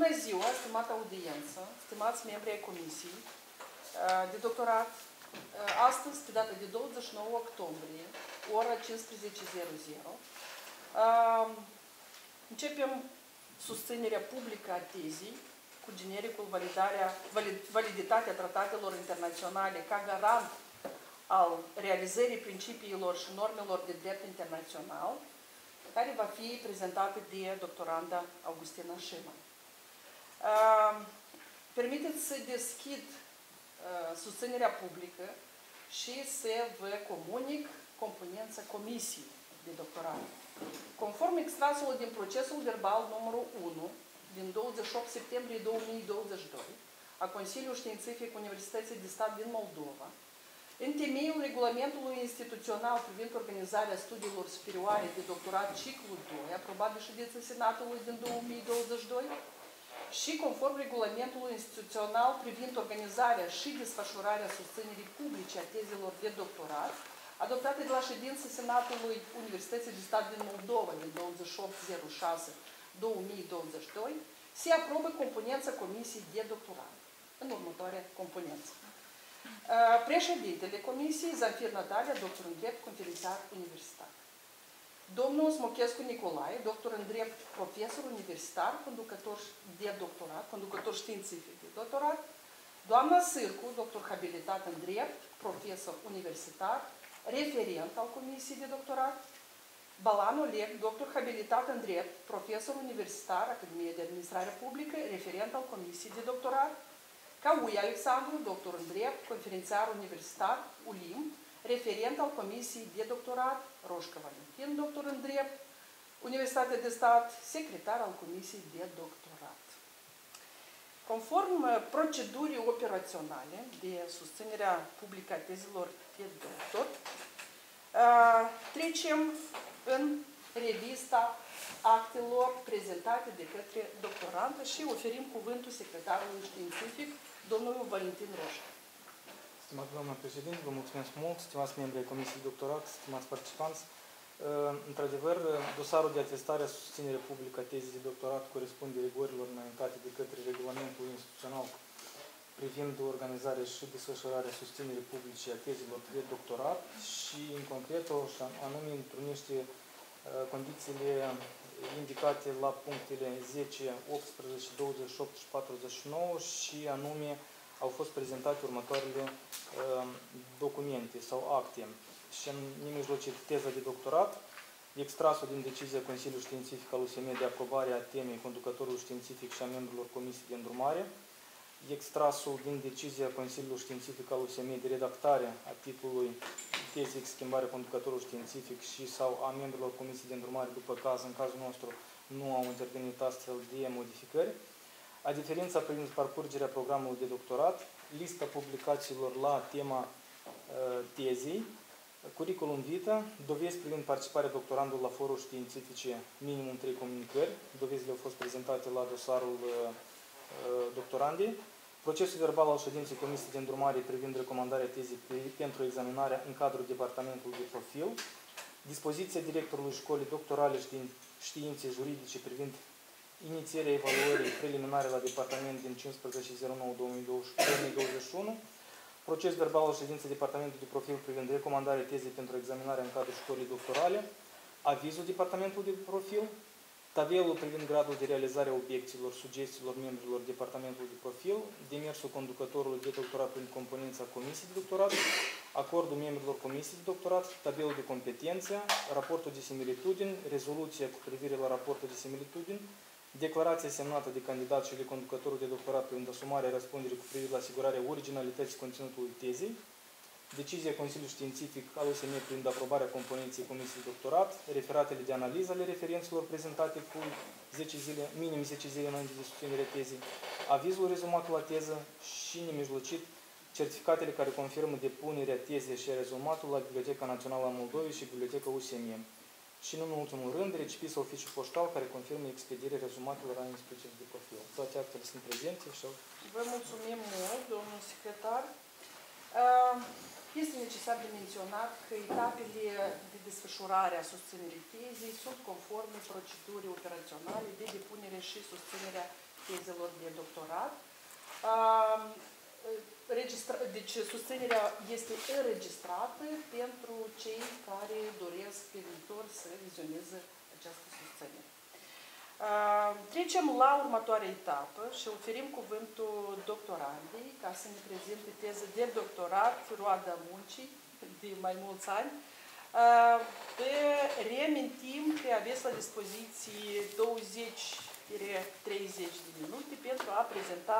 Bună ziua, stimată audiență, stimați membri ai Comisiei de doctorat. Astăzi, pe data de 29 octombrie, ora 15:00, începem susținerea publică a tezei cu genericul validitatea tratatelor internaționale ca garant al realizării principiilor și normelor de drept internațional, care va fi prezentată de doctoranda Augustina Schumann. Permiteți să deschid susținerea publică și să vă comunic componența comisiei de doctorat. Conform extrasului din procesul verbal numărul 1 din 28 septembrie 2022 a Consiliului Științific Universității de Stat din Moldova, în temeiul regulamentului instituțional privind organizarea studiilor superioare de doctorat ciclu 2, aprobat de ședința Senatului din 2022, și conform regulamentului instituțional privind organizarea și desfășurarea susținerii publice a tezelor de doctorat, adoptate de la ședința Senatului Universității de Stat din Moldova din 28.06.2022, se aprobă componența Comisiei de doctorat. În următoarea componență. Președintele Comisiei, Zamfir Natalia, doctor în drept, conferențiar universitar. Domnul Smochescu Nicolae, doctor în drept, profesor universitar, conducător de doctorat, conducător științific de doctorat. Doamna Sârcu, doctor habilitat în drept, profesor universitar, referent al Comisiei de doctorat. Balan Oleg, doctor habilitat în drept, profesor universitar, Academie de Administrare Publică, referent al Comisiei de doctorat. Caui Alexandru, doctor în drept, conferențiar universitar, ULIM, referent al Comisiei de doctorat, Roșca Valentin, doctor în drept, Universitatea de Stat, secretar al Comisiei de doctorat. Conform procedurii operaționale de susținerea publică a tezelor de doctor, trecem în revista actelor prezentate de către doctorantă și oferim cuvântul secretarului științific, domnul Valentin Roșca. Stimată doamnă președinte, vă mulțumesc mult, stimați membri ai Comisiei de Doctorat, stimați participanți. Într-adevăr, dosarul de atestare a susținere publică a tezei de doctorat corespunde rigorilor înaintate de către regulamentul instituțional privind organizarea și desfășurarea susținerii publice a tezelor de doctorat și, în concret, anume, întrunește condițiile indicate la punctele 10, 18, 28 și 49 și anume au fost prezentate următoarele documente sau acte. Și în nemijlocit teza de doctorat, extrasul din decizia Consiliului Științific al USM de aprobare a temei conducătorului științific și a membrilor Comisiei de îndrumare, extrasul din decizia Consiliului Științific al USM de redactare a titlului tezei schimbarea conducătorului științific și sau a membrilor Comisiei de îndrumare, după caz, în cazul nostru, nu au intervenit astfel de modificări, a diferența privind parcurgerea programului de doctorat, lista publicațiilor la tema tezei, curriculum vitae, dovezi privind participarea doctorandului la foruri științifice, minimum 3 comunicări, dovezile au fost prezentate la dosarul doctorandei, procesul verbal al ședinței Comisiei de îndrumare privind recomandarea tezei pentru examinarea în cadrul departamentului de profil, dispoziția directorului școlii doctorale științe juridice privind inițierea evaluării preliminare la departament din 15.09.2021, proces verbal al ședinței departamentului de profil privind recomandarea tezei pentru examinarea în cadrul școlii doctorale, avizul departamentului de profil, tabelul privind gradul de realizare a obiecțiilor, sugestiilor membrilor departamentului de profil, demersul conducătorului de doctorat prin componența Comisiei de doctorat, acordul membrilor Comisiei de doctorat, tabelul de competență, raportul de similitudini, rezoluția cu privire la raportul de similitudini, declarația semnată de candidat și de conducătorul de doctorat privind asumarea răspunderii cu privire la asigurarea originalității conținutului tezei, decizia Consiliului Științific al USM privind aprobarea componenței Comisiei de doctorat, referatele de analiză ale referențelor prezentate cu 10 zile, minim 10 zile înainte de susținerea tezei, avizul rezumat la teză și nemijlocit certificatele care confirmă depunerea tezei și a rezumatului la Biblioteca Națională a Moldovei și Biblioteca USM. Și nu în ultimul rând, recipis oficiu poștal care confirmă expedierea rezumatelor la inspecției de profil. Toate actele sunt prezente și... Vă mulțumim mult, domnul secretar. Este necesar de menționat că etapele de desfășurare a susținerii tezei sunt conforme procedurii operaționale de depunere și susținerea tezelor de doctorat. Deci susținerea este înregistrată pentru cei care doresc pe viitor să vizioneze această susținere. Trecem la următoarea etapă și oferim cuvântul doctorandei ca să ne prezinte teză de doctorat, roada muncii de mai mulți ani. Reamintim că aveți la dispoziție 20-30 de minute pentru a prezenta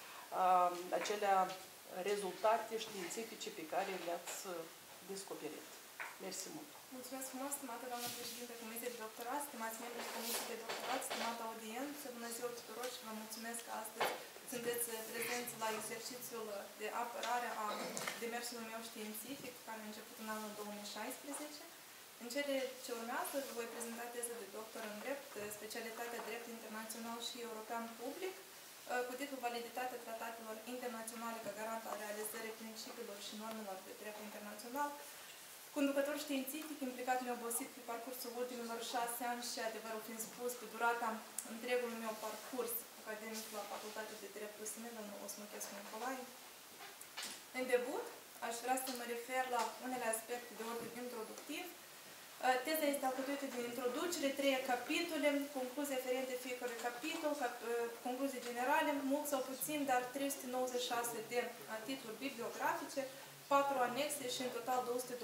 acelea rezultate științifice pe care le-ați descoperit. Mersi mult! Mulțumesc frumos, stimată doamnă președinte Comisiei de Doctorat, stimați membri de Comisiei de Doctorat, stimată audiență, bună ziua tuturor și vă mulțumesc că astăzi sunteți prezenți la exercițiul de apărare a demersului meu științific, care a început în anul 2016. În cele ce urmează vă voi prezenta teză de doctor în drept, specialitatea drept internațional și european public, cu titlul Validitatea tratatelor internaționale ca garant al realizării principiilor și normelor de drept internațional, conducător științific implicat neobosit pe parcursul ultimilor 6 ani și, adevărul fiind spus, pe durata întregului meu parcurs academic la Facultatea de Drept Rusinel, în Osmochescu Nicolae. În debut, aș vrea să mă refer la unele aspecte de ordin introductiv. Teza este alcătuită din introducere, 3 capitole, concluzii aferente fiecare capitol, concluzii generale, mult sau puțin, dar 396 de titluri bibliografice, 4 anexe și în total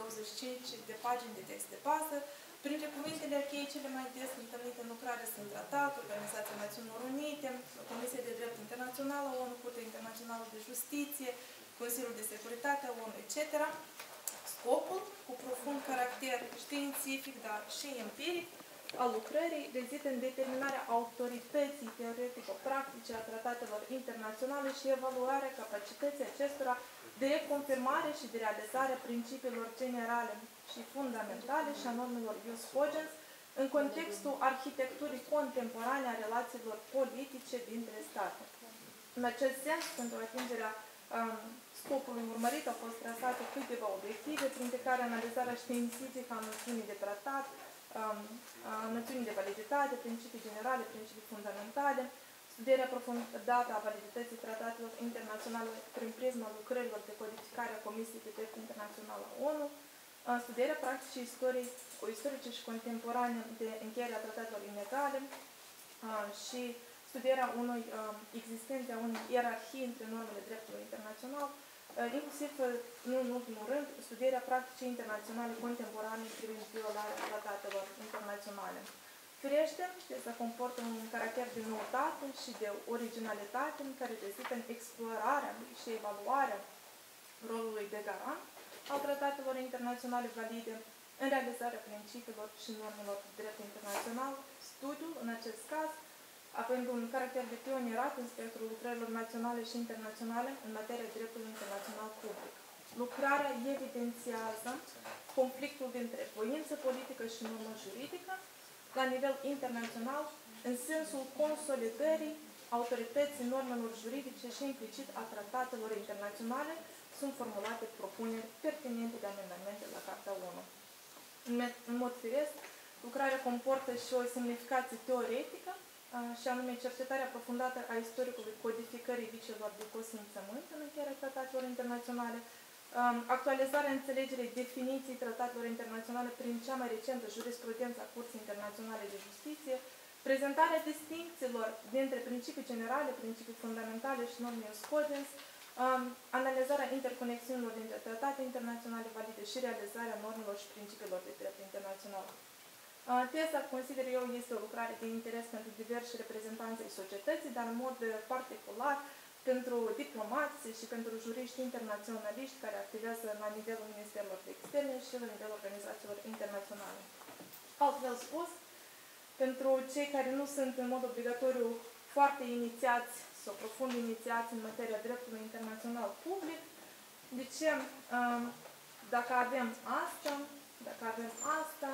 225 de pagini de text de bază. Printre cuvintele cheie cele mai des întâlnite în lucrare sunt tratat, Organizația Națiunilor Unite, Comisia de Drept Internațional a ONU, Curtea Internațională de Justiție, Consiliul de Securitate a ONU, etc. Scopul, cu profund caracter științific, dar și empiric, al lucrării rezidă în determinarea autorității teoretico-practice a tratatelor internaționale și evaluarea capacității acestora de confirmare și de realizare a principiilor generale și fundamentale și a normelor ius cogens în contextul arhitecturii contemporane a relațiilor politice dintre state. În acest sens, pentru atingerea scopului urmărit au fost trasate câteva obiective, printre care analizarea științifică a noțiunii de tratat, a noțiunii de validitate, principii generale, principii fundamentale, studierea aprofundată a validității tratatelor internaționale prin prisma lucrărilor de codificare a Comisiei de Drept Internațional a ONU, studierea practicii istorice și contemporane de încheiere a tratatelor inegale și studierea existenței a unei ierarhii între normele dreptului internațional, inclusiv, nu în ultimul rând, studierea practicii internaționale contemporane privind violarea tratatelor internaționale. Firește, se comportă un caracter de noutate și de originalitate în care rezidă în explorarea și evaluarea rolului de garant al tratatelor internaționale valide în realizarea principiilor și normelor de drept internațional, studiul, în acest caz, având un caracter de pionierat în spectrul lucrărilor naționale și internaționale în materie de dreptul internațional public. Lucrarea evidențiază conflictul dintre voință politică și normă juridică la nivel internațional, în sensul consolidării autorității normelor juridice și implicit a tratatelor internaționale, sunt formulate propuneri pertinente de amendamente la Carta ONU. În mod firesc, lucrarea comportă și o semnificație teoretică, și anume cercetarea aprofundată a istoricului codificării vicelor de consimțământ în încheierea tratatelor internaționale, actualizarea înțelegerii definiției tratatelor internaționale prin cea mai recentă jurisprudență a Curții Internaționale de Justiție, prezentarea distincțiilor dintre principii generale, principii fundamentale și norme ius cogens, analizarea interconexiunilor dintre tratate internaționale valide și realizarea normelor și principiilor de drept internațional. Teza, consider eu, este o lucrare de interes pentru diversi reprezentanți ai societății, dar în mod particular pentru diplomați și pentru juriști internaționaliști care activează la nivelul Ministerilor de Externe și la nivelul organizațiilor internaționale. Altfel spus, pentru cei care nu sunt în mod obligatoriu foarte inițiați sau profund inițiați în materia dreptului internațional public, de ce dacă avem asta, dacă avem asta,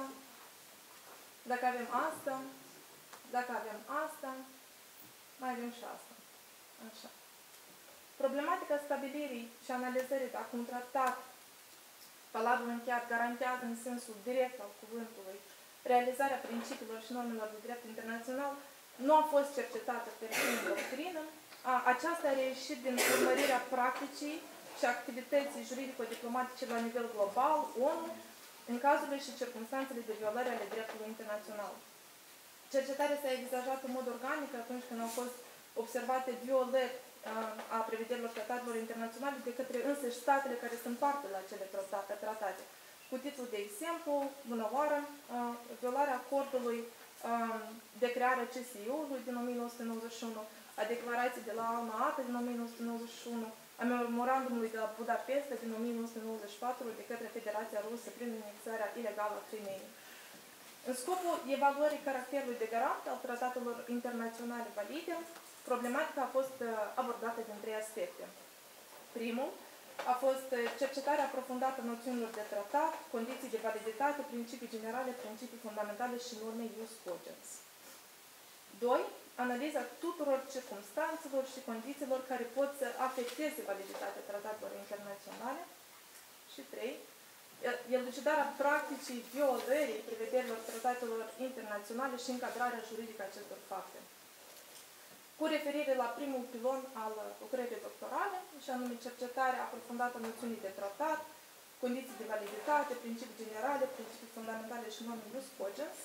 dacă avem asta, dacă avem asta, mai avem și asta. Așa. Problematica stabilirii și analizării dacă un tratat valabil încheiat garantează în sensul direct al cuvântului realizarea principiilor și normelor de drept internațional nu a fost cercetată pe în doctrină. Aceasta a reieșit din urmărirea practicii și activității juridico-diplomatice la nivel global, ONU, în cazurile și circunstanțele de violare ale dreptului internațional. Cercetarea s-a exagerat în mod organic atunci când au fost observate violări a prevederilor tratatelor internaționale de către însăși statele care sunt parte la cele tratate. Cu titlul de exemplu, bună oară, violarea acordului de creare a CSI-ului din 1991, a declarației de la Alma Ata din 1991, a memorandumului de la Budapesta din 1994 de către Federația Rusă prin anexarea ilegală a Crimeei. În scopul evaluării caracterului de garant al tratatelor internaționale valide, problematica a fost abordată din 3 aspecte. Primul a fost cercetarea aprofundată a noțiunilor de tratat, condiții de validitate, principii generale, principii fundamentale și norme ius cogens. 2. Analiza tuturor circumstanțelor și condițiilor care pot să afecteze validitatea tratatelor internaționale. Și 3. Elucidarea practicii violării prevederilor tratatelor internaționale și încadrarea juridică a acestor fapte. Cu referire la primul pilon al lucrării doctorale, și anume cercetarea aprofundată a noțiunii de tratat, condiții de validitate, principii generale, principii fundamentale și norme ius cogens,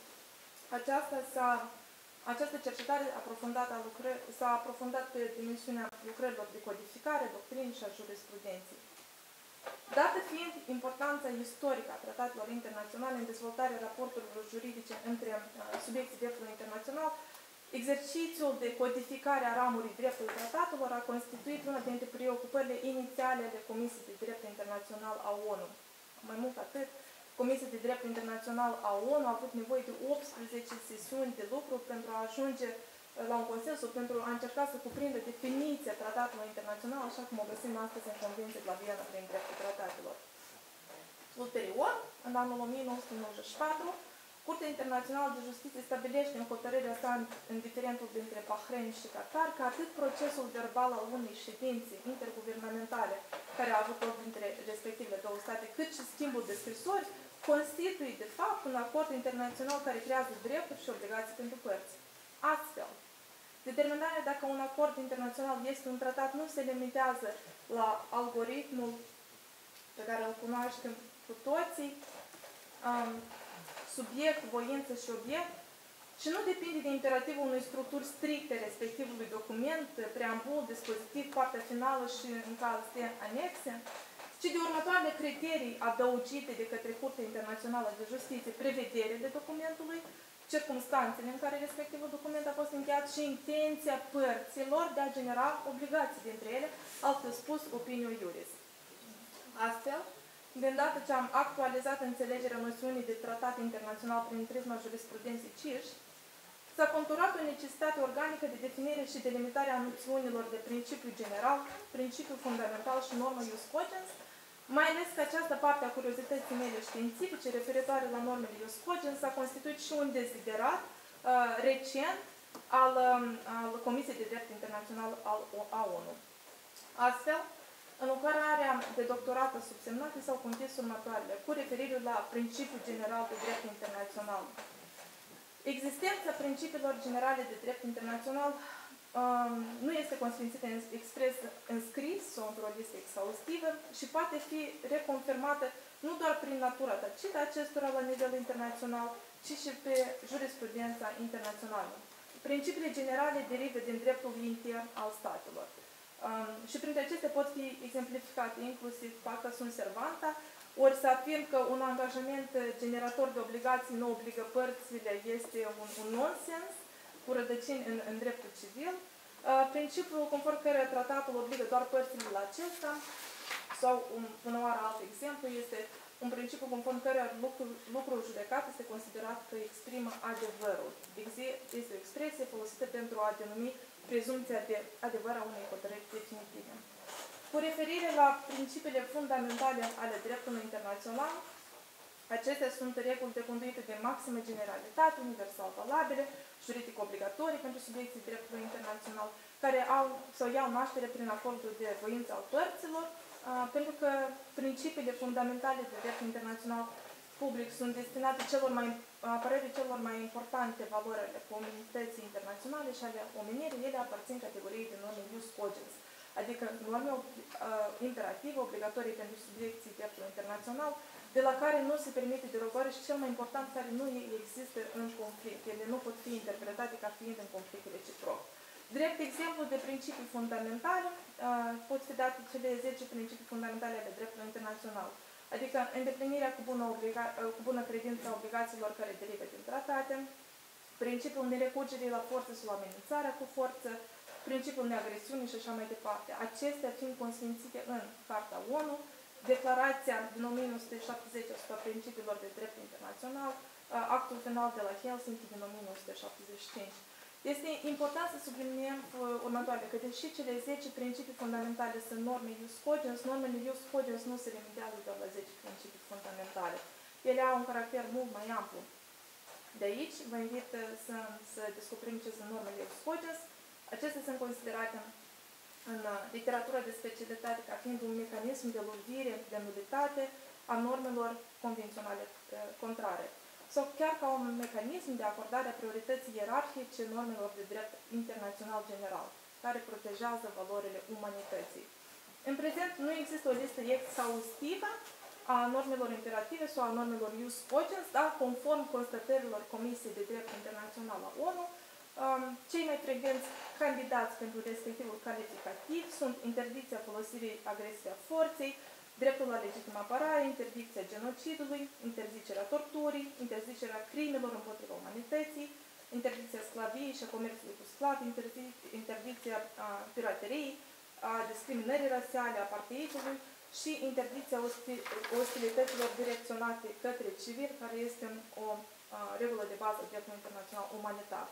această cercetare aprofundată s-a aprofundat pe dimensiunea lucrărilor de codificare, doctrini și a jurisprudenței. Dată fiind importanța istorică a tratatelor internaționale în dezvoltarea raporturilor juridice între subiecții dreptului internațional, exercițiul de codificare a ramurii dreptului tratatelor a constituit una dintre preocupările inițiale ale Comisiei de Drept Internațional a ONU. Mai mult atât, Comisia de Drept Internațional a ONU a avut nevoie de 18 sesiuni de lucru pentru a ajunge la un consens, pentru a încerca să cuprindă definiția tratatelor internaționale, așa cum o găsim astăzi în Convenția de la Viena prin dreptul tratatelor. Ulterior, în anul 1994, Curtea Internațională de Justiție stabilește în hotărârea sa în diferendul dintre Bahrain și Qatar că atât procesul verbal al unei ședințe interguvernamentale care a avut loc dintre respectivele două state, cât și schimbul de scrisori, constituie, de fapt, un acord internațional care creează drepturi și obligații pentru părți. Astfel, determinarea dacă un acord internațional este un tratat nu se limitează la algoritmul pe care îl cunoaștem cu toții, subiect, voință și obiect, și nu depinde de imperativul unei structuri stricte respectivului document, preambul, dispozitiv, partea finală și în caz de anexe, ci de următoarele criterii adăugite de către Curtea Internațională de Justiție, prevederile documentului, circumstanțele în care respectivul document a fost încheiat și intenția părților de a genera obligații dintre ele, altfel spus, opinio iuris. Astfel, de îndată ce am actualizat înțelegerea noțiunii de tratat internațional prin prisma jurisprudenței CIJ, s-a conturat o necesitate organică de definire și delimitare a noțiunilor de principiu general, principiu fundamental și normă ius cogens, mai ales că această parte a curiozității mele științifice referitoare la normele ius cogens s-a constituit și un deziderat recent al Comisiei de Drept Internațional a ONU. Astfel, în lucrarea de doctorat subsemnată s-au conchis următoarele, cu referire la principiul general de drept internațional. Existența principiilor generale de drept internațional nu este consfințită expres în scris sau într-o listă exhaustivă și poate fi reconfirmată nu doar prin natura tacită acestora la nivel internațional, ci și pe jurisprudența internațională. Principiile generale derivă din dreptul intern al statelor. Și printre acestea pot fi exemplificate inclusiv pacta sunt servanta, ori să afirm că un angajament generator de obligații nu obligă părțile este un nonsens cu rădăcini în dreptul civil. Principiul conform căruia tratatul obligă doar părțile la acesta, sau un oară alt exemplu, este un principiu conform căruia lucrul judecat este considerat că exprimă adevărul. Este o expresie folosită pentru a denumi prezumția de adevăr a unei hotărâri definitive. Cu referire la principiile fundamentale ale dreptului internațional, acestea sunt reguli de conduită de maximă generalitate, universal valabile, juridic obligatorii pentru subiecții dreptului internațional, care iau naștere prin acordul de voință al părților, pentru că principiile fundamentale de drept internațional public sunt destinate celor mai apărării celor mai importante valori ale comunității internaționale și ale omenirii, ele aparțin categoriei de norme ius cogens, adică norme imperative, obligatorii pentru subiecții dreptului internațional, de la care nu se permite derogare și cel mai important, care nu există în conflict. Ele nu pot fi interpretate ca fiind în conflict reciproc. Drept exemplu de principii fundamentale, pot fi date cele 10 principii fundamentale ale dreptului internațional, adică îndeplinirea cu bună credință a obligațiilor care derivă din tratate, principiul nerecurgerii la forță sau amenințarea cu forță, principiul neagresiunii și așa mai departe. Acestea fiind consfințite în Carta ONU, Declarația din 1970 asupra principiilor de drept internațional, actul final de la Helsinki din 1975. Este important să subliniem următoarele, că deși cele 10 principii fundamentale sunt norme ius cogens, normele ius cogens nu se limitează doar la 10 principii fundamentale. Ele au un caracter mult mai amplu. De aici vă invit să descoperim ce sunt normele ius cogens. Acestea sunt considerate în literatura de specialitate ca fiind un mecanism de lovire, de nulitate a normelor convenționale contrare, sau chiar ca un mecanism de acordare a priorității ierarhice normelor de drept internațional general, care protejează valorile umanității. În prezent nu există o listă exhaustivă a normelor imperative sau a normelor ius cogens, dar conform constatărilor Comisiei de Drept Internațional a ONU, cei mai frecvenți candidați pentru respectivul calificativ sunt interdicția folosirii agresiei a forței, dreptul la legitimă apărare, interdicția genocidului, interzicerea torturii, interzicerea crimelor împotriva umanității, interdicția sclaviei și a comerțului cu sclavi, interdicția pirateriei, a discriminării rasiale, a apartheidului și interdicția ostilităților direcționate către civili, care este o regulă de bază a dreptului internațional umanitar.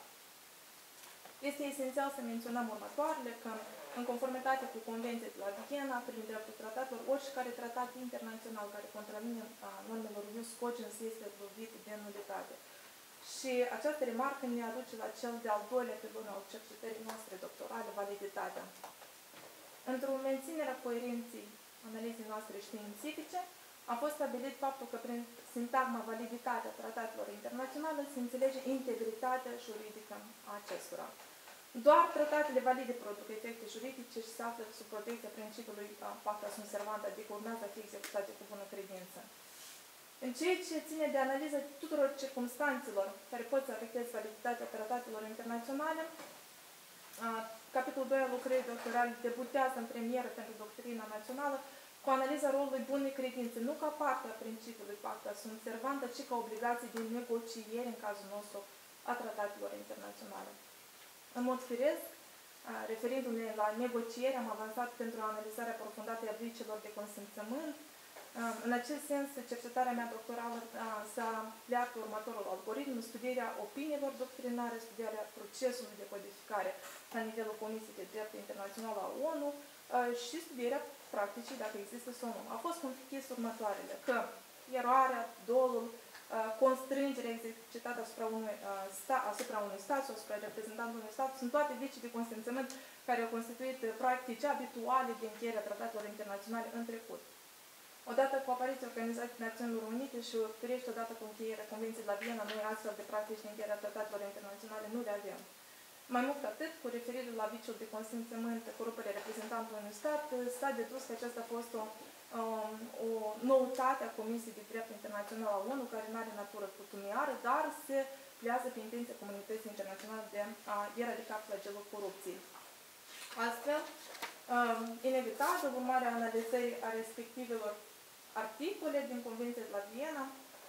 Este esențial să menționăm următoarele, că în conformitate cu Convenția de la Viena privind dreptul tratatelor, oricare tratat internațional care contravine normelor ius cogens este lovit de nulitate. Și această remarcă ne aduce la cel de-al doilea pilon al cercetării noastre doctorale, validitatea. Într-o menținerea coerenței analizei noastre științifice, a fost stabilit faptul că prin sintagma validitatea tratatelor internaționale se înțelege integritatea juridică a acestora. Doar tratatele valide produc efecte juridice și se află sub protecția principiului pacta sunt servanda, adică urmează a fi executate cu bună credință. În ceea ce ține de analiza tuturor circumstanțelor care pot să afecteze validitatea tratatelor internaționale, capitolul 2 al lucrării doctorale debutează în premieră pentru doctrina națională cu analiza rolului bunei credințe, nu ca parte a principiului pacta sunt servanda, ci ca obligație de negociere, în cazul nostru, a tratatelor internaționale. În mod firesc, referindu-ne la negociere, am avansat pentru analizarea aprofundată a viciilor de consimțământ. În acest sens, cercetarea mea doctorală s-a pleat pe următorul algoritm: studierea opiniilor doctrinare, studierea procesului de codificare la nivelul Comisiei de Drept Internațional a ONU și studierea practicii, dacă există sau nu. A fost conchis următoarele, că eroarea, dolul, constrângerea exercitată asupra unui stat sau asupra reprezentantului unui stat sunt toate vicii de consimțământ care au constituit practici habituale de încheiere a tratatelor internaționale în trecut. Odată cu apariția Organizației Națiunilor Unite și firește odată cu încheierea Convenției de la Viena, noi astfel de practici de încheiere a tratatelor internaționale nu le avem. Mai mult ca atât, cu referire la viciul de consimțământ, corupere reprezentantului unui stat, s-a dedus că aceasta a fost o noutate a Comisiei de Drept Internațional a ONU, care nu are natură cutumiară, dar se pliază pe intenția comunității internaționale de a eradica flagelul corupției. Astfel, inevitabil, urmarea analizării a respectivelor articole din Convenția de la Viena,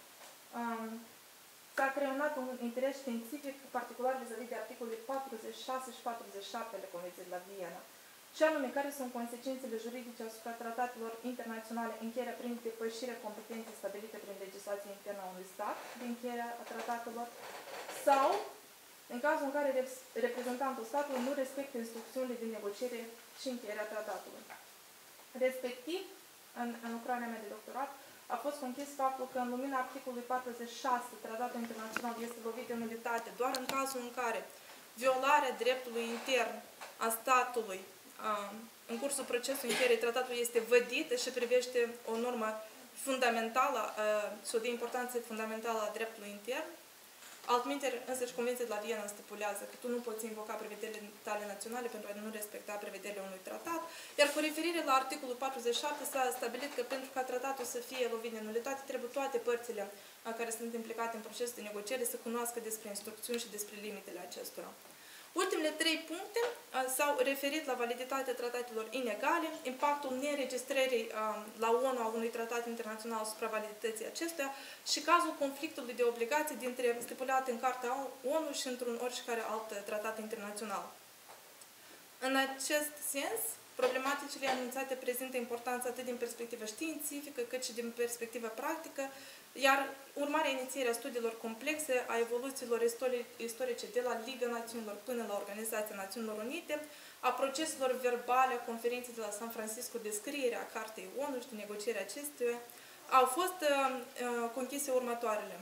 s-a creionat un interes științific, particular vis-a-vis de articolele 46 și 47 ale Convenției de la Viena, și anume care sunt consecințele juridice asupra tratatelor internaționale, încheierea prin depășirea competenței stabilite prin legislația internă a unui stat, de încheierea a tratatelor, sau în cazul în care reprezentantul statului nu respectă instrucțiunile de negociere și încheierea tratatului. Respectiv, în lucrarea mea de doctorat, a fost conchis faptul că în lumina articolului 46, tratatul internațional este lovit de nulitate doar în cazul în care violarea dreptului intern a statului în cursul procesului încheierii tratatului este vădită și privește o normă fundamentală sau de importanță fundamentală a dreptului intern, Altminteri, însăși Convenția de la Viena stipulează că tu nu poți invoca prevederile tale naționale pentru a nu respecta prevederile unui tratat, iar cu referire la articolul 47 s-a stabilit că pentru ca tratatul să fie lovit de nulitate, trebuie toate părțile care sunt implicate în procesul de negociere să cunoască despre instrucțiuni și despre limitele acestora. Ultimele 3 puncte s-au referit la validitatea tratatelor inegale, impactul neînregistrării la ONU a unui tratat internațional asupra validității acestuia și cazul conflictului de obligații dintre stipulate în Carta ONU și într-un oricare alt tratat internațional. În acest sens, problematicile anunțate prezintă importanță atât din perspectivă științifică cât și din perspectivă practică, iar urmarea inițierea studiilor complexe a evoluțiilor istorice de la Liga Națiunilor până la Organizația Națiunilor Unite, a proceselor verbale a conferinței de la San Francisco de scriere a Cartei ONU și de negocierea acestuia, au fost conchise următoarele.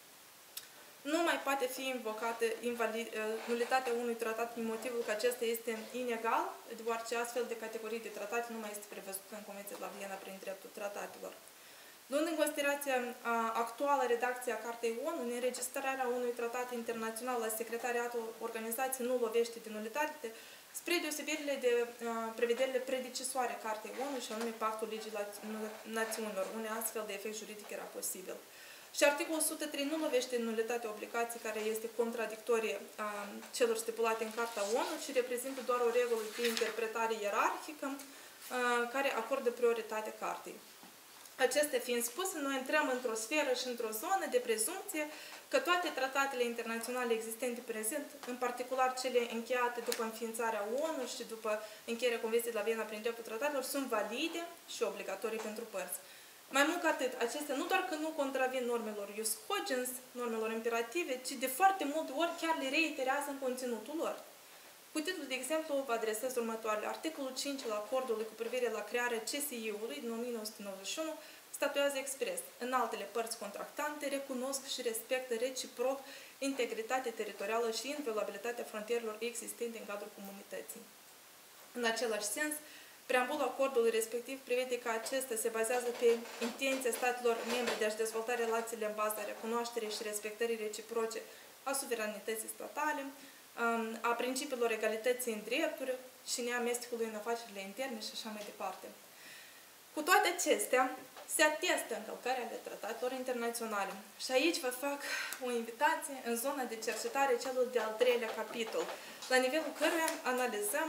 Nu mai poate fi invocată nulitatea unui tratat din motivul că acesta este inegal, deoarece astfel de categorii de tratate nu mai este prevăzută în Convenția de la Viena prin dreptul tratatelor. Luând în considerație actuala redacție a Cartei ONU, neînregistrarea unui tratat internațional la Secretariatul Organizației nu lovește de nulitate, spre deosebirile de prevederile predecesoare Cartei ONU și anume Pactul Ligii Națiunilor, unde astfel de efect juridic era posibil. Și articolul 103 nu lovește în nulitate obligații care este contradictorie celor stipulate în Carta ONU, ci reprezintă doar o regulă de interpretare ierarhică care acordă prioritate Cartei. Acestea fiind spuse, noi intrăm într-o sferă și într-o zonă de prezumție că toate tratatele internaționale existente prezent, în particular cele încheiate după înființarea ONU și după încheierea Convenției de la Viena prin dreptul tratatelor, sunt valide și obligatorii pentru părți. Mai mult ca atât, acestea nu doar că nu contravin normelor ius cogens, normelor imperative, ci de foarte multe ori chiar le reiterează în conținutul lor. Cu titlul de exemplu, vă adresez următoarele. Articolul 5 al acordului cu privire la crearea CSI-ului din 1991 statuează expres: în altele părți contractante recunosc și respectă reciproc integritatea teritorială și inviolabilitatea frontierelor existente în cadrul comunității. În același sens, preambulul acordului respectiv prevede că acesta se bazează pe intenția statelor membre de a-și dezvolta relațiile în baza recunoașterii și respectării reciproce a suveranității statale, a principiilor egalității în drepturi și neamestecului în afacerile interne și așa mai departe. Cu toate acestea, se atestă încălcarea ale tratatelor internaționale. Și aici vă fac o invitație în zona de cercetare celul de-al 3-lea capitol, la nivelul căruia analizăm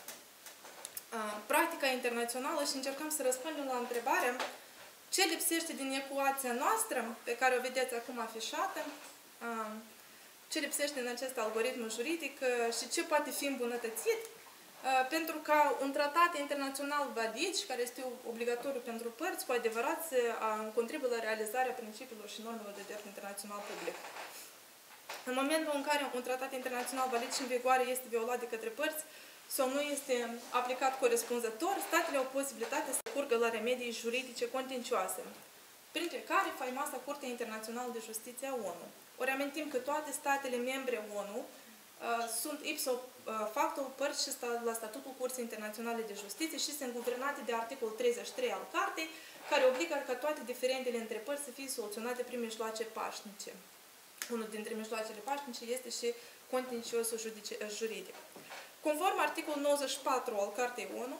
practica internațională și încercăm să răspundem la întrebarea ce lipsește din ecuația noastră, pe care o vedeți acum afișată, ce lipsește în acest algoritm juridic și ce poate fi îmbunătățit pentru ca un tratat internațional valid și care este obligatoriu pentru părți, cu adevărat să contribuie la realizarea principiilor și normelor de drept internațional public. În momentul în care un tratat internațional valid și în vigoare este violat de către părți sau nu este aplicat corespunzător, statele au posibilitatea să curgă la remedii juridice contencioase, printre care faimoasa Curte Internațională de Justiție a ONU. Ori amintim că toate statele membre ONU sunt ipso facto părți și la statutul Curții Internaționale de Justiție și sunt guvernate de articolul 33 al Cartei, care obligă ca toate diferendele între părți să fie soluționate prin mijloace pașnice. Unul dintre mijloacele pașnice este și contenciosul juridic. Conform articolul 94 al Cartei ONU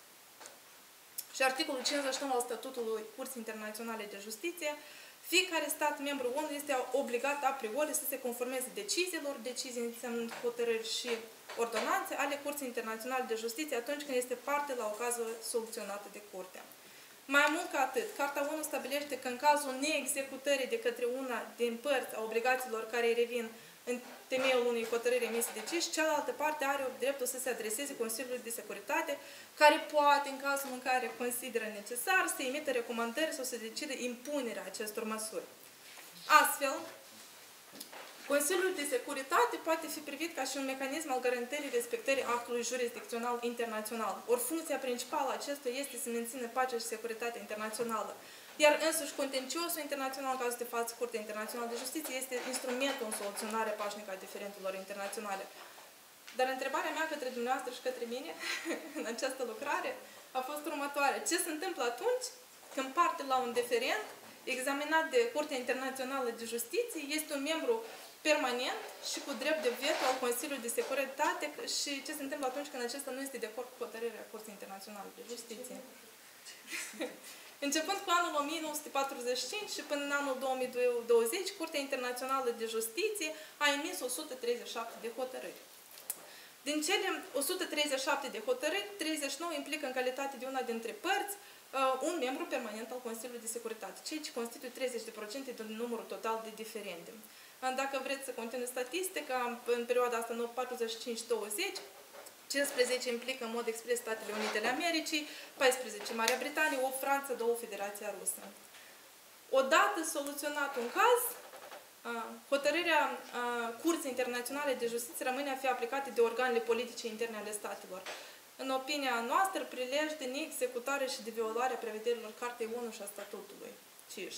și articolul 59 al statutului Curții Internaționale de Justiție, fiecare stat membru ONU este obligat a priori să se conformeze deciziilor, decizii înseamnă hotărâri și ordonanțe ale Curții Internaționale de Justiție atunci când este parte la o cază soluționată de Curte. Mai mult ca atât, Carta ONU stabilește că în cazul neexecutării de către una din părți a obligațiilor care îi revin în temeiul unei hotărâri emise de CIS, cealaltă parte are dreptul să se adreseze Consiliului de Securitate, care poate, în cazul în care consideră necesar, să emită recomandări sau să decide impunerea acestor măsuri. Astfel, Consiliul de Securitate poate fi privit ca și un mecanism al garantării respectării actului jurisdicțional internațional. Ori funcția principală a acestuia este să mențină pacea și securitatea internațională. Iar însuși contenciosul internațional, în cazul de față Curtea Internațională de Justiție, este instrumentul în soluționarea pașnică a diferendelor internaționale. Dar întrebarea mea către dumneavoastră și către mine în această lucrare a fost următoare. Ce se întâmplă atunci când parte la un diferend examinat de Curtea Internațională de Justiție, este un membru permanent și cu drept de veto al Consiliului de Securitate și ce se întâmplă atunci când acesta nu este de acord cu hotărârea Curții Internaționale de Justiție. Începând cu anul 1945 și până în anul 2020, Curtea Internațională de Justiție a emis 137 de hotărâri. Din cele 137 de hotărâri, 39 implică în calitate de una dintre părți un membru permanent al Consiliului de Securitate, ceea ce constituie 30% din numărul total de diferende. Dacă vreți să continui statistica, în perioada asta 45-20, 15 implică în mod expres Statele Unite ale Americii, 14 Marea Britanie, 8 Franța, 2 Federația Rusă. Odată soluționat un caz, hotărârea Curții Internaționale de Justiție rămâne a fi aplicată de organele politice interne ale statelor. În opinia noastră, prilej de neexecutare și de violare a prevederilor Cartei ONU și a Statutului CIJ.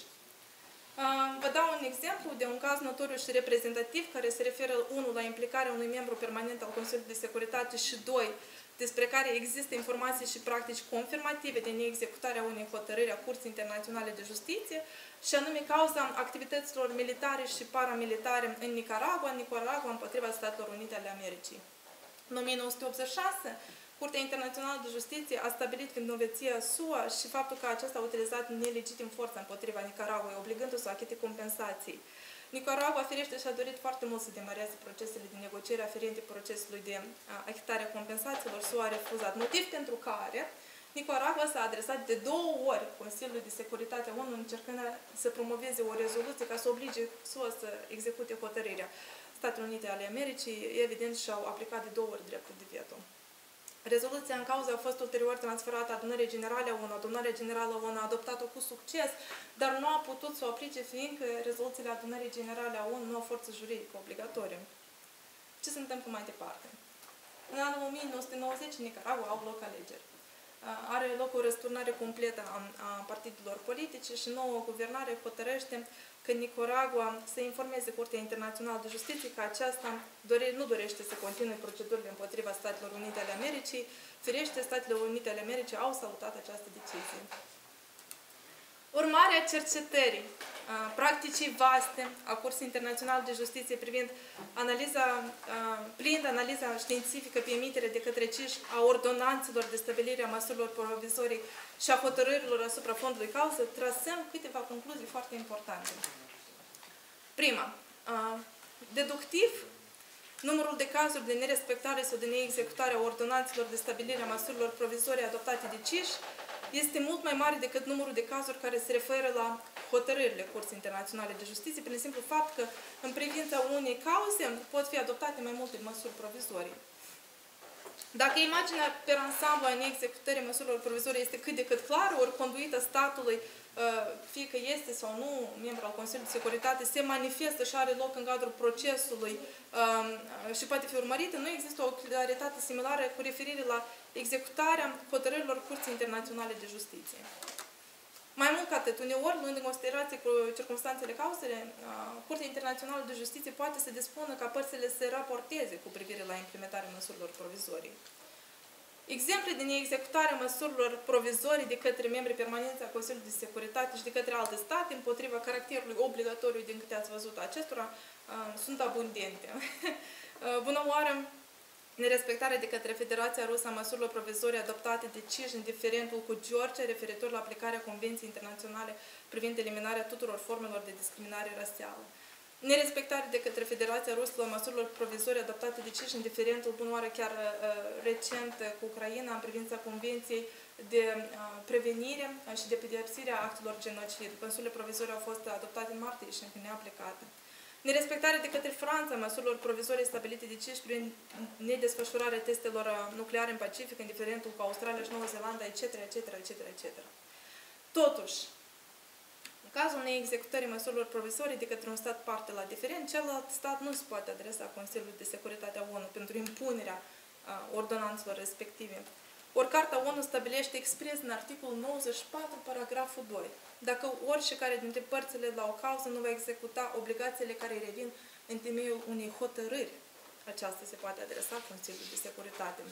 Vă dau un exemplu de un caz notoriu și reprezentativ care se referă, 1, la implicarea unui membru permanent al Consiliului de Securitate și 2, despre care există informații și practici confirmative de neexecutarea unei hotărâri a Curții Internaționale de Justiție, și anume cauza activităților militare și paramilitare în Nicaragua împotriva Statelor Unite ale Americii. În 1986, Curtea Internațională de Justiție a stabilit vinovăția SUA și faptul că aceasta a utilizat nelegitim forța împotriva Nicaraguay, obligându-o să achite compensații. Nicaragua, firește, și-a dorit foarte mult să demareze procesele de negociere aferente procesului de achitare a compensațiilor. SUA a refuzat, motiv pentru care Nicaragua s-a adresat de 2 ori Consiliului de Securitate a ONU încercând să promoveze o rezoluție ca să oblige SUA să execute hotărârea. Statele Unite ale Americii, evident, și-au aplicat de 2 ori dreptul de veto. Rezoluția în cauză a fost ulterior transferată Adunării Generale a ONU. Adunarea Generală a ONU a adoptat-o cu succes, dar nu a putut să o aplice, fiindcă rezoluțiile Adunării Generale a ONU nu au forță juridică obligatorie. Ce se întâmplă mai departe? În anul 1990, în Nicaragua au loc alegeri. Are loc o răsturnare completă a partidelor politice și noua guvernare hotărăște că Nicaragua să informeze Curtea Internațională de Justiție că aceasta nu dorește să continue procedurile împotriva Statelor Unite ale Americii. Firește, Statele Unite ale Americii au salutat această decizie. Urmarea cercetării practicii vaste a Curții Internaționale de Justiție privind analiza științifică pe emitere de către CIJ a ordonanțelor de stabilire a măsurilor provizorii și a hotărârilor asupra fondului cauză, trasăm câteva concluzii foarte importante. Prima, deductiv, numărul de cazuri de nerespectare sau de neexecutare a ordonanțelor de stabilire a măsurilor provizorii adoptate de CIJ este mult mai mare decât numărul de cazuri care se referă la hotărârile Curții Internaționale de Justiție, prin simplu fapt că în privința unei cauze pot fi adoptate mai multe măsuri provizorii. Dacă imaginea pe ansamblu a neexecutării măsurilor provizorii este cât de cât clară, ori conduita statului, fie că este sau nu membru al Consiliului de Securitate, se manifestă și are loc în cadrul procesului și poate fi urmărită, nu există o claritate similară cu referire la executarea hotărârilor Curții Internaționale de Justiție. Mai mult ca atât, uneori, luând în considerație cu circunstanțele cauzele, Curtea Internațională de Justiție poate să dispună ca părțile să raporteze cu privire la implementarea măsurilor provizorii. Exemple de neexecutare a măsurilor provizorii de către membrii permanenți a Consiliului de Securitate și de către alte state împotriva caracterului obligatoriu din câte ați văzut acestora sunt abundente. Bună oară! Nerespectarea de către Federația Rusă a măsurilor provizorii adoptate de CIJ în diferentul cu Georgia referitor la aplicarea Convenției Internaționale privind eliminarea tuturor formelor de discriminare rasială. Nerespectarea de către Federația Rusă la măsurilor provizorii adoptate de CIJ în diferentul, bună oară, chiar recent cu Ucraina în privința Convenției de prevenire și de pedepsire a actelor genocid. Măsurile provizorii au fost adoptate în martie și încă neaplicate. Nerespectarea de către Franța măsurilor provizorii stabilite de CIJ prin nedesfășurarea testelor nucleare în Pacific, în diferentul cu Australia și Noua Zeelandă, etc., etc., etc., etc. Totuși, în cazul neexecutării măsurilor provizorii de către un stat parte la diferent, celălalt stat nu se poate adresa Consiliului de Securitate a ONU pentru impunerea ordonanțelor respective. Ori Carta ONU stabilește expres în articolul 94, paragraful 2. Dacă oricare dintre părțile la o cauză nu va executa obligațiile care îi revin în temeiul unei hotărâri, aceasta se poate adresa Consiliului de Securitate.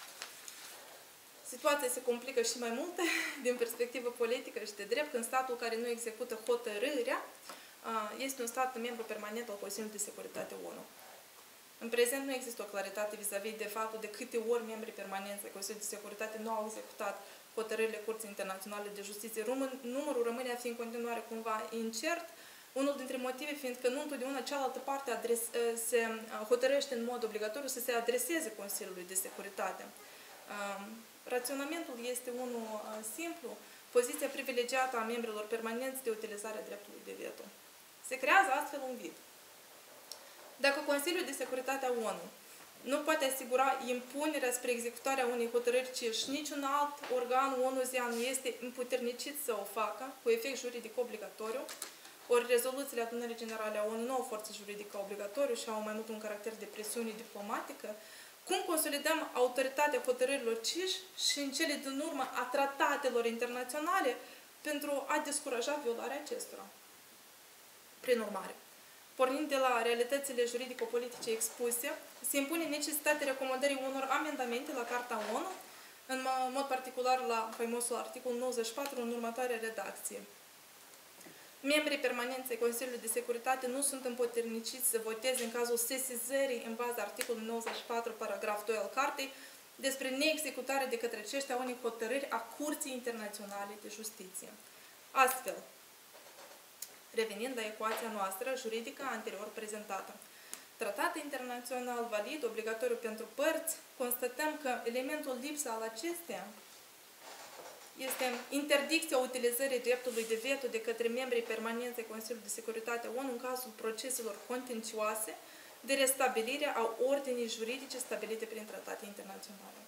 Situația se complică și mai mult din perspectivă politică și de drept, când statul care nu execută hotărârea este un stat membru permanent al Consiliului de Securitate ONU. În prezent nu există o claritate vis-a-vis de faptul de câte ori membrii permanenți ai Consiliului de Securitate nu au executat hotărârile Curții Internaționale de Justiție. Numărul rămâne a fi în continuare cumva incert, unul dintre motive fiind că nu întotdeauna cealaltă parte se hotărăște în mod obligatoriu să se adreseze Consiliului de Securitate. Raționamentul este unul simplu, poziția privilegiată a membrilor permanenți de utilizarea dreptului de veto. Se creează astfel un vid. Dacă Consiliul de Securitate a ONU nu poate asigura impunerea spre executarea unei hotărâri CIR și niciun alt organ onuzian nu este împuternicit să o facă, cu efect juridic obligatoriu, ori rezoluțiile Adunării Generale a ONU nu au forță juridică obligatoriu și au mai mult un caracter de presiune diplomatică, cum consolidăm autoritatea hotărârilor CIR și în cele din urmă a tratatelor internaționale pentru a descuraja violarea acestora? Prin urmare, pornind de la realitățile juridico-politice expuse, se impune necesitatea recomandării unor amendamente la Carta ONU, în mod particular la faimosul articol 94 în următoarea redacție. Membrii permanenți ai Consiliului de Securitate nu sunt împuterniciți să voteze în cazul sesizării în baza articolului 94, paragraf 2 al Cartei, despre neexecutare de către aceștia a unei hotărâri a Curții Internaționale de Justiție. Astfel, revenind la ecuația noastră juridică anterior prezentată, tratat internațional valid, obligatoriu pentru părți, constatăm că elementul lipsă al acesteia este interdicția utilizării dreptului de veto de către membrii permanenți ai Consiliului de Securitate ONU în cazul proceselor contencioase de restabilire a ordinii juridice stabilite prin tratate internaționale.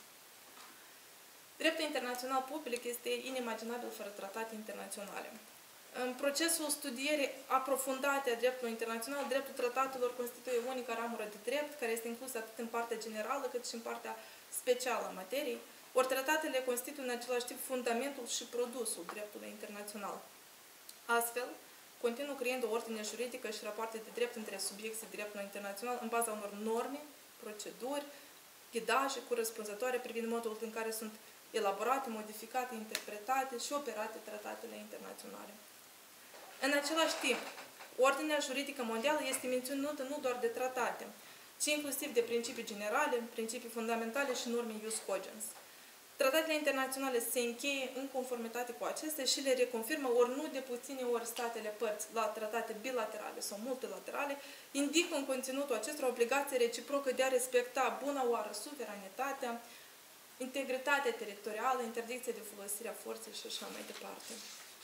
Dreptul internațional public este inimaginabil fără tratate internaționale. În procesul studierii aprofundate a dreptului internațional, dreptul tratatelor constituie unica ramură de drept, care este inclusă atât în partea generală cât și în partea specială a materiei, ori tratatele constituie în același timp fundamentul și produsul dreptului internațional. Astfel, continuă creând o ordine juridică și rapoarte de drept între subiecții dreptului internațional în baza unor norme, proceduri, ghidaje corespunzătoare privind modul în care sunt elaborate, modificate, interpretate și operate tratatele internaționale. În același timp, ordinea juridică mondială este menținută nu doar de tratate, ci inclusiv de principii generale, principii fundamentale și norme ius cogens. Tratatele internaționale se încheie în conformitate cu acestea și le reconfirmă, ori nu de puține ori statele părți la tratate bilaterale sau multilaterale, indică în conținutul acestor obligație reciprocă de a respecta bună oară suveranitatea, integritatea teritorială, interdicția de folosire a forței și așa mai departe.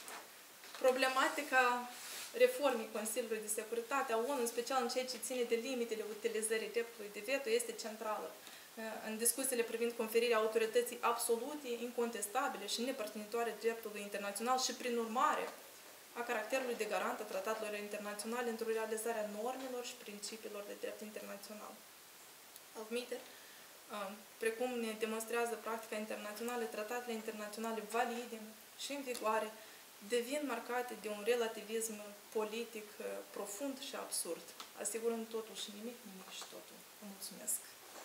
Problematica reformei Consiliului de Securitate a ONU, în special în ceea ce ține de limitele utilizării dreptului de veto, este centrală în discuțiile privind conferirea autorității absolute, incontestabile și nepărtinitoare dreptului internațional și, prin urmare, a caracterului de garant a tratatelor internaționale într-o realizare a normelor și principiilor de drept internațional. Altminte, precum ne demonstrează practica internațională, tratatele internaționale valide și în vigoare devin marcate de un relativism politic profund și absurd, asigurând totul și nimic și totul. Vă mulțumesc!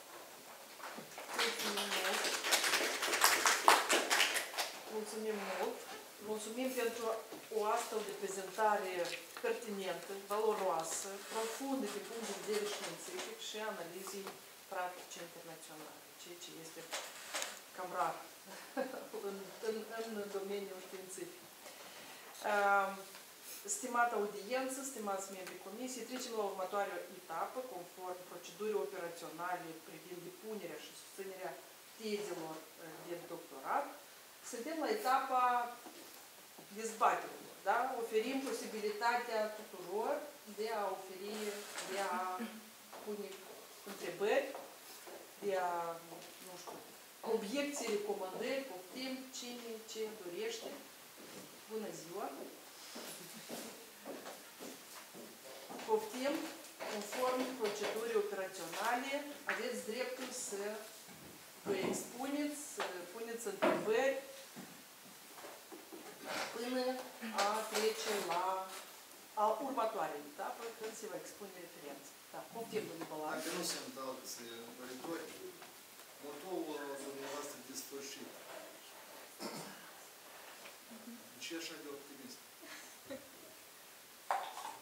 Mulțumim mult! Mulțumim pentru o astfel de prezentare pertinentă, valoroasă, profundă din punct de vedere științific și analizii practice internaționale, ceea ce este cam rar în domeniul științific. Stimată audiență, stimați membrii Comisiei, trecem la următoarea etapă, conform procedurii operaționale privind depunerea și susținerea tezelor de doctorat. Suntem la etapa dezbaterilor, da? Oferim posibilitatea tuturor de a pune întrebări, de a, nu știu, obiecții, recomandări, poftim cine ce dorește. Bună ziua! Poftim, conform procedurii operaționale, aveți dreptul să vă expuneți, să puneți întrebări până a trece la următoarea etapă, când se va expune referența. Da, poftim, domnul Balac. Dacă nu sunt alți măritori, motovul dumneavoastră de sfârșit. Ce așa de optimist?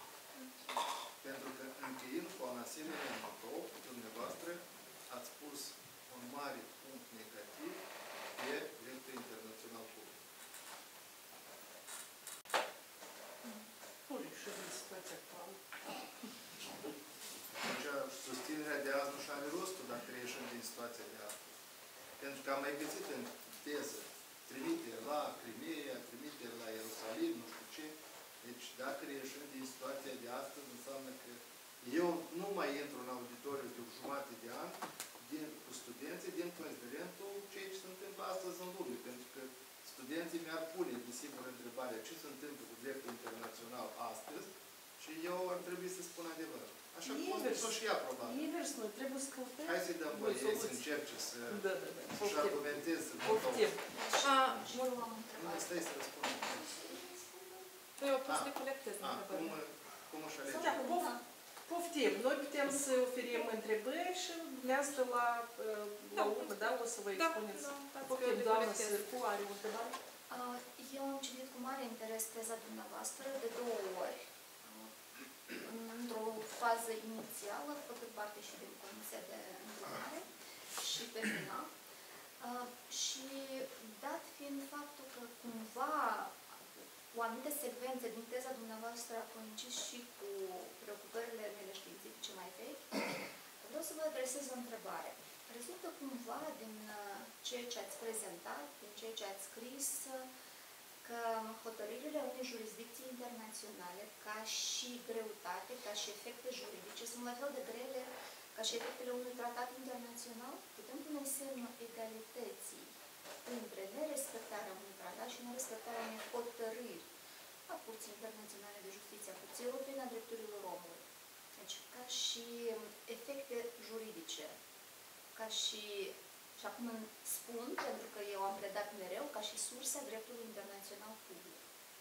am mai găsit în teză trimiteri la Crimea, trimiteri la Ierusalim, nu știu ce. Deci, dacă reieșim din situația de astăzi, înseamnă că eu nu mai intru în auditoriu de o jumătate de an cu studenții din considerentul ceea ce se întâmplă astăzi în lume. Pentru că studenții mi-ar pune, desigur, întrebarea ce se întâmplă cu dreptul internațional astăzi și eu ar trebui să spun adevărul. Așa cum spus-o și ea, probabil. Invers, noi trebuie să căutăm. Hai să-i dăm voie ei să încerce să-și argumenteze. Poftim. Așa, eu am întrebat. Stai să răspund. Păi eu pot să le colectez întrebările. Cum își alege? Poftim. Noi putem să oferim întrebări și dumneavoastră la urmă, da, o să vă expuneți. Poftim, doamna Sârcu are o întrebare? Eu am citit cu mare interes teza dumneavoastră de 2 ori. Într-o fază inițială, făcând parte și din comisia de îndrumare și pe final. Și dat fiind faptul că cumva cu anumite secvențe din teza dumneavoastră a coincis și cu preocupările mele științifice mai vechi, vreau să vă adresez o întrebare. Rezultă cumva din ceea ce ați prezentat, din ceea ce ați scris, că hotărârile unei jurisdicții internaționale, ca și greutate, ca și efecte juridice, sunt la fel de grele ca și efectele unui tratat internațional? Putem pune semnul egalității între nerespectarea unui tratat și nerespectarea unei hotărâri a Curții Internaționale de Justiție, a Curții Europene a Drepturilor Omului. Deci, ca și efecte juridice, ca și acum spun, pentru că eu am predat mereu, ca și sursa dreptului internațional public.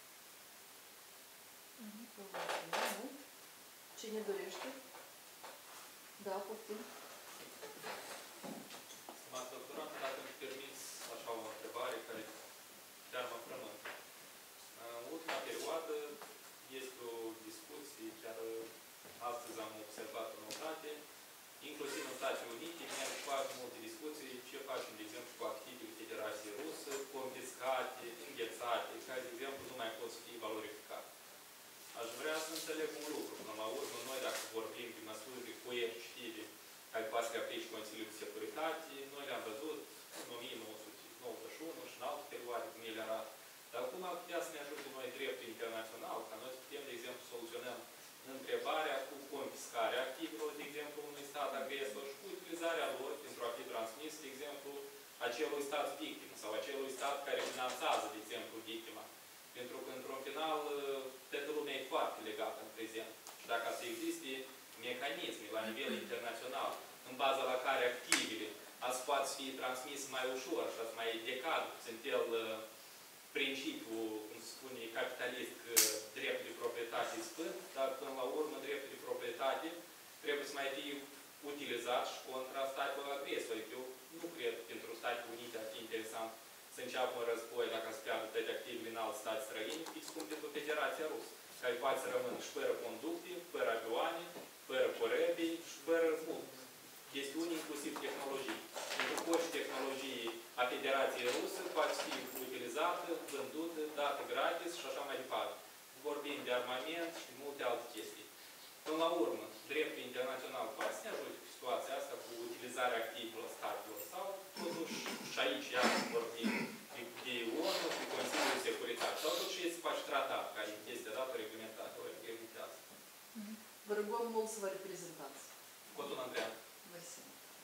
Cine dorește? Da, poftim. Stimați doctorant, dacă îmi permiți așa o întrebare care chiar mă frământă. În ultima perioadă este o discuție, chiar astăzi am observat o noutate, inclusiv în Statele Unite, merg foarte multe discuții, ce facem, de exemplu, cu activele Federației Rusă, confiscate, înghețate, care, de exemplu, nu mai pot să fie valorificate. Aș vrea să înțeleg un lucru. Până la urmă, noi, dacă vorbim de măsuri coercitive, care poate să aplice Consiliul de Securitate, noi le-am văzut în 1991 și în alte perioade, cum ele arată. Dar cum ar putea să ne ajute noi dreptul internațional, ca noi să putem, de exemplu, soluționăm întrebarea cu confiscarea activelor, de exemplu, unui stat agresor și cu utilizarea lor pentru a fi transmis, de exemplu, acelui stat victim sau acelui stat care finanțează, de exemplu, victima. Pentru că, într-un final, toată lumea e foarte legată în prezent. Și dacă să existe mecanisme la nivel internațional, în baza la care activele azi poate fi transmis mai ușor și azi mai decad, sunt el principiul, cum se spune, capitalist, că dreptul de proprietate e sfânt, dar până la urmă dreptul de proprietate trebuie să mai fie utilizat și contra statelor agresori. Eu nu cred că pentru Statele Unite ar fi interesant să înceapă un război dacă se pierdă toate activele în alți stat străini, fix cum pentru Federația Rusă, care poate să rămână și fără conducte, fără avioane, fără corăbii și fără chestiuni, inclusiv tehnologii. Pentru că orice tehnologie a Federației Rusă poate fi utilizată, vândută, dată gratis și așa mai departe. Vorbim de armament și multe alte chestii. Până la urmă, dreptul internațional poate să ne ajute cu situația asta, cu utilizarea activelor statelor sau, totuși, și aici iar vorbim de ONU, de Consiliul de Securitate. Sau totuși este face tratat, care este dată reglementată, o reglementează. Vă rugăm mult să vă reprezentați. Cotun Andreea. Mersi.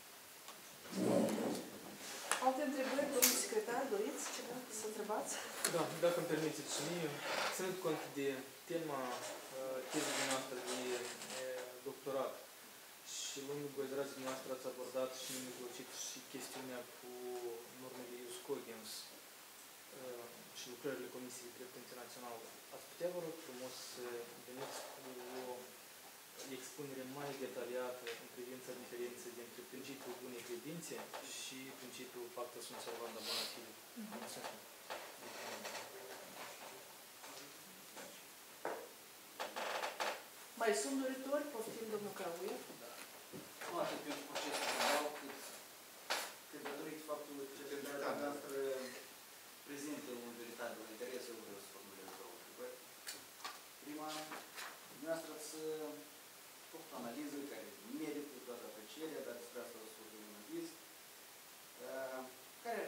Alte întrebări, domnul secretar, doriți ceva să întrebați? Da, dacă îmi permiteți și mie, ținând cont de tema tezei noastre de doctorat și luând în considerație dumneavoastră ați abordat și nemijlocit și chestiunea cu normele Ius Cogens și lucrările Comisiei de Drept Internațional, ați putea, vă rog frumos, să veniți cu o expunere mai detaliată în privința diferenței dintre principiul bunei credințe și principiul pacta sunt servanda bona fide. Mai sunt doritori? Poftim, domnul Cauie. Nu atât pentru procesul verbal, cât datorită faptului că reprezentarea noastră prezintă un veritabil interes, eu vreau să formulez două întrebări. Prima, dumneavoastră să făcut o analiză care merită toată aprecierea, dar despre asta o să vorbim în aviz, care ar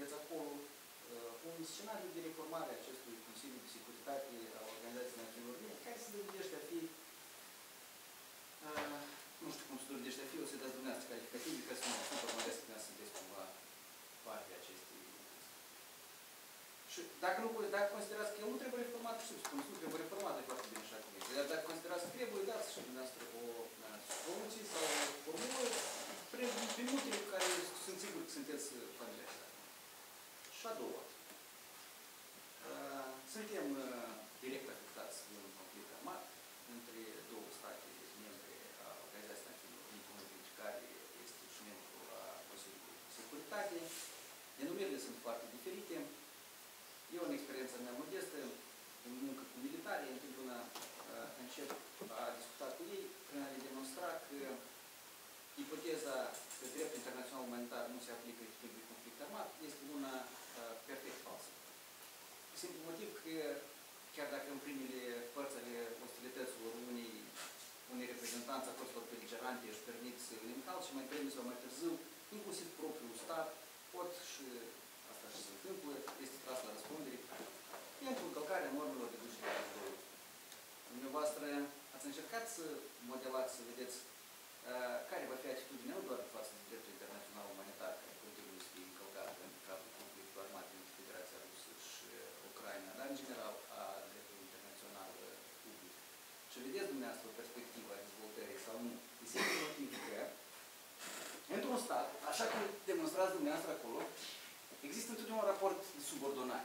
puteți acolo un scenariu de reformare a acestui Consiliu de Securitate al Organizației Națiunilor Unite, care se dovedește a fi, nu știu cum se dovedește a fi, o să dați dumneavoastră calificative, că să nu urmăresc că dumneavoastră sunteți cumva partea acestei. Și dacă considerați că el nu trebuie reformat, și spuneți, nu trebuie reformat, de foarte bine așa cum este. Dar dacă considerați că trebuie, dați și dumneavoastră o soluție sau o formulă prin motive cu care sunt sigur că sunteți familiarizați. Și a doua. Suntem direct afectați de un conflict armat între două state membre a Organizației Națiunilor Unite, unul dintre care este și membru a Consiliului de Securitate. Denumirile sunt foarte diferite. Eu, în experiența mea modestă, în muncă cu militari, întotdeauna încep a discuta cu ei prin a le demonstra că ipoteza că dreptul internațional umanitar nu se aplică în timp de conflict armat este una perfect falsă. Simplu motiv că, chiar dacă în primele părți ale ostilităților unei reprezentanți a părților beligerante își permit să le încalce, mai devreme sau mai târziu, inclusiv propriul stat, pot și asta și se întâmplă, este tras la răspundere pentru încălcarea normelor de ducere de război. Dumneavoastră ați încercat să modelați, să vedeți care va fi atitudinea nu doar față de dreptul internațional umanitar, care continuă să fie încălcat în cadrul conflictului armat dintre Federația Rusă și Ucraina, dar în general a dreptului internațional public. Și vedeți dumneavoastră o perspectivă a dezvoltării sau nu? E simplu motiv că într-un stat, așa cum demonstrați dumneavoastră acolo, există întotdeauna un raport de subordonare,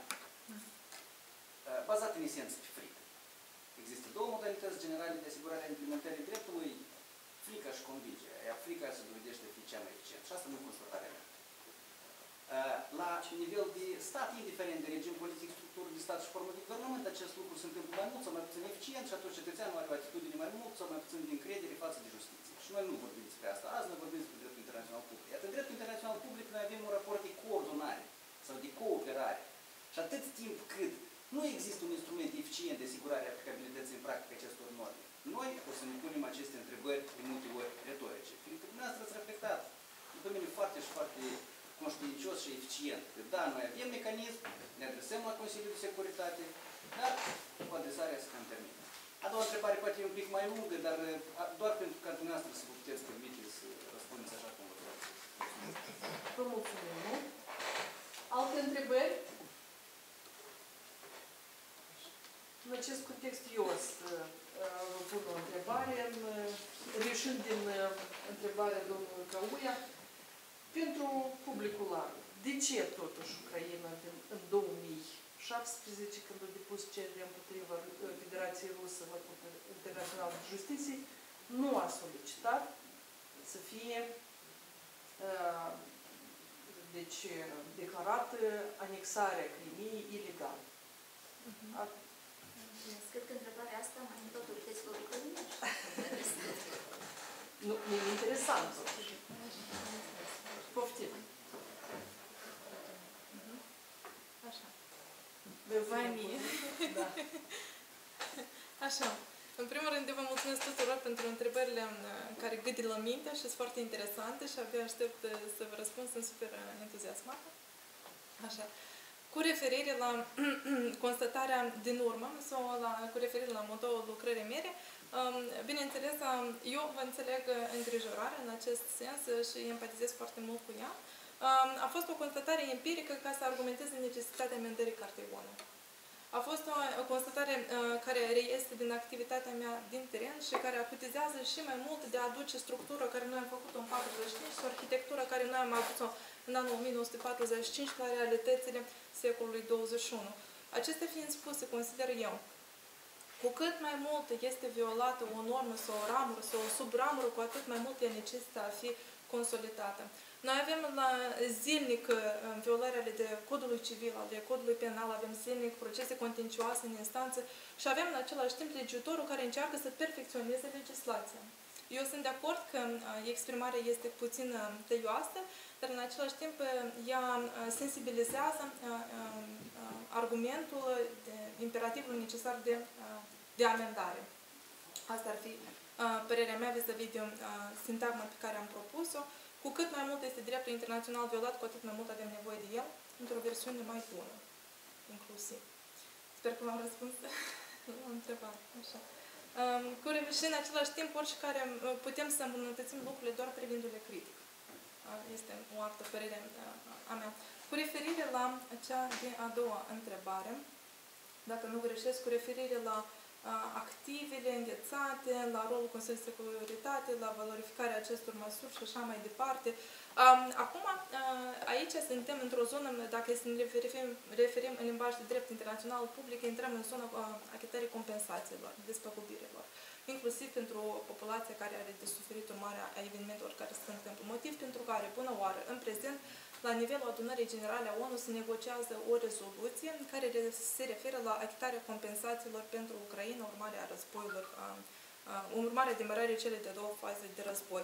bazat în esență pe frică. Există două modalități generale de asigurare a implementării dreptului, frica și convingerea. Iar frica se dovedește a fi cea mai eficientă. Și asta nu e constatarea mea. La nivel de stat, indiferent de regim politic, structură de stat și formă de guvernământ, acest lucru se întâmplă mai mult sau mai puțin eficient și atunci cetățeanul are o atitudine mai mult sau mai puțin de încredere față de justiție. Și noi nu vorbim despre asta. Azi noi vorbim despre dreptul internațional public. Iată, dreptul internațional public, noi avem un raport de coordonare sau de cooperare. Și atât timp cât nu există un instrument eficient de asigurare a aplicabilității în practică acestor norme, noi o să ne punem aceste întrebări de multe ori retorice. Pentru că dumneavoastră ați reflectat în domeniul foarte și foarte conștiincios și eficient. Că da, noi avem mecanism, ne adresăm la Consiliul de Securitate, dar cu adresarea se cam termină. A doua întrebare poate e un pic mai lungă, dar doar pentru ca dumneavoastră să vă puteți permite să răspundeți așa cum vă vreau. Vă mulțumim. Alte întrebări? În acest context eu o să vă pun o întrebare, reșind din întrebarea domnului Cauia, pentru publicul larg. De ce totuși Ucraina în 2017, când a depus cerere împotriva Federației Rusă la Curtea Internațională de Justiție, nu a solicitat să fie deci, declarată anexarea Crimeei ilegală? Cred că întrebarea asta mai mult autorităților ucrainești. Nu, e interesant. Poftim. Așa. Vai mie. Da. Așa. În primul rând, vă mulțumesc tuturor pentru întrebările care gâdi la minte și sunt foarte interesante și abia aștept să vă răspund, sunt super entuziasmată. Așa. Cu referire la constatarea din urmă sau cu referire la motoul lucrării mele, bineînțeles, eu vă înțeleg îngrijorarea în acest sens și empatizez foarte mult cu ea. A fost o constatare empirică ca să argumenteze necesitatea amendării Cartei ONU. A fost o constatare care reiese din activitatea mea din teren și care acutizează și mai mult de a aduce structură care noi am făcut-o în 45 și arhitectura care noi am avut-o în anul 1945 la realitățile secolului 21. Acestea fiind spuse, consider eu, cu cât mai mult este violată o normă sau o ramură sau o subramură, cu atât mai mult ea necesită a fi consolidată. Noi avem la zilnic violările de codului civil, de codului penal, avem zilnic procese contencioase în instanță și avem în același timp legiuitorul care încearcă să perfecționeze legislația. Eu sunt de acord că exprimarea este puțin tăioasă, dar în același timp ea sensibilizează argumentul imperativul necesar de amendare. Asta ar fi părerea mea vis-a-vis de sintagma pe care am propus-o. Cu cât mai mult este dreptul internațional violat, cu atât mai mult avem nevoie de el. într-o versiune mai bună, inclusiv. Sper că v-am răspuns la întrebare. Așa. Și în același timp, oricare putem să îmbunătățim lucrurile doar privindu-le critic. Este o altă părere a mea. Cu referire la cea de a doua întrebare, dacă nu greșesc, cu referire la activele înghețate, la rolul Consiliului de Securitate, la valorificarea acestor măsuri și așa mai departe. Acum, aici suntem într-o zonă, dacă să ne referim în limbaj de drept internațional public, intrăm în zona achitării compensațiilor, despăgubirilor, inclusiv pentru populația care are de suferit urmarea a evenimentelor care se întâmplă. Motiv pentru care, până oară, în prezent, la nivelul adunării generale a ONU se negociază o rezoluție care se referă la achitarea compensațiilor pentru Ucraina, urmarea războiilor, urmarea demarării celei de două faze de război.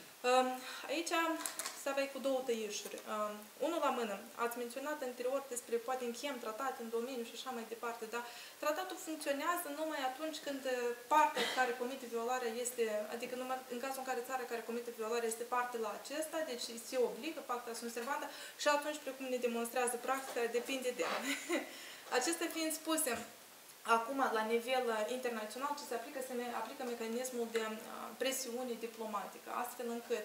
Aici să avem cu două tăișuri. Unul la mână, ați menționat anterior despre poate încheiem tratate în domeniu și așa mai departe, dar tratatul funcționează numai atunci când partea care comite violarea este, adică numai în cazul în care țara care comite violarea este parte la acesta, deci se obligă, pacta sunt servată și atunci, precum ne demonstrează practica, depinde de acestea fiind spuse, acum, la nivel internațional, ce se aplică, aplică mecanismul de presiune diplomatică, astfel încât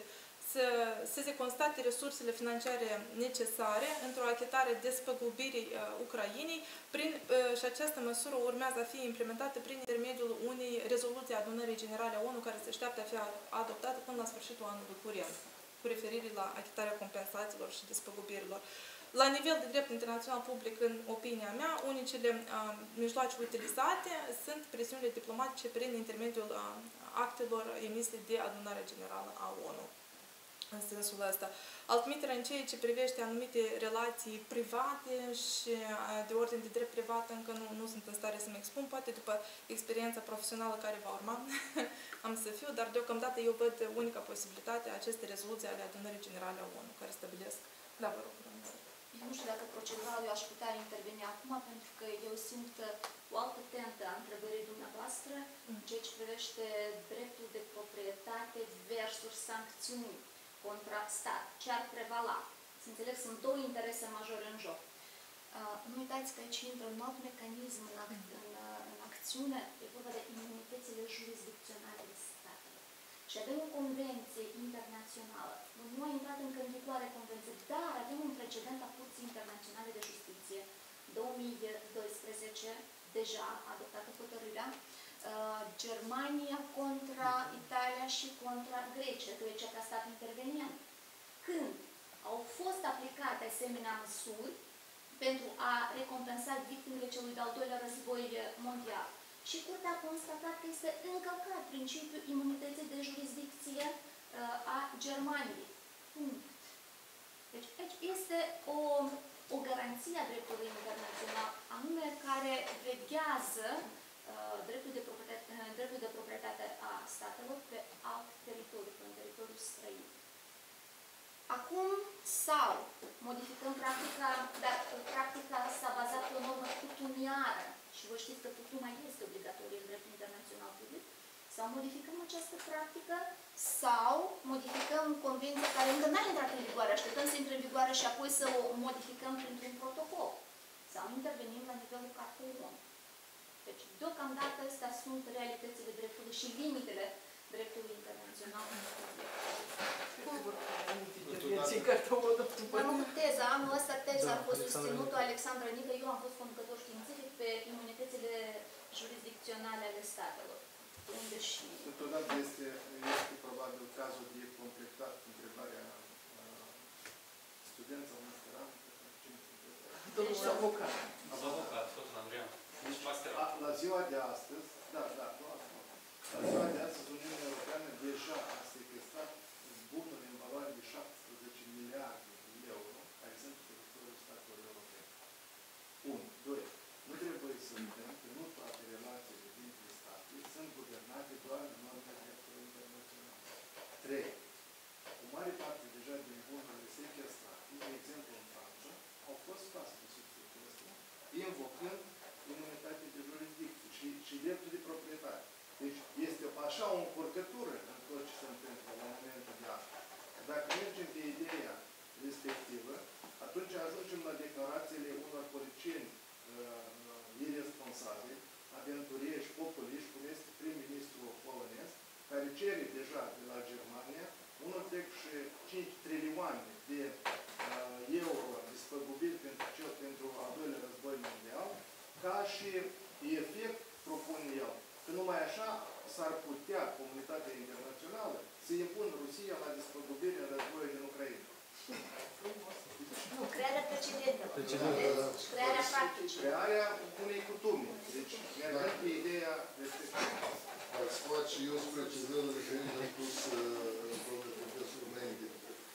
să se constate resursele financiare necesare într-o achitare despăgubirii Ucrainei și această măsură urmează a fi implementată prin intermediul unei rezoluții adunării generale a ONU care se așteaptă a fi adoptată până la sfârșitul anului curent, cu referire la achitarea compensațiilor și despăgubirilor. La nivel de drept internațional public, în opinia mea, unicele mijloace utilizate sunt presiunile diplomatice prin intermediul actelor emise de adunarea generală a ONU. În sensul ăsta. Altminteri, în ceea ce privește anumite relații private și de ordine de drept privat, încă nu sunt în stare să-mi expun, poate după experiența profesională care va urma, am să fiu, dar deocamdată eu văd unica posibilitate aceste rezoluții ale adunării generale a ONU, care stabilesc. Da, vă rog. Eu nu știu dacă procedural eu aș putea interveni acum, pentru că eu simt o altă tentă a întrebării dumneavoastră în ceea ce privește dreptul de proprietate versus sancțiuni contra stat. Ce ar prevala? Să înțeleg, sunt două interese majore în joc. Nu uitați că aici intră un alt mecanism în acțiune, e vorba de imunitățile jurisdicționale de stat. Și avem o convenție internațională. Nu a intrat încă în vigoare convenție, dar avem un precedent a Curții Internaționale de Justiție, 2012, deja adoptată hotărârea, Germania contra Italia și contra Grecia, Grecia ca stat intervenient. Când au fost aplicate asemenea măsuri pentru a recompensa victimele celui de-al doilea război mondial. Și Curtea a constatat că este încălcat principiul imunității de jurisdicție a Germaniei. Deci aici este o garanție a dreptului internațional, anume care veghează dreptul de proprietate a statelor pe alt teritoriu, pe un teritoriu străin. Acum, sau modificăm practica, dar practica s-a bazat pe o normă cutumiară și vă știți că cutuma este obligatorie în dreptul internațional public, sau modificăm această practică, sau modificăm convenția care încă n-a intrat în vigoare, așteptăm să intre în vigoare și apoi să o modificăm printr-un protocol, sau intervenim la nivelul Cartei ONU. Deci, deocamdată, astea sunt realitățile dreptului și limitele dreptului internațional. Mai mult teza, anul ăsta teza a fost susținută Alexandra Nică, eu am fost conducător științific pe imunitățile jurisdicționale ale statelor. Unde și... Totodată este probabil cazul de completat întrebarea studența masterantă. Domnul avocat. Avocat, tot în Andreea. Deci masterat. La ziua de astăzi, la ziua de astăzi, Uniunea Europeană deja a sequestrat bunuri în valoare de 17 miliarde de euro care sunt pe teritoriul statelor europene. 1. 2. Nu trebuie să uităm că nu toate relațiile dintre state sunt guvernate doar în normele dreptului internațional. 3. O mare parte deja din bunurile sequestrate, de exemplu în Franța, au fost scoase de sub sequestru, invocând imunitate de jurisdicție și dreptul de proprietate. Deci este așa o deja de la Germania 1,5 trilioane de euro despăgubiri pentru al doilea război mondial, ca și efect propune el. Că numai așa s-ar putea comunitatea internațională să impună Rusia la despăgubiri în războiul din Ucraina. Nu, crearea precedentelor. Deci, crearea practicii. Crearea unei cutume. Deci, mergând pe ideea respectivă. Ați face eu spre precizările care le-am pus domnul profesor înainte.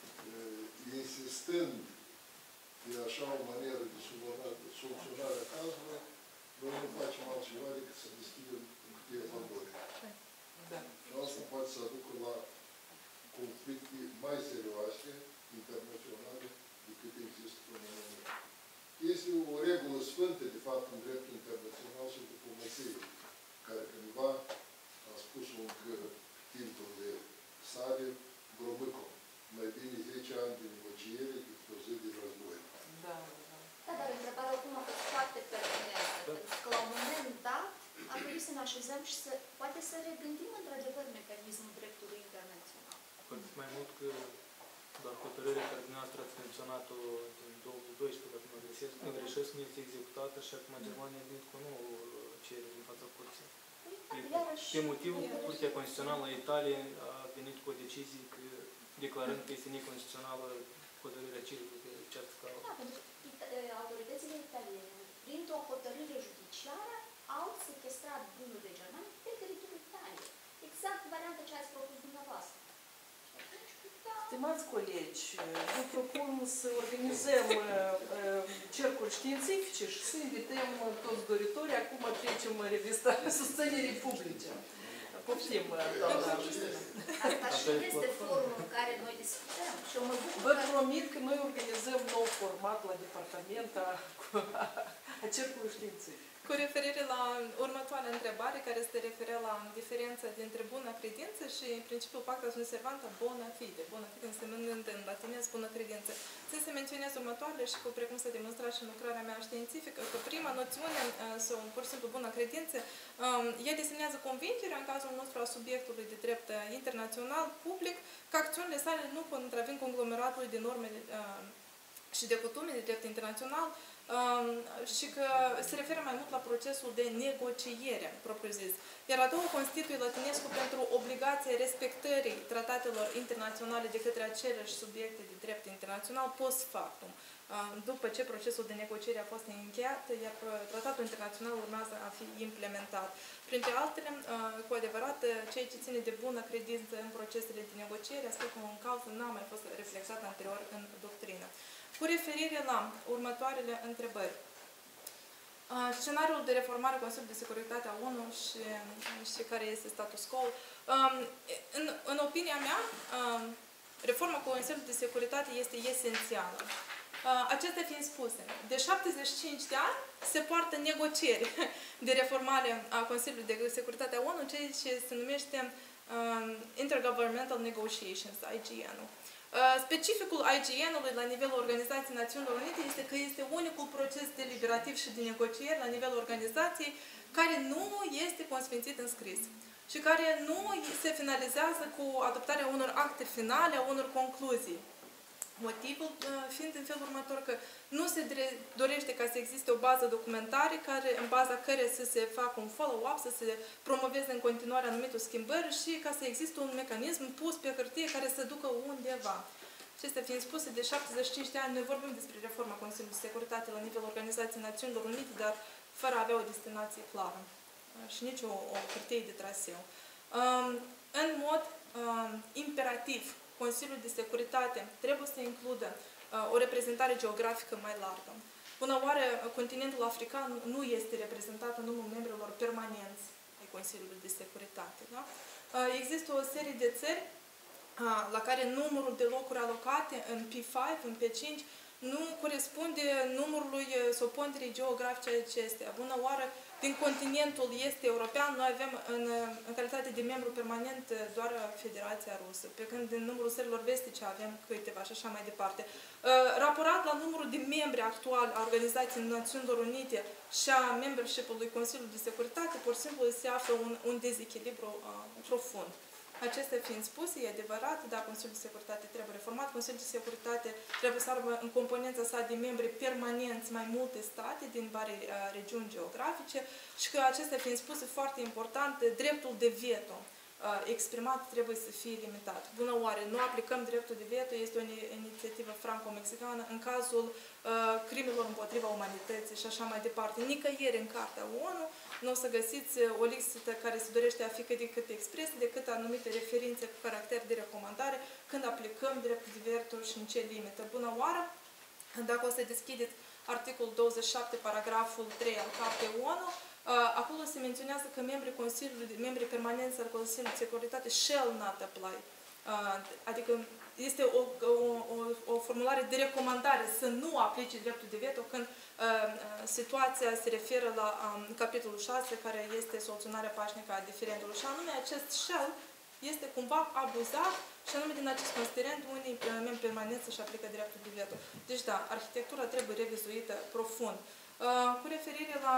Insistând de așa o manieră de soluționare a cazului, noi nu facem altceva decât să deschidem câteva valori. Și asta poate să aducă la conflicte mai serioase, internaționale, decât există până în moment. Este o regulă sfântă, de fapt, în dreptul internațional și în diplomație, care cândva a spus-o încă timpul de sare, Gromâco, mai bine 10 ani de negociere decât o zi de război. Da, dar întrebarea acum a fost foarte pertinentă, pentru că la un moment dat ar trebui să ne așezăm și să poate să regândim într-adevăr mecanismul dreptului internațional. Cu atât mai mult că doar hotărârea care dumneavoastră ați menționat-o din 2012, dacă mă greșesc, nu este executată și acum Germania a venit cu o nouă cerere în fața curții. Pe motivul că Curtea Constituțională a Italiei a venit cu o decizie declarând că este neconstituțională hotărârea cerului pe această cauză. Da, pentru că autoritățile italiene, printr-o hotărâre judiciară, au sequestrat bunurile germane pe teritoriul Italiei. Exact varianta ce ați propus dumneavoastră. Stimați colegi, vă propun să organizăm cercuri științifice și să invităm toți doritorii. Acum trecem în revista susținerii publice. Poftim, doamna Justina. Asta și este forumul în care noi discutăm. Și eu mă bucur Vă promit că noi organizăm nou format la departament a cercului științific. Cu referire la următoarea întrebare, care se referă la diferența dintre bună credință și principiul pacta sunt servanta bona fide. Bona fide însemnând în latinez bună credință. Țin să menționez următoarele și precum s-a demonstrat și în lucrarea mea științifică, că prima noțiune, sau pur și simplu bună credință, ea desemnează convingerea, în cazul nostru a subiectului de drept internațional, public, că acțiunile sale nu contravin conglomeratului de norme și de cutume de drept internațional, și că se referă mai mult la procesul de negociere, propriu-zis. Iar a doua constituie latinescu pentru obligația respectării tratatelor internaționale de către aceleși subiecte de drept internațional post factum, după ce procesul de negociere a fost încheiat, iar tratatul internațional urmează a fi implementat. Printre altele, cu adevărat, ceea ce ține de bună credință în procesele de negociere, aspectul în cauză n-a mai fost reflexat anterior în doctrină. Cu referire la următoarele întrebări. Scenariul de reformare a Consiliului de Securitate a ONU și care este status quo. În opinia mea, reforma Consiliului de Securitate este esențială. Acestea fiind spuse, de 75 de ani se poartă negocieri de reformare a Consiliului de Securitate a ONU, ceea ce se numește Intergovernmental Negotiations, IGN-ul. Specificul IGN-ului la nivelul Organizației Națiunilor Unite este că este unicul proces deliberativ și de negocieri la nivelul organizației care nu este consfințit în scris și care nu se finalizează cu adoptarea unor acte finale, a unor concluzii. Motivul fiind în felul următor că nu se dorește ca să existe o bază documentare în baza căreia să se facă un follow-up, să se promoveze în continuare anumite schimbări și ca să existe un mecanism pus pe hârtie care să ducă undeva. Acestea fiind spuse, de 75 de ani noi vorbim despre reforma Consiliului de Securitate la nivelul Organizației Națiunilor Unite, dar fără a avea o destinație clară și nici o hârtie de traseu. În mod imperativ, Consiliul de Securitate trebuie să includă o reprezentare geografică mai largă. Până oare continentul african nu este reprezentat în numărul membrilor permanenți ai Consiliului de Securitate. Da? Există o serie de țări la care numărul de locuri alocate în P5, în P5, nu corespunde numărului sau ponderii geografice acestea. Bună oară, din continentul este european, noi avem în calitate de membru permanent doar Federația Rusă, pe când din numărul țărilor vestice avem câteva și așa mai departe. Raporat la numărul de membri actual a Organizației Națiunilor Unite și a membership-ului Consiliului de Securitate, pur și simplu se află un dezechilibru profund. Acestea fiind spuse, e adevărat, da, Consiliul de Securitate trebuie reformat, Consiliul de Securitate trebuie să aibă în componența sa de membri permanenți mai multe state din vari regiuni geografice și că acestea fiind spuse, foarte important, dreptul de veto exprimat trebuie să fie limitat. Bună oare, nu aplicăm dreptul de veto, este o inițiativă franco-mexicană în cazul crimelor împotriva umanității și așa mai departe. Nicăieri în Carta ONU nu o să găsiți o listă care se dorește a fi cât de cât expres, decât anumite referințe cu caracter de recomandare când aplicăm dreptul de veto și în ce limită. Bună oară, dacă o să deschideți articolul 27, paragraful 3 al Cartei ONU, acolo se menționează că membrii permanenți al Consiliului de Securitate shall not apply. Adică este o formulare de recomandare să nu aplice dreptul de veto când situația se referă la capitolul 6, care este soluționarea pașnică a diferendului. Și anume, acest shall este cumva abuzat și anume din acest considerent unii membri permanenți să-și aplică dreptul de veto. Deci da, arhitectura trebuie revizuită profund. Cu referire la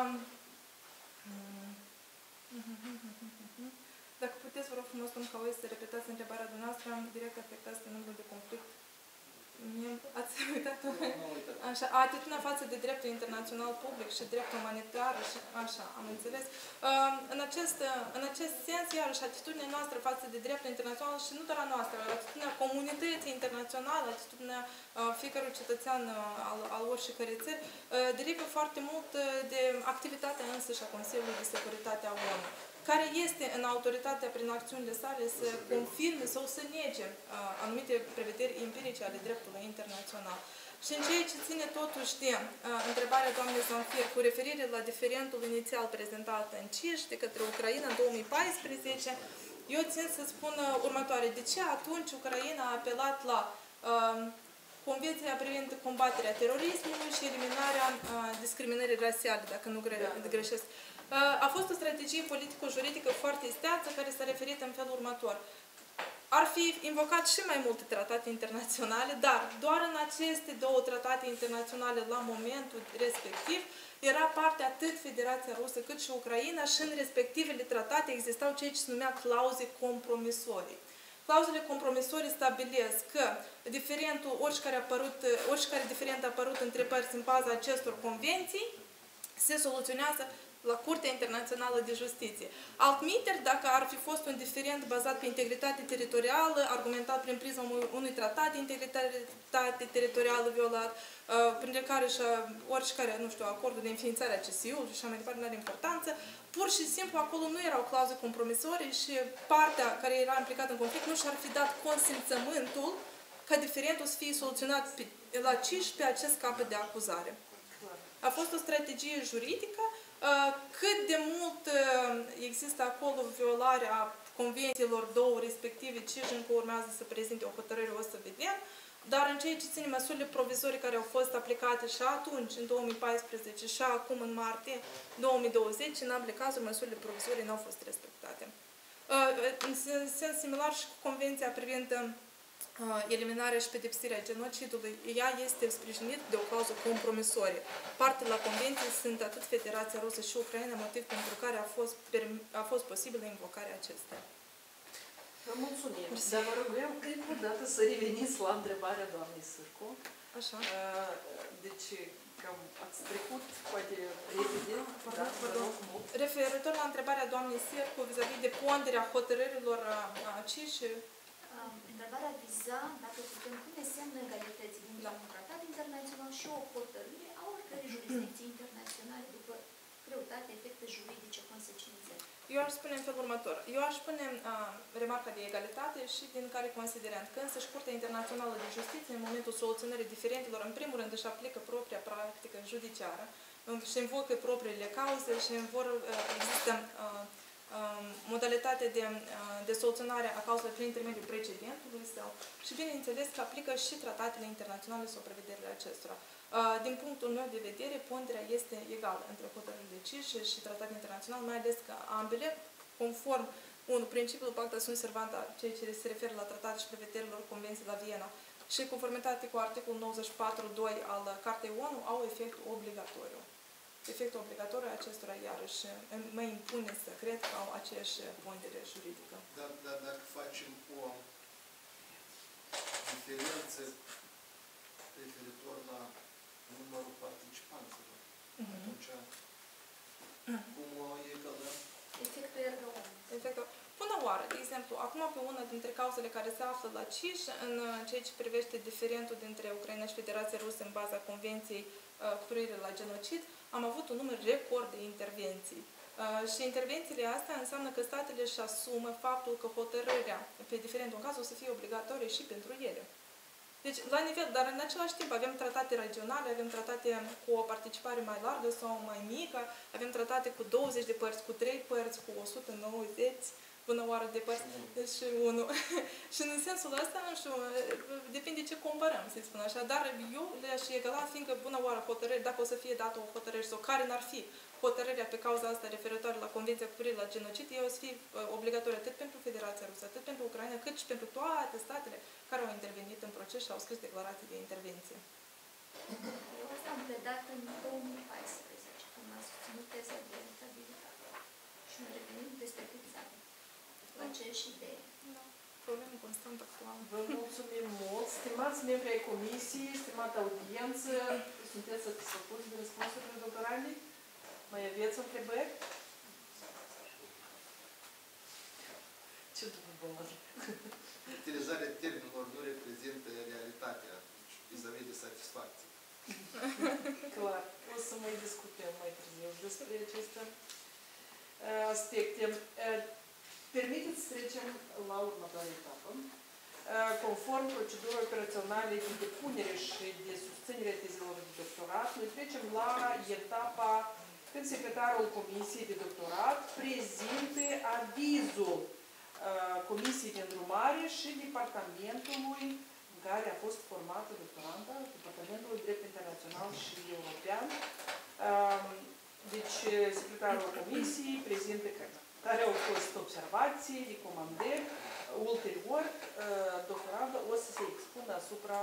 dacă puteți, vă rog frumos, domnul Haues, să repetați întrebarea dumneavoastră, am direct afectat de numărul de conflict. Ați uitat? Așa, atitudinea față de dreptul internațional public și dreptul umanitar, și așa, am înțeles. În acest sens, iarăși, atitudinea noastră față de dreptul internațional și nu doar a noastră, atitudinea comunității internaționale, atitudinea fiecărui cetățean al oricărei țări, derivă foarte mult de activitatea însăși a Consiliului de Securitate a ONU, care este în autoritatea prin acțiunile sale să confirme sau să nege anumite prevederi empirice ale dreptului internațional. Și în ceea ce ține totuși de întrebarea doamnei Zamfir cu referire la diferentul inițial prezentat în CIJ de către Ucraina în 2014, eu țin să spun următoare. De ce atunci Ucraina a apelat la Convenția privind combaterea terorismului și eliminarea discriminării rasiale, dacă nu greșesc? A fost o strategie politico-juridică foarte isteață care s-a referit în felul următor. Ar fi invocat și mai multe tratate internaționale, dar doar în aceste două tratate internaționale la momentul respectiv era parte atât Federația Rusă cât și Ucraina și în respectivele tratate existau ceea ce se numea clauze compromisorii. Clauzele compromisorii stabilesc că oricare diferent apărut între părți în baza acestor convenții se soluționează la Curtea Internațională de Justiție. Altminteri, dacă ar fi fost un diferent bazat pe integritate teritorială, argumentat prin prisma unui tratat de integritate teritorială violat, printre care și oricare, nu știu, acordul de înființare a CSI-ului și așa mai departe, nu are importanță, pur și simplu acolo nu erau clauze compromisorii și partea care era implicată în conflict nu și-ar fi dat consimțământul ca diferentul să fie soluționat la CIJ pe acest capăt de acuzare. A fost o strategie juridică. Cât de mult există acolo violarea convențiilor două respective, CIJ încă urmează să prezinte o hotărâre, o să vedem, dar în ceea ce ține măsurile provizorii care au fost aplicate și atunci, în 2014, și acum, în martie 2020, în ambele cazuri, măsurile provizorii nu au fost respectate. În sens similar și cu convenția privind eliminarea și pedepsirea genocidului, ea este sprijinită de o clauză compromisorie. Parte la convenție sunt atât Federația Rusă și Ucraina, motiv pentru care a fost posibilă invocarea acestea. Vă mulțumim. Dar vă rugăm încă o dată să reveniți la întrebarea doamnei Sârcu. Așa. Deci, cam ați trecut, poate, repede, da, vă rog mult. Referitor la întrebarea doamnei Sârcu vis-a-vis de ponderea hotărârilor CIJ, întrebarea viza dacă putem pune semnul egalității dintre un tratat internațional și o hotărâre a oricărei jurisdicții internaționale după greutate, efecte juridice, consecințe. Eu aș spune în felul următor. Eu aș spune remarca de egalitate și din care considerent că însăși Curtea Internațională de Justiție, în momentul soluționării diferendelor, în primul rând își aplică propria practică judiciară și invocă propriile cauze și există modalitatea de soluționare a cauzelor prin intermediul precedentului sau și bineînțeles că aplică și tratatele internaționale sau prevederile acestora. Din punctul meu de vedere, ponderea este egală între hotărârile CIJ și tratate internaționale, mai ales că ambele, conform principiul pacta sunt servanta, ceea ce se referă la tratat și prevederilor Convenției la Viena și conformitate cu articolul 94.2 al Cartei ONU, au efect obligatoriu. efectul obligatoriu acestora, iarăși, mă impune să cred că au aceeași pondere juridică. Dar dacă facem o diferență referitor la numărul participanților, atunci cum o egalăm? Efectul erga omnes. Efectul. Până oară, de exemplu, acum pe una dintre cauzele care se află la CIJ, în ceea ce privește diferentul dintre Ucraina și Federația Rusă în baza Convenției cu privire la genocid, am avut un număr record de intervenții. Și intervențiile astea înseamnă că statele își asumă faptul că hotărârea pe diferentul în caz o să fie obligatorie și pentru ele. Deci, la nivel, dar în același timp avem tratate regionale, avem tratate cu o participare mai largă sau mai mică, avem tratate cu 20 de părți, cu 3 părți, cu 190 până oară de părți, deci unul. Și în sensul ăsta, nu știu, depinde ce comparăm, să spun așa, dar eu le-aș egala, fiindcă bună oară hotărâri, dacă o să fie dată o hotărâre sau care n-ar fi hotărârea pe cauza asta referitoare la Convenția cu privire la genocid, ea o să fie obligatorie atât pentru Federația Rusă, atât pentru Ucraina, cât și pentru toate statele care au intervenit în proces și au scris declarații de intervenție. Eu asta am pledat în 2014, când am susținut teza de rentabilitate. Și ne revenim peste câți ani la aceeași idee. Da. Problemă constantă actuală. Vă mulțumim mult. Stimați membri ai comisiei, stimată audiență, sunteți satisfăcuți de răspunsurile doctorandei? Mai aveți întrebări? Ce după bună? Utilizarea termenilor nu reprezintă realitatea vis-a-vis de satisfacție. Clar. O să mai discutăm mai târziu despre aceste aspecte. Permiteți să trecem la următoarea etapă. Conform procedurii operaționale de depunere și de susținere a tezelor de doctorat, noi trecem la etapa când secretarul Comisiei de Doctorat prezinte avizul Comisiei de Îndrumare și Departamentului în care a fost formată doctoranta, Departamentul Drept Internațional și European. Deci, secretarul Comisiei prezintă care au fost observații, recomandări. Ulterior, doctoranda o să se expună asupra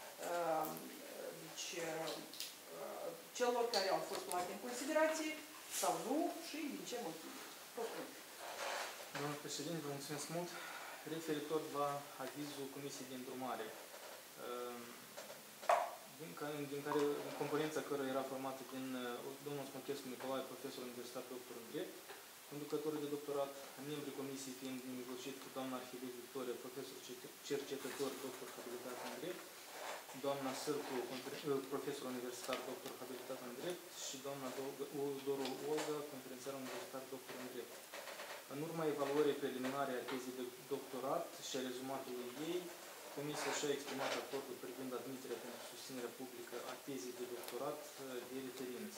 celor care au fost luate în considerație sau nu și din ce motiv. Domnul președinte, vă mulțumesc mult. Referitor la avizul Comisiei de Îndrumare, din care componența cărora era formată din domnul Smolchescu Nicolae, profesor universitar, doctor în drept, conducătorul de doctorat, membrii comisiei fiind negociat cu doamna Arhivie Victoria, profesor cercetător, doctor habilitat în drept, doamna Sârcu, profesor universitar, doctor habilitat în drept și doamna Doru Olga, conferențiar universitar, doctor în drept. În urma evaluării preliminare a tezei de doctorat și a rezumatului ei, Comisia și-a exprimat acordul privind admiterea pentru susținerea publică a tezei de doctorat de referință.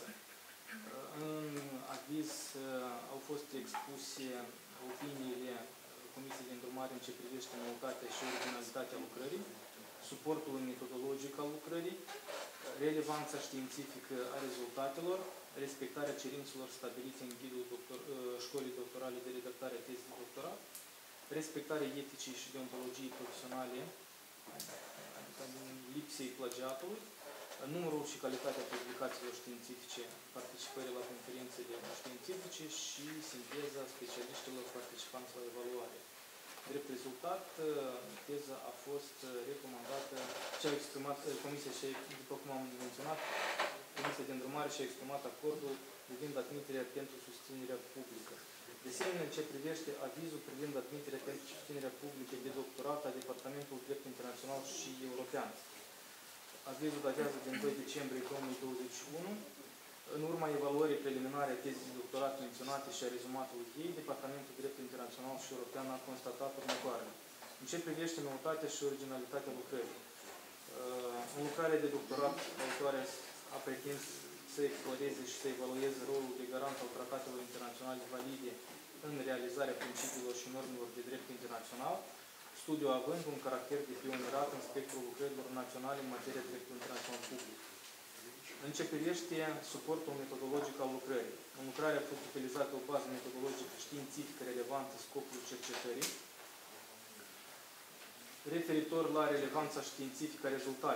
În aviz au fost expuse opiniile Comisiei de Îndrumare în ce privește noutatea și originalitatea lucrării, suportul metodologic al lucrării, relevanța științifică a rezultatelor, respectarea cerințelor stabilite în ghidul școlii doctorale de redactare a tezei de doctorat, respectarea eticii și deontologiei profesionale, adică lipsei plagiatului, numărul și calitatea publicațiilor științifice, participării la conferințele științifice și sinteza specialiștilor participanți la evaluare. Drept rezultat, teza a fost recomandată, ce a exprimat Comisia și, după cum am menționat, Comisia de Îndrumare și-a exprimat acordul privind admiterea pentru susținerea publică. De asemenea, în ce privește avizul privind admiterea pentru susținerea publică de doctorat a Departamentului Drept Internațional și European. Avizul datează din 2 decembrie 2021. În urma evaluării preliminare a tezei de doctorat menționate și a rezumatului ei, Departamentul Drept Internațional și European a constatat următoarele. În ce privește noutatea și originalitatea lucrării. În lucrarea de doctorat, autoarea a pretins să exploreze și să evalueze rolul de garant al tratatelor internaționale valide în realizarea principiilor și normelor de drept internațional, studiul având un caracter de pionierat în spectrul lucrărilor naționale în materie de drept internațional public. În ce privește suportul metodologic al lucrării, în lucrare a fost utilizată o bază metodologică științifică relevantă scopului cercetării, referitor la relevanța științifică a rezultatelor.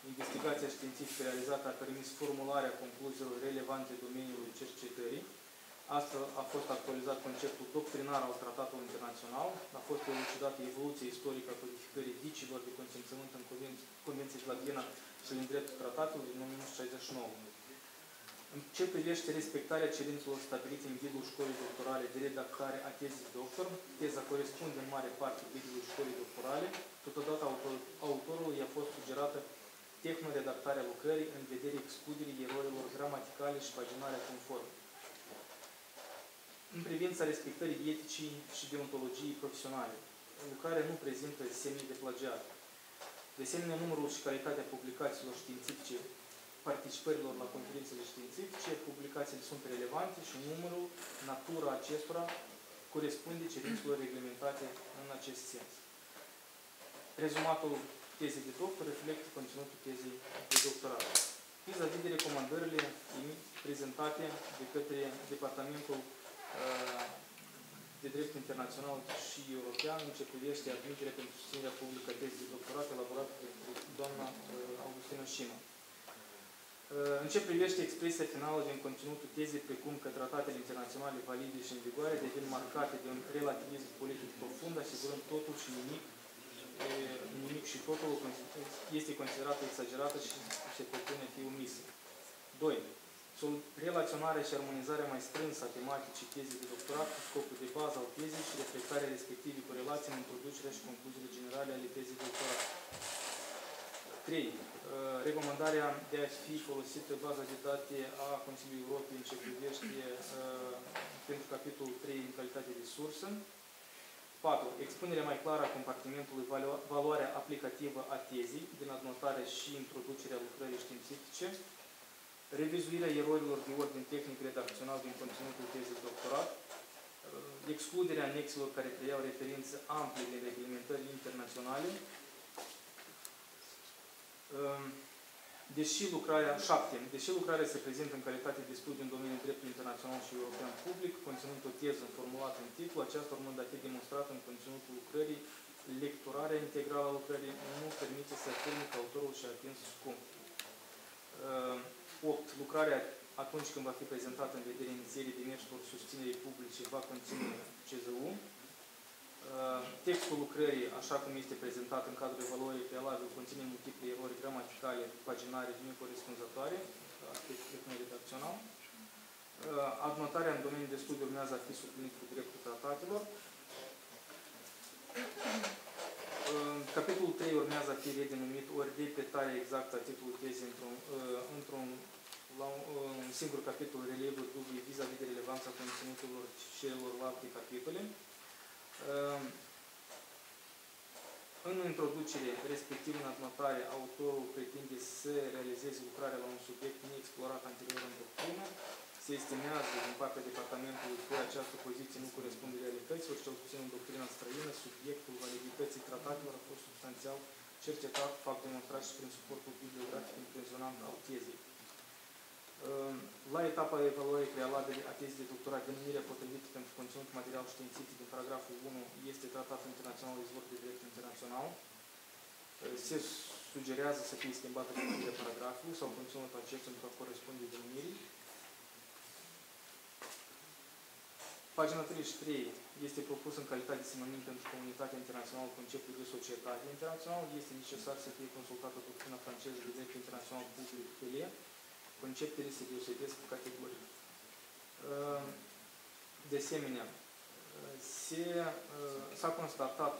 investigația științifică realizată a permis formularea concluziilor relevante domeniului cercetării. Astfel a fost actualizat conceptul doctrinar al tratatului internațional, a fost elucidată evoluția istorică a codificării dicilor de consimțământ în Convenție de la Viena și în dreptul tratatului din 1969. În ce privește respectarea cerințelor stabilite în ghidul școlii doctorale de redactare a tezei doctor, teza corespunde în mare parte ghidului școlii doctorale, totodată autorului a fost sugerată tehnoredactarea lucrării în vederea excluderii erorilor gramaticale și paginarea conform. În privința respectării eticii și deontologiei profesionale, lucrarea nu prezintă semne de plagiat. De asemenea, numărul și calitatea publicațiilor științifice, participărilor la conferințele științifice, publicațiile sunt relevante și numărul, natura acestora corespunde cerințelor reglementate în acest sens. Rezumatul tezei de doctor reflectă conținutul tezei de doctorat. Vis-a-vis de recomandările prezentate de către Departamentul de Drept Internațional și European în ce privește admiterea pentru susținerea publică a tezei de doctorat elaborată de doamna Augustina Șima. În ce privește expresia finală din conținutul tezei, precum că tratatele internaționale valide și în vigoare devin marcate de un relativism politic profund, asigurând totul și nimic și totul este considerată exagerată și se propune a fi omisă. 2. Relaționarea și armonizarea mai strânsă a tematicii tezei de doctorat cu scopul de bază al tezei și reflectarea respectivei corelații în introducerea și concluziile generale ale tezei de doctorat. 3. Recomandarea de a fi folosită baza de date a Consiliului Europei în ce privește pentru capitolul 3 în calitate de sursă. 4. Expunerea mai clară a compartimentului valoarea aplicativă a tezei din adnotare și introducerea lucrării științifice. Revizuirea erorilor de ordin tehnic redacțional din conținutul tezei de doctorat. Excluderea anexelor care preiau referințe ample de reglementări internaționale. Deși lucrarea se prezintă în calitate de studiu în domeniul dreptului internațional și european public, conținând o teză formulată în titlu, aceasta urmând a fi demonstrată în conținutul lucrării, lecturarea integrală a lucrării nu permite să afirme că autorul și-a atins scopul. 8. Lucrarea, atunci când va fi prezentată în vederea inițierii demersurilor susținerii publice, va conține CZU. Textul lucrării, așa cum este prezentat în cadrul evaluării prealabil, conține multiple erori gramaticale, paginare necorespunzătoare, aspect redacțional. Adnotarea în domeniul de studiu urmează a fi suplinit cu dreptul tratatelor. Capitolul 3 urmează a fi redenumit ori repetarea exactă a titlului tezei într-un singur capitol relevuri dubii vis-a-vis de relevanța conținuturilor celorlalte capitole. În introducere, respectiv în adnotare, autorul pretinde să realizeze lucrarea la un subiect neexplorat anterior în doctrină. Se estimează din partea departamentului că această poziție nu corespunde realităților, cel puțin în doctrina străină, subiectul validității tratatelor a fost substanțial cercetat, fapt demonstrat și prin suportul bibliografic impresionant al tezei. La etapa evaluării prealabile a tezei de doctorat, denumirea potrivită pentru conținut material științific din paragraful 1 este Tratatul Internațional Izvor de Drept Internațional. Se sugerează să fie schimbată denumirea paragrafului sau conținutul acesta pentru a corespunde denumirii. Pagina 33 este propus în calitate de sinonim pentru comunitatea internațională conceptul de societate internațională. Este necesar să fie consultată doctrina franceză de drept internațional public PLE. Conceptele se deosebesc categoric. De asemenea, s-a constatat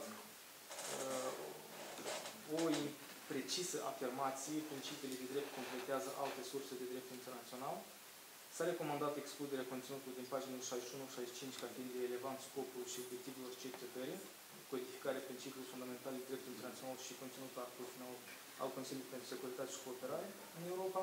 o imprecisă afirmație, principiile de drept completează alte surse de drept internațional. S-a recomandat excluderea conținutului din paginile 61-65 ca fiind de relevant scopul și obiectivelor cercetării, codificarea principiilor fundamentale de drept internațional și conținutul articolului final al Consiliului pentru Securitate și Cooperare în Europa.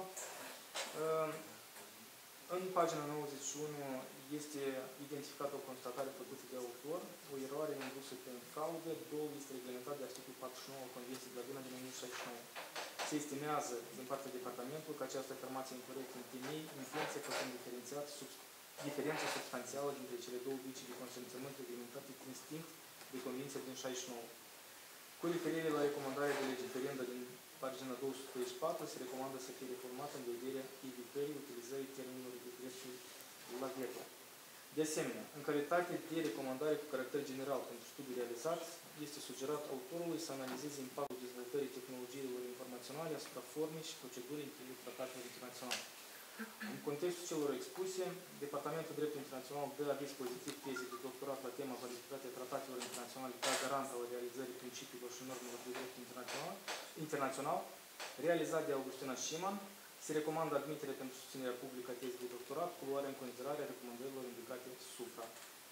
În pagina 91 este identificată o constatare făcută de autor, o eroare indusă prin fraudă, este reglementat de articolul 49 al Convenției de la Viena din 1969. Se estimează din partea departamentului că această afirmație incorectă în temei influență făcând diferența substanțială dintre cele două vicii de consimțământ reglementate distinct de Convenția din 69. Cu referire la recomandarea de legiferendă din pagina 234, se recomandă să fie reformat în vederea evitării utilizării termenului de dreptul la veto. De asemenea, în calitate de recomandare cu caracter general pentru studiul realizat, este sugerat autorului să analizeze impactul dezvoltării tehnologiilor informaționale asupra formei și procedurii încheierii tratatelor internaționale. În contextul celor expuse, Departamentul Drept Internațional dă aviz pozitiv tezei de doctorat la tema validitatea tratatelor internaționale ca garant al realizării principiilor și normelor de drept internațional, realizat de Augustina Schiman. Se recomandă admitere pentru susținerea publică a tezei de doctorat cu luarea în considerare a recomandărilor indicate supra.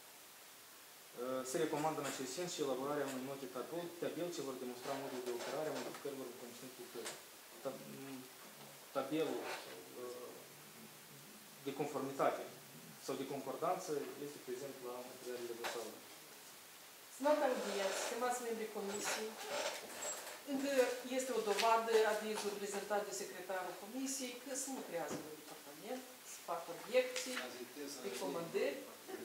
Se recomandă în acest sens și elaborarea unui note tabel ce vor demonstra modul de operare a modificărilor în conținutul cărții. Tabelul de conformitate sau de concordanță este prezent la materialele dosarului. Stimați audienți, stimați membrii comisiei, încă este o dovadă avizul prezentat de secretarul comisiei că se nu creează un departament, se fac obiecții, recomandări.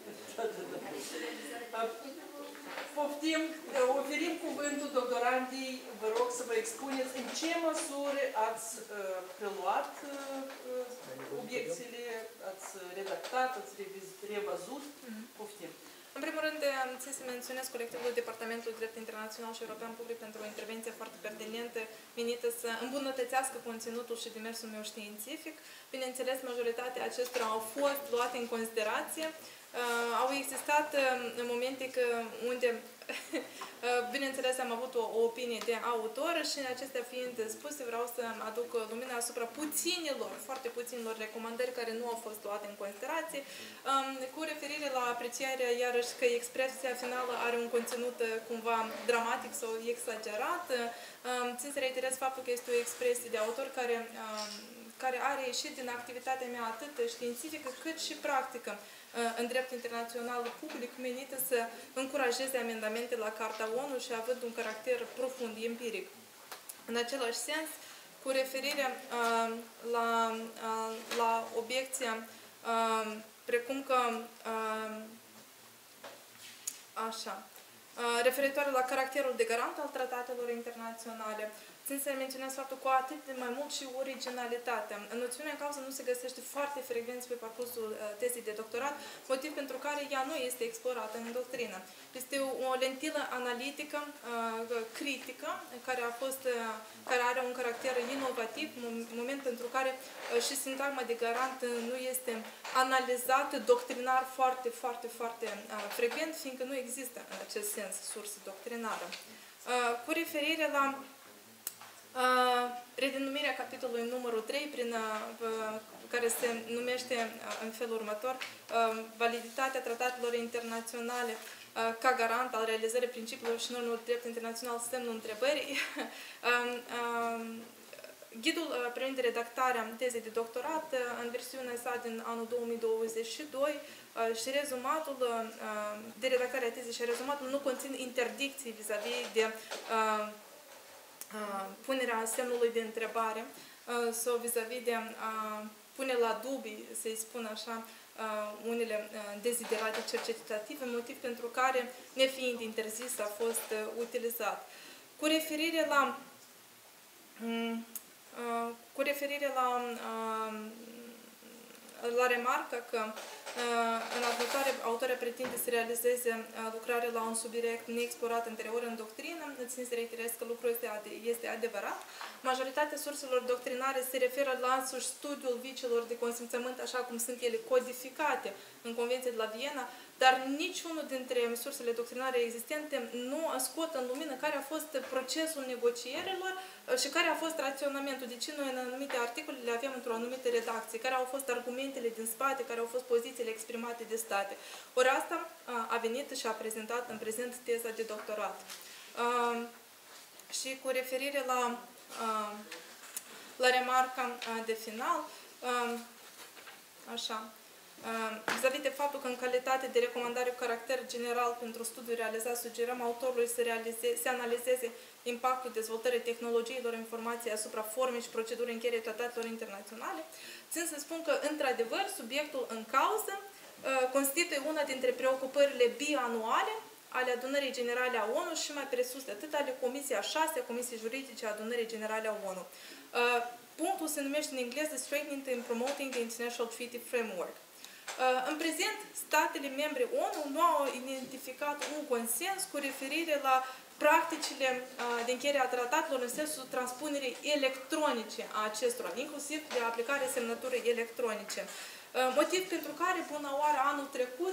Poftim, oferim cuvântul doctorandei, vă rog să vă expuneți în ce măsură ați preluat obiecțiile, ați redactat, ați revăzut. Poftim. În primul rând, țin să menționez colectivul Departamentul Drept Internațional și European Public pentru o intervenție foarte pertinentă, menită să îmbunătățească conținutul și demersul meu științific. Bineînțeles, majoritatea acestora au fost luate în considerație. Au existat momente unde, bineînțeles, am avut o opinie de autor și acestea fiind spuse, vreau să aduc lumina asupra puținilor, foarte puținilor recomandări care nu au fost luate în considerație, cu referire la aprecierea, iarăși, că expresia finală are un conținut cumva dramatic sau exagerat. Țin să reiterez faptul că este o expresie de autor care are ieșit din activitatea mea atât științifică cât și practică în drept internațional public, menită să încurajeze amendamente la Carta ONU și având un caracter profund empiric. În același sens, cu referire la obiecția, precum că referitoare la caracterul de garant al tratatelor internaționale, țin să menționez faptul cu atât de mai mult și originalitatea. Noțiunea în cauză nu se găsește foarte frecvent pe parcursul tezei de doctorat, motiv pentru care ea nu este explorată în doctrină. Este o lentilă analitică, critică, care are un caracter inovativ, moment pentru care și sintagma de garant nu este analizată doctrinar foarte, foarte, foarte frecvent, fiindcă nu există în acest sens sursă doctrinară. Cu referire la redenumirea capitolului numărul 3, care se numește în felul următor validitatea tratatelor internaționale ca garant al realizării principiilor și normelor de drept internațional, semnul întrebării. Ghidul privind redactarea tezei de doctorat în versiunea sa din anul 2022 și rezumatul de redactare a tezei și rezumatul nu conțin interdicții vis-a-vis de punerea semnului de întrebare sau vis-a-vis de pune la dubii, să-i spun așa, unele deziderate cercetative, motiv pentru care, nefiind interzis, a fost utilizat. Cu referire la remarca că în adnotare autoarea pretinde să realizeze lucrarea la un subiect neexplorat anterior în doctrină, țin să reiterez că lucrul este adevărat. Majoritatea surselor doctrinare se referă la însuși studiul vicilor de consimțământ, așa cum sunt ele codificate în Convenția de la Viena, dar niciunul dintre sursele doctrinare existente nu scot în lumină care a fost procesul negocierilor și care a fost raționamentul. De ce noi în anumite articole le avem într-o anumită redacție, care au fost argumentele din spate, care au fost pozițiile exprimate de state. Ori asta a venit și a prezentat în prezent teza de doctorat. Și cu referire la remarca de final, așa, vis-a-vis de faptul că în calitate de recomandare cu caracter general pentru studiul realizat, sugerăm autorului să analizeze impactul dezvoltării tehnologiilor informației asupra formei și procedurii încheierii tratatelor internaționale. Țin să spun că, într-adevăr, subiectul în cauză constituie una dintre preocupările bianuale ale Adunării Generale a ONU și mai presus de atât ale Comisiei a 6-a Comisiei Juridice a Adunării Generale a ONU. Punctul se numește în engleză Strengthening and Promoting the International Treaty Framework. În prezent, statele membre ONU nu au identificat un consens cu referire la practicile de încheiere a tratatelor în sensul transpunerii electronice a acestora, inclusiv de aplicarea semnăturii electronice. Motiv pentru care, până oară, anul trecut,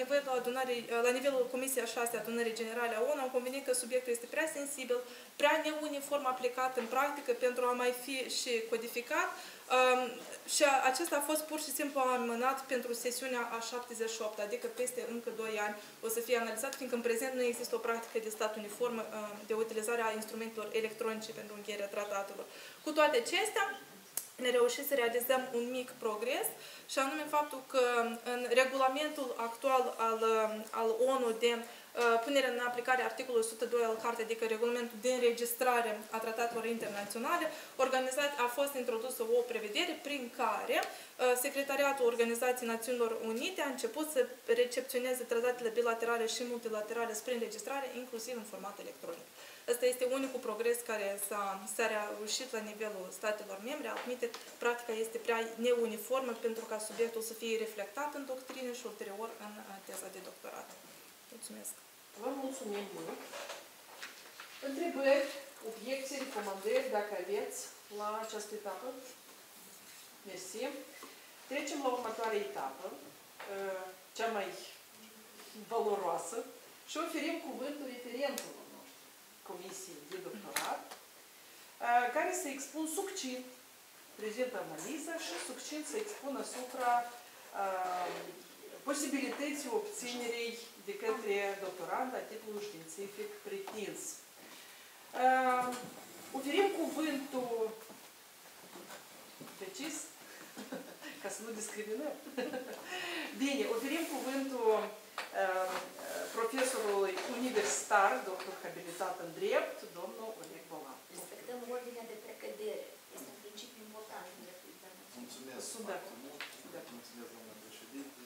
la nivelul Comisiei a 6-a Adunării Generale a ONU, am convenit că subiectul este prea sensibil, prea neuniform aplicat în practică pentru a mai fi și codificat și acesta a fost pur și simplu amânat pentru sesiunea a 78, adică peste încă 2 ani o să fie analizat, fiindcă în prezent nu există o practică de stat uniformă de utilizare a instrumentelor electronice pentru încheierea tratatelor. Cu toate acestea, ne reușit să realizăm un mic progres și anume faptul că în regulamentul actual al ONU de punerea în aplicare articolului 102 al Cartei, adică regulamentul de înregistrare a tratatelor internaționale, a fost introdusă o prevedere prin care Secretariatul Organizației Națiunilor Unite a început să recepționeze tratatele bilaterale și multilaterale spre înregistrare, inclusiv în format electronic. Ăsta este unicul progres care s-a reușit la nivelul statelor membre. Altminte, practica este prea neuniformă pentru ca subiectul să fie reflectat în doctrină și ulterior în teza de doctorat. Mulțumesc! Vă mulțumim mult! Întrebări, obiecții, recomandări, dacă aveți, la această etapă? Mersi! Trecem la următoarea etapă, cea mai valoroasă, și oferim cuvântul referentului Comisiei de Doctorat, care să expun succint, prezintă analiza și succint să expun asupra posibilității obținerii de către doctorand a titlului științific pretins. Oferim cuvântul precis, ca să nu discriminăm. Bine, oferim cuvântul profesorului universitar, doctor habilitat în drept, domnul Oleg Bolan. Respectăm ordinea de precădere. Este un principiu important în dreptul internațional. Mulțumesc foarte mult. Mulțumesc, doamna președinte.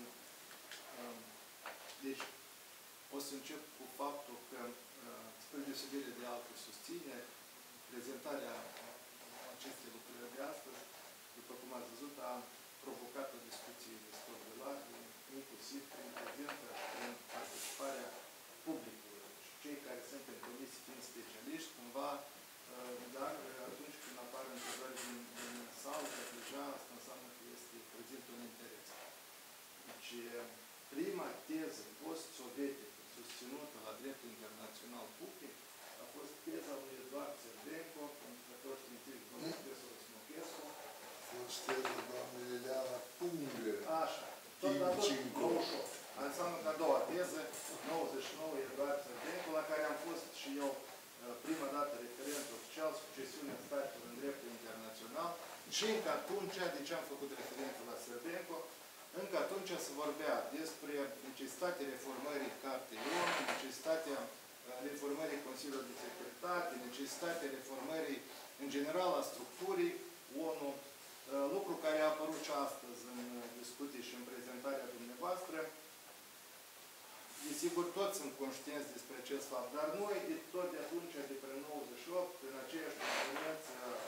Deci, o să încep cu faptul că, spre deosebire de alte susțineri, prezentarea acestei lucrări de astăzi, după cum ați văzut, a provocat o discuție destul de largă, inclusiv prin prezența și prin participarea publicului. Și cei care sunt în comisii fiind specialiști, cumva, dar atunci când apar întrebări din sală, deja asta înseamnă că prezintă un interes. Deci, prima teză post-sovietică susținută la dreptul internațional public a fost teza lui Eduard Țerbenco, comunicator științific, domnul profesor Smochescu. A fost teza doamnei Ileana Pungă. Așa. Tot la 98. Înseamnă că a doua teză, 99, Eduard Țerbenco, la care am fost și eu prima dată referent oficial, succesiunea statelor în dreptul internațional. Și încă atunci, de ce am făcut referență la Țerbenco, încă atunci se vorbea despre necesitatea reformării Cartei ONU, necesitatea reformării Consiliului de Securitate, necesitatea reformării, în general, a structurii ONU, lucru care a apărut și astăzi în discuții și în prezentarea dumneavoastră. Desigur, toți sunt conștienți despre acest fapt, dar noi, tot de atunci, de prin 98, în aceeași conferință,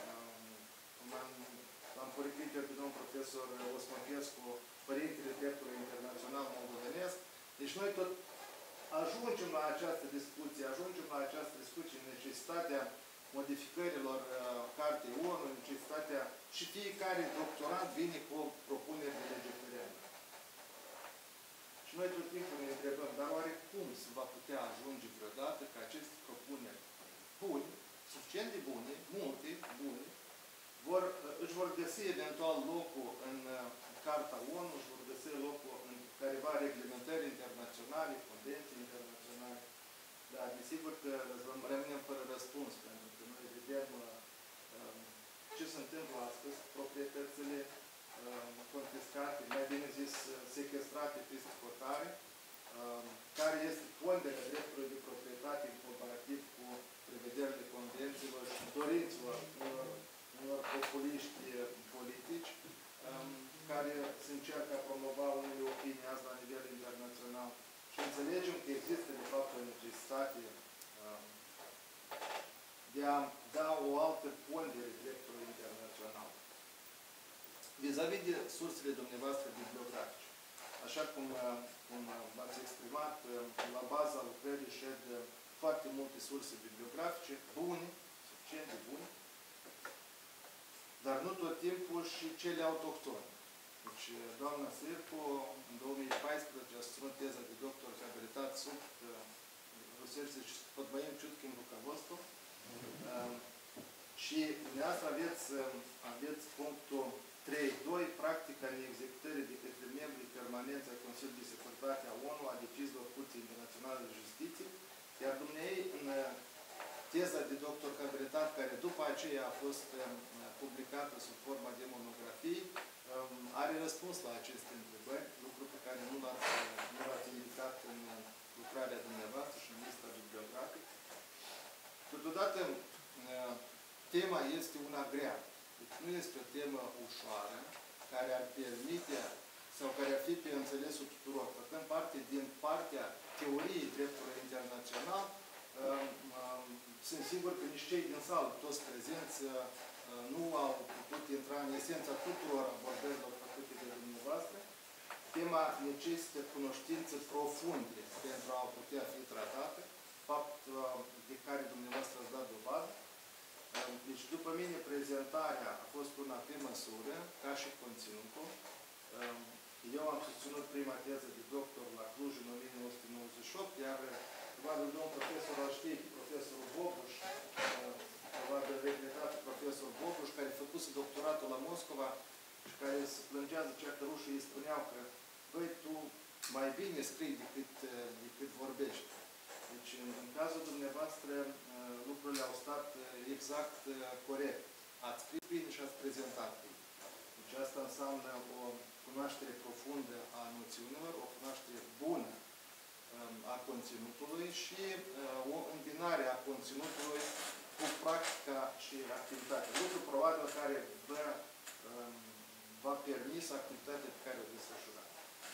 l-am poreclit eu pe domnul profesor Osmochescu, Părintele Dreptului Internațional Moldovenesc. Deci noi tot ajungem la această discuție, necesitatea modificărilor Cartei ONU, necesitatea și fiecare doctorant vine cu o propunere de legiferare. Și noi tot timpul ne întrebăm, dar oare cum se va putea ajunge vreodată ca aceste propuneri bune, suficient de bune, multe bune, își vor găsi eventual locul în Carta ONU, își vor găsi locul în careva reglementări internaționale, convenții internaționale. Dar desigur că rămânem fără răspuns, pentru că noi vedem ce se întâmplă astăzi, proprietățile confiscate, mai bine zis sequestrate peste hotare, care este ponderea dreptului de proprietate în comparativ cu prevederile convențiilor și dorinților unor populiști politici, care se încearcă a promova unele opinii azi la nivel internațional. Și înțelegem că există, de fapt, o a da o altă pondere dreptului internațional. Vis-a-vis de sursele dumneavoastră bibliografice, așa cum v-ați exprimat, la baza lucrării șed foarte multe surse bibliografice, bune, suficient de bune, dar nu tot timpul și cele autohtone. Deci, doamna Sârcu, în 2014, a susținut teza de doctor habilitat sub rusește și под моим чутким руководством. Și dumneavoastră aveți punctul 3.2, practica neexecutării de către membrii permanenți ai Consiliului de Securitate a ONU a deciziilor Curții Internaționale de Justiție, iar dumneavoastră, în teza de doctor habilitat, care după aceea a fost publicată sub forma de monografie, are răspuns la aceste întrebări, lucru pe care nu l-ați indicat în lucrarea dumneavoastră și în lista bibliografică. Totodată, tema este una grea. Deci nu este o temă ușoară, care ar permite, sau care ar fi pe înțelesul tuturor. Făcând parte din partea teoriei dreptului internațional, sunt sigur că nici cei din sală, toți prezenți, nu au putut intra în esența tuturor abordărilor făcute de dumneavoastră. Tema necesită cunoștințe profunde pentru a putea fi tratată, fapt de care dumneavoastră ați dat dovadă. Deci, după mine, prezentarea a fost una pe măsură, ca și conținutul. Eu am susținut prima teză de doctor la Cluj în 1998, iar probabil domnul profesor îl știe, profesorul Bobuș, probabil regretatul profesor Bobuș, care făcuse doctoratul la Moscova și care se plângează cea că rușii îi spuneau că băi, tu mai bine scrii decât vorbești. Deci, în cazul dumneavoastră, lucrurile au stat exact corect. Ați scris bine și ați prezentat bine. Deci asta înseamnă o cunoaștere profundă a noțiunilor, o cunoaștere bună a conținutului și o îmbinare a conținutului cu practica și activitatea. Lucru probabil care v-a permis activitatea pe care o desfășurați.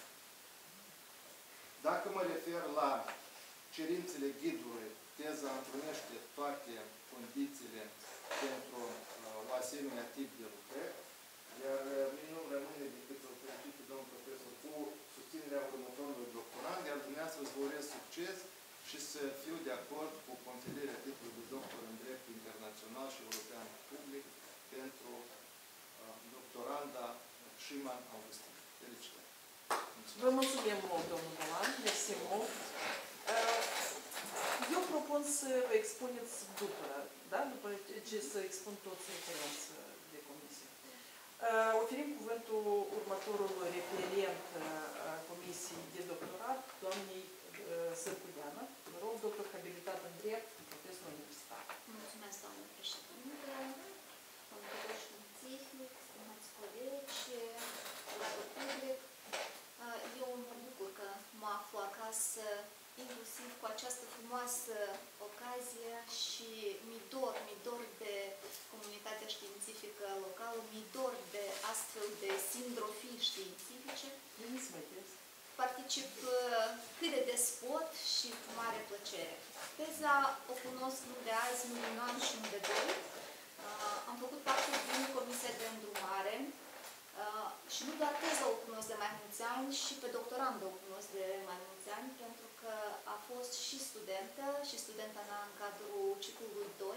Dacă mă refer la cerințele ghidului, teza întrunește toate condițiile pentru o asemenea tip de lucrări, iar mie nu rămâne decât să-l felicit pe domnul profesor cu susținerea următorului doctorand, iar dumneavoastră îți urez succes și să fiu de acord cu consilierea titlului de doctor în drept internațional și european public pentru doctoranda Szyman Augustin. Felicitări! Vă mulțumim mult, domnul Dolan, mersi mult. Eu propun să vă expuneți după, da? După ce să expun toți referenți de comisie. Oferim cuvântul următorului referent a comisiei de doctorat, doamnei Sârcudeană. Vă rog, doctor habilitat în drept, profesor universitar. Mulțumesc, doamnă președinte, domnul științific, stimați colegi, dragă public. Eu mă bucur că mă aflu acasă, inclusiv cu această frumoasă ocazie și mi dor de comunitatea științifică locală, mi dor de astfel de sindrofii științifice. Particip cât de des pot și cu mare plăcere. Teza o cunosc nu de azi, nu de un an și nu de doi. Am făcut parte din comisia de îndrumare și nu doar teza o cunosc de mai mulți ani, și pe doctorandă o cunosc de mai mulți ani, pentru că a fost și studentă, și studenta mea în cadrul ciclului 2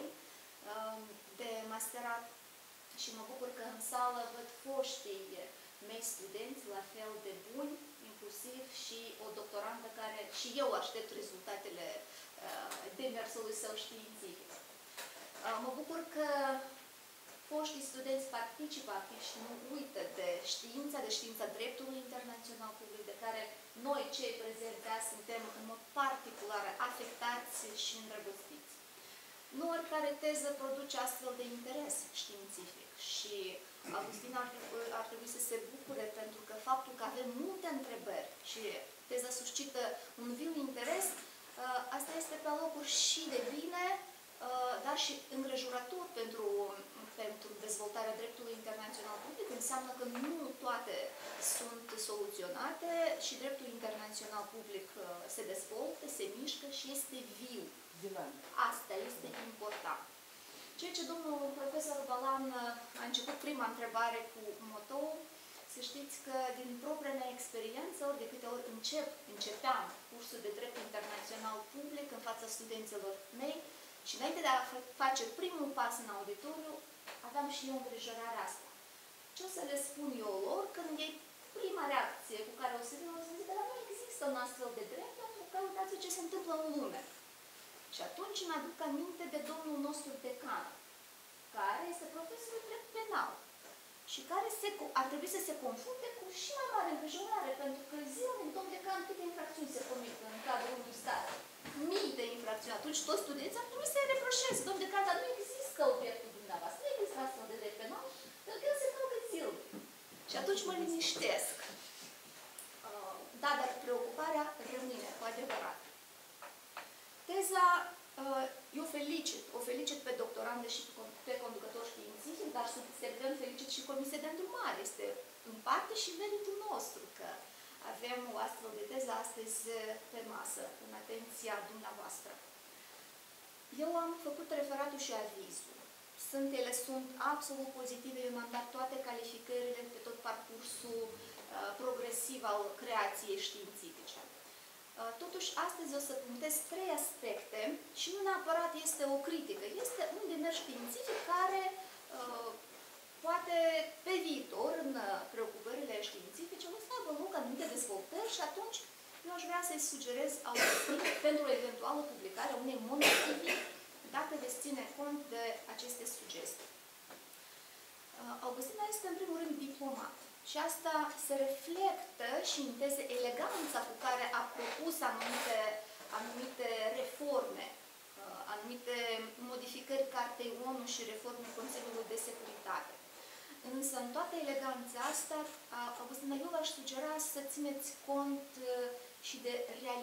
de masterat. Și mă bucur că în sală văd foștii mei studenți la fel de buni, inclusiv și o doctorandă care și eu aștept rezultatele demersului său științific. Mă bucur că foștii studenți participă activ și nu uită de știința dreptului internațional public, de care noi, cei prezenți azi, suntem în mod particular afectați și îndrăgostiți. Nu oricare teză produce astfel de interes științific și Augustin ar trebui să se bucure, pentru că faptul că avem multe întrebări și teza suscită un viu interes, asta este pe locuri și de bine, dar și îngrijorător pentru dezvoltarea dreptului internațional public. Înseamnă că nu toate sunt soluționate și dreptul internațional public se dezvoltă, se mișcă și este viu. Dinamic. Asta este important. ceea ce domnul profesor Balan a început prima întrebare cu motou, să știți că din propria mea experiență, ori de câte ori începeam cursul de drept internațional public în fața studenților mei și înainte de a face primul pas în auditoriu, aveam și eu îngrijorarea asta. Ce o să le spun eu lor când e prima reacție cu care o să vin, o să zic, dar nu există un astfel de drept pentru că uitați ce se întâmplă în lume. Și atunci îmi aduc aminte de domnul nostru decan, care este profesor de drept penal și care ar trebui să se confrunte cu și mai mare îngrijorare, pentru că zilnic, domn decan, câte infracțiuni se comit în cadrul unui stat? Mii de infracțiuni. Atunci toți studenții ar trebui să-i reproșeze. Domn decan, dar nu există obiectul dumneavoastră, nu există astfel de drept penal, pentru că el se încalcă zilnic. Și atunci mă liniștesc. Da, dar preocuparea rămâne, cu adevărat. Teza, eu o felicit pe doctorande și pe conducător științific, dar subsecvent felicit și Comisia de Îndrumare. Este în parte și meritul nostru că avem o astfel de teză astăzi pe masă, în atenția dumneavoastră. Eu am făcut referatul și avizul. Ele sunt absolut pozitive, eu mi-am dat toate calificările pe tot parcursul progresiv al creației științifice. Totuși, astăzi o să punctez 3 aspecte și nu neapărat este o critică. Este un demers științific care poate pe viitor, în preocupările științifice, o să aibă loc anumite dezvoltări și atunci eu aș vrea să-i sugerez Augustin pentru o eventuală publicare a unei monografii, dacă veți ține cont de aceste sugestii. Augustina este în primul rând diplomat. Și asta se reflectă și în teze eleganța cu care a propus anumite reforme, anumite modificări Cartei ONU și reforme Consiliului de Securitate. Însă, în toată eleganța asta, Augustina, eu v-aș sugera să țineți cont și de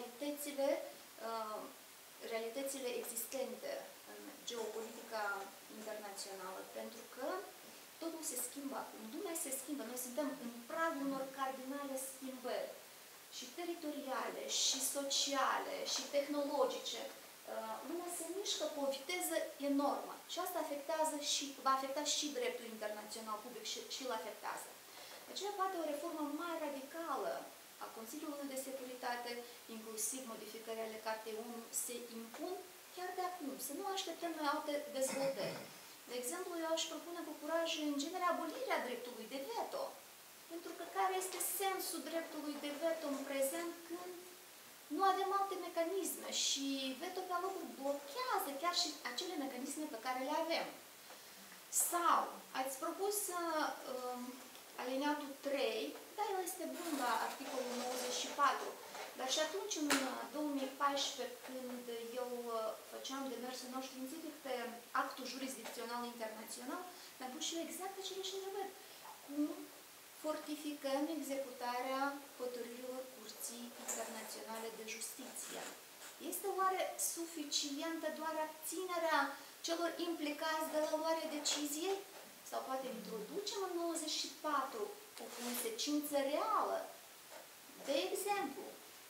realitățile existente în geopolitica internațională, pentru că totul se schimbă acum. Lumea se schimbă. Noi suntem în pragul unor cardinale schimbări și teritoriale, și sociale, și tehnologice. Lumea se mișcă cu o viteză enormă și asta va afecta și dreptul internațional public și îl afectează. De aceea, poate o reformă mai radicală a Consiliului de Securitate, inclusiv modificările ale Cartei ONU, se impun chiar de acum. Să nu așteptăm noi alte dezvoltări. De exemplu, eu aș propune cu curaj, în genere, abolirea dreptului de veto. Pentru că care este sensul dreptului de veto în prezent când nu avem alte mecanisme și veto pe alocuri blochează chiar și acele mecanisme pe care le avem. Sau, ați propus alineatul 3, dar el este bun la articolul 94. Dar și atunci, în 2014, când eu făceam demersul nostru științific pe actul jurisdicțional internațional, mi-am pus și eu exact aceleași întrebări. Cum fortificăm executarea hotărârilor Curții Internaționale de Justiție? Este oare suficientă doar abținerea celor implicați de la luarea deciziei? Sau poate introducem în 94 o consecință reală? De exemplu,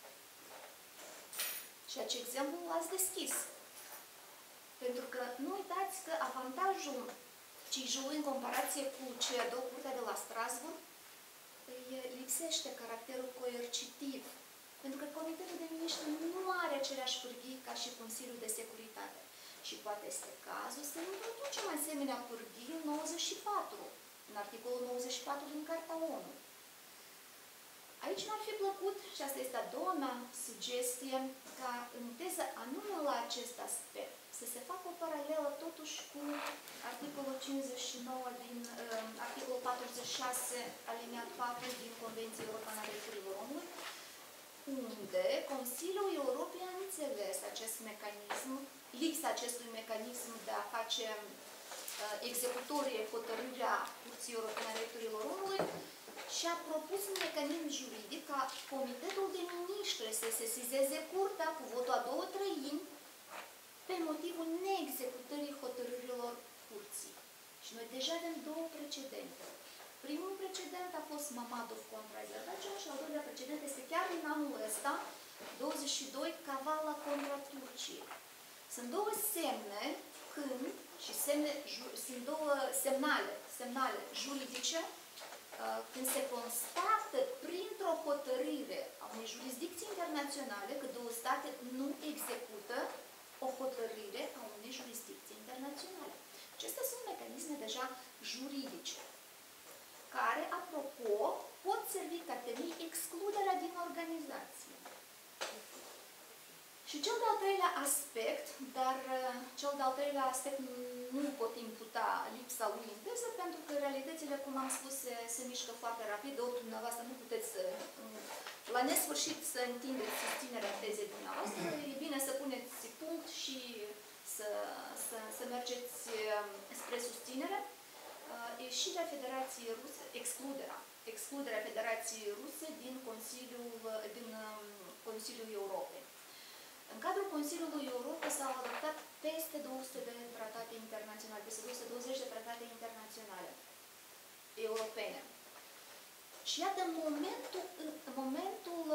și acest exemplu l-ați deschis. Pentru că nu uitați că avantajul CIJ-ului în comparație cu CEDO, Curtea de la Strasbourg, îi lipsește caracterul coercitiv. Pentru că Comitetul de Miniștri nu are aceleași pârghii ca și Consiliul de Securitate. Și poate este cazul să introducem asemenea pârghii în 94, în articolul 94 din Carta ONU. Aici mi-ar fi plăcut, și asta este a doua mea sugestie, ca în teză anume la acest aspect, să se facă o paralelă totuși cu articolul 59 din articolul 46 aliniat 4 din Convenția Europeană a Drepturilor Omului, unde Consiliul Europei a înțeles acest mecanism, lipsa acestui mecanism de a face executorie hotărârea Curții Europene a Drepturilor Omului și a propus un mecanism juridic ca Comitetul de Miniștri să sesizeze Curtea cu votul a 2/3 pe motivul neexecutării hotărârilor Curții. Și noi deja avem 2 precedente. Primul precedent a fost Mamadov contra Azerbaijan și al doilea precedent este chiar din anul ăsta, 22, Kavala contra Turciei. Sunt 2 semne când și sunt două semnale juridice când se constată printr-o hotărâre a unei jurisdicții internaționale că două state nu execută o hotărâre a unei jurisdicții internaționale. Acestea sunt mecanisme deja juridice, care, apropo, pot servi ca temei excluderea din organizație. Și cel de-al treilea aspect, dar cel de-al treilea aspect nu pot imputa lipsa lui în teză, pentru că realitățile, cum am spus, se mișcă foarte rapid, ori dumneavoastră nu puteți la nesfârșit să întindeți susținerea tezei dumneavoastră, e bine să puneți punct și să mergeți spre susținere. Ieșirea Federației Ruse, excluderea Federației Ruse din Consiliul Europei. În cadrul Consiliului Europei s-au adoptat peste 200 de tratate internaționale, peste 220 de tratate internaționale europene. Și iată, în momentul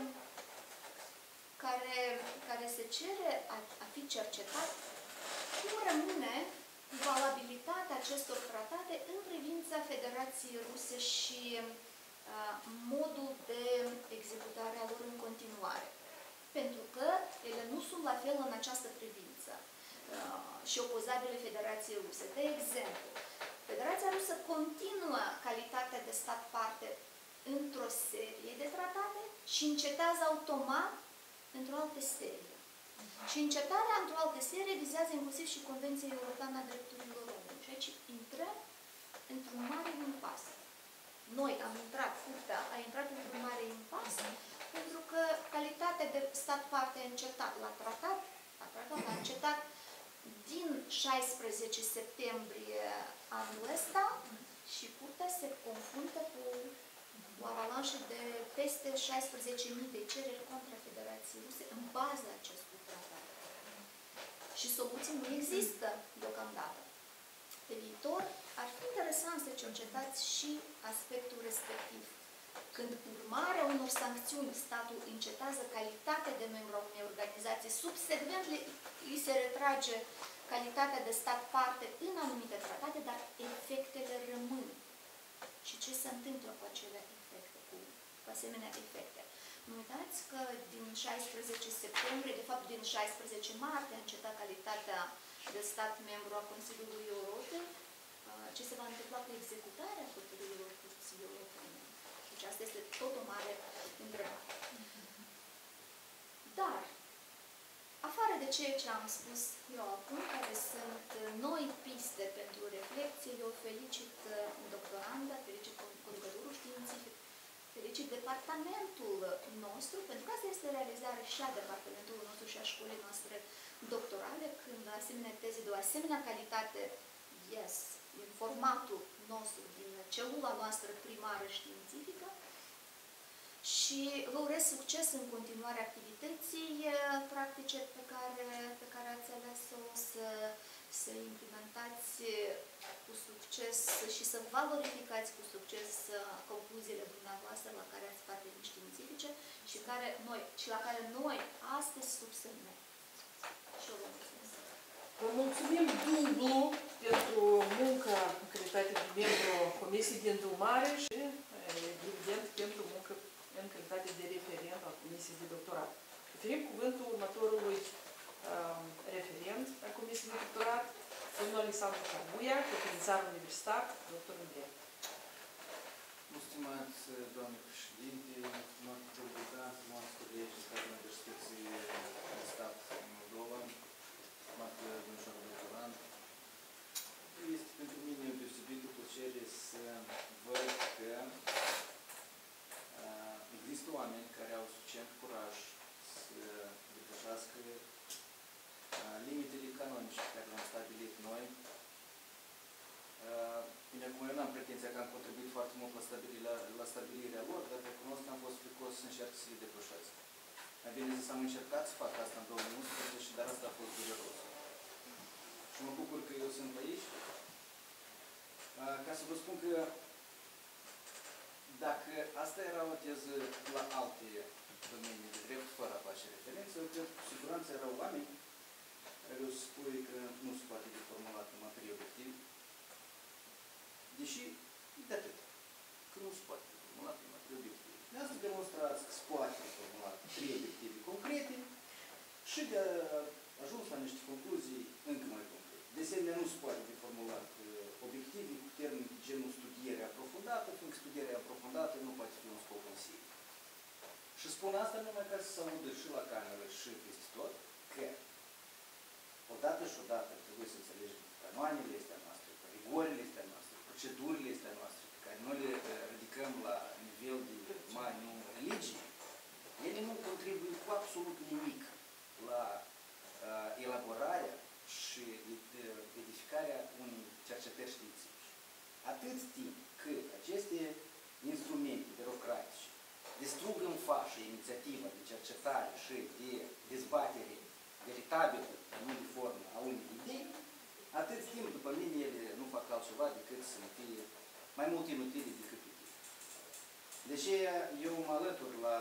care se cere a fi cercetat, cum rămâne valabilitatea acestor tratate în privința Federației Ruse și modul de executare a lor în continuare. Pentru că ele nu sunt la fel în această privință și opozabile Federației Ruse. De exemplu, Federația Rusă continuă calitatea de stat parte într-o serie de tratate și încetează automat într-o altă serie. Și încetarea într-o altă serie vizează inclusiv și Convenția Europeană a Drepturilor Omului. Și aici intrăm într-un mare impas. Noi am intrat, Curtea a intrat într-un mare impas, pentru că calitatea de stat parte a încetat la tratat, a încetat din 16 septembrie anul ăsta și Curtea se confruntă cu o avalanșă de peste 16.000 de cereri contra Federației Ruse în baza acestui tratat. Și soluții nu există deocamdată. Pe viitor, ar fi interesant să cercetați și aspectul respectiv. Când urmarea unor sancțiuni statul încetează calitatea de membru a unei organizații, subsecvent îi se retrage calitatea de stat parte în anumite tratate, dar efectele rămân. Și ce se întâmplă cu acele efecte, cu asemenea efecte? Nu uitați că din 16 septembrie, de fapt din 16 martie, a încetat calitatea de stat membru a Consiliului Europei. Ce se va întâmpla cu executarea hotărârilor Curții Europene? Deci asta este tot o mare întrebare. Dar, afară de ceea ce am spus eu acum, care sunt noi piste pentru reflexie, eu felicit doctoranda, felicit conducătorul științific, felicit departamentul nostru, pentru că asta este realizarea și a departamentului nostru și a școlii noastre doctorale, când asemenea teze de o asemenea calitate ies din formatul nostru, din celula noastră primară științifică. Și vă urez succes în continuarea activității practice pe care ați ales-o, să implementați cu succes și să valorificați cu succes concluziile dumneavoastră la care ați parvenit științifice și la care noi astăzi subsemnăm. Și eu vă mulțumesc. Vă mulțumim dublu pentru munca în calitate de membru Comisiei de Îndrumare și, evident, pentru muncă în calitate de referent al Comisiei de Doctorat. Referim cuvântul următorului referent al Comisiei de Doctorat, domnul Alexandru Cabuia, profesor universitar, doctor în drept. Stimați doamne președinte, stimați deputați, stimați colegi, stimați universității de stat în Moldova, stimați domnișoară doctorant, este pentru mine o deosebită plăcere să văd că există oameni care au suficient curaj să depășească limitele canonice pe care le-am stabilit noi. Bine, acum eu n-am pretenția că am contribuit foarte mult la stabilirea lor, dar recunosc că am fost fricos să încerc să le depășesc. Mai bine zis, am încercat să fac asta în 2011, dar asta a fost dureros. Și mă bucur că eu sunt aici, ca să vă spun că dacă asta era o teză la alte domenii de drept, fără a face referință, eu cred că cu siguranță erau oameni vreau să spui că nu se poate fi formulat numai 3 obiective, deși de atât, că nu se poate fi formulat numai 3 obiective. De asta demonstrați că se poate fi formulat 3 obiective concrete și de ajuns la niște concluzii încă mai concrete. De asemenea, nu se poate fi formulat obiective cu termeni de genul studiere aprofundată, fiindcă studierea aprofundată nu poate fi un scop în sine. Și spun asta numai ca să se audă și la cameră și peste tot, că odată și odată trebuie să înțelegem canoanele astea noastre, rigorile astea noastre, procedurile astea noastre, pe care noi le ridicăm la nivel de mai nu religie, ele nu contribuie cu absolut nimic la elaborarea și edificarea unei cercetări științifice. Atât timp cât aceste instrumente birocratice distrug în fașă inițiativa de cercetare și de dezbatere veritabilă, nu de formă, a unei idei, atât timp, după mine, ele nu fac altceva decât să fie mai mult inutile decât utile. Deci eu mă alătur la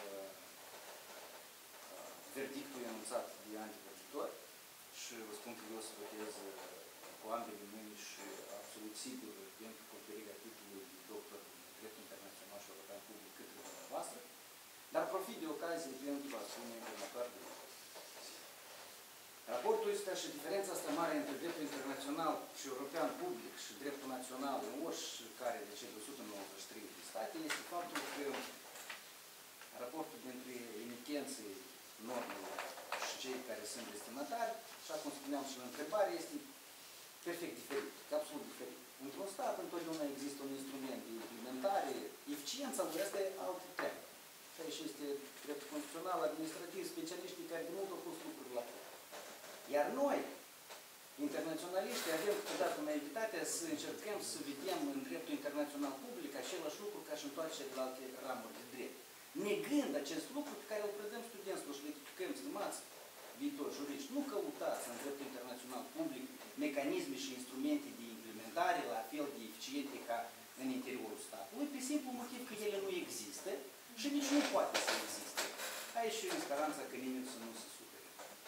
verdictul anunțat de antevorbitor și vă spun că eu să votez cu ambele mâini și absolut sigur pentru conferirea titlului de doctor în drept internațional și european public către dumneavoastră, dar profit de ocazie pentru a spune următoarele lucruri. Raportul ăsta și diferența asta mare între dreptul internațional și european public și dreptul național în oricare de cele 193 de state este faptul că raportul dintre emitenții normelor și cei care sunt destinatari, așa cum spuneam și în întrebare, este perfect diferit, absolut diferit. Într-un stat întotdeauna există un instrument de implementare, eficiența lui asta e altă treabă. Și aici este dreptul constituțional, administrativ, specialiștii care de mult au pus lucruri la punct. Iar noi, internaționaliștii, avem câteodată naivitatea să încercăm să vedem în dreptul internațional public același lucru ca și în toate celelalte ramuri de drept. Negând acest lucru pe care îl predăm studenților și le explicăm, stimați viitori juriști, nu căutați în dreptul internațional public mecanisme și instrumente de implementare la fel de eficiente ca în interiorul statului, pe simplu motiv că ele nu există și nici nu poate să existe. Aici și în speranța că nimeni să nu se supere.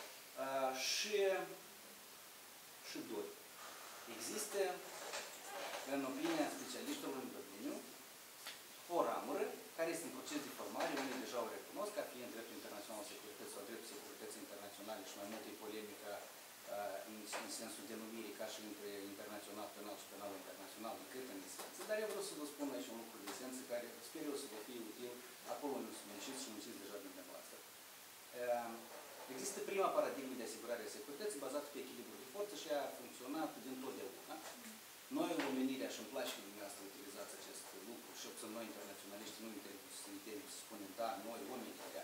Și doi. Există, în opinia specialiștilor în domeniu, o ramură care este în proces de formare, unii deja o recunosc, ca fiind dreptul internațional securității sau dreptul securității internaționale și mai multe polemică în sensul denumirii ca și între internațional penal și penal internațional decât în esență. Dar eu vreau să vă spun aici un lucru de esență care sper eu să vă fie util acolo unde sunt munciți și munciți deja dumneavoastră. Există prima paradigmă de asigurare a securității bazată pe echilibru de forță și a funcționat dintotdeauna. Noi în România, și îmi place că dumneavoastră utilizați acest lucru și sunt noi internaționaliști, nu să spunem, da, noi, oamenii,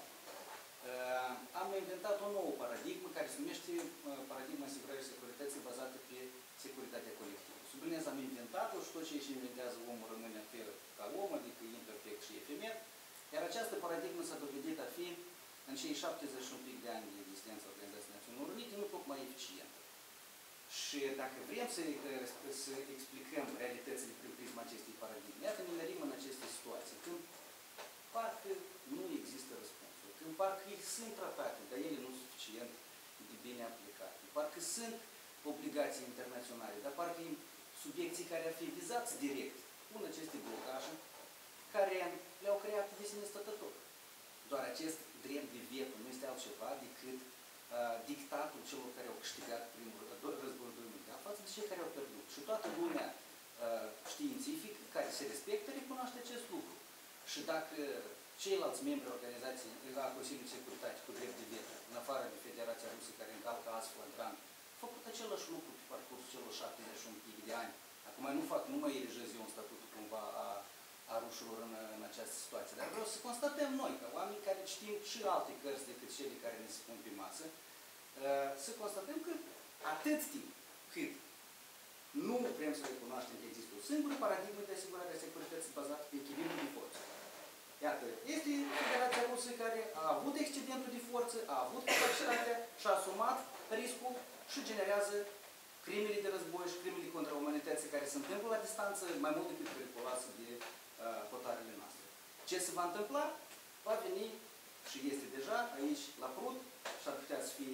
am inventat o nouă paradigmă care se numește paradigma asigurării securității bazată pe securitatea colectivă. Subliniez, am inventat-o și tot ce își inventează omul rămâne fer ca om, adică imperfect și efemer, iar această paradigmă s-a dovedit a fi în cei 71 de ani de existență a Organizației Națiunilor Unite nu tocmai eficientă. Și dacă vrem să explicăm realitățile prin prisma acestei paradigme, iată ne merim în aceste situații, când parcă nu există răspunsuri, când parcă ei sunt tratate, dar ele nu sunt suficient de bine aplicate, parcă sunt obligații internaționale, dar parcă subiecții care ar fi vizați direct în aceste blocaje, care le-au creat de sine stătător. Doar acest drept de veto nu este altceva decât dictatul celor care au câștigat războiul mondial față de cei care au pierdut. Și toată lumea științifică care se respectă recunoaște acest lucru. Și dacă ceilalți membri organizației la Consiliul de Securitate cu drept de veto, în afară de Federația Rusă care încalcă azi flagrant, au făcut același lucru pe parcursul celor 71 de ani. Acum nu mai erigez eu în statutul cumva a rușilor în această situație. Dar vreau să constatăm noi, ca oameni care știm și alte cărți decât cele care ne se pun pe masă, să constatăm că atât timp cât nu vrem să recunoaștem că există o singură paradigmă de asigurare a securității bazată pe echilibru de forță. Iată, este Federația Rusă care a avut excedentul de forță, a avut capacitatea și a asumat riscul și generează crimele de război și crimele contra umanității care se întâmplă la distanță mai mult decât periculoasă de hotarele noastre. Ce se va întâmpla? Va veni și este deja aici la Prut și ar putea să fie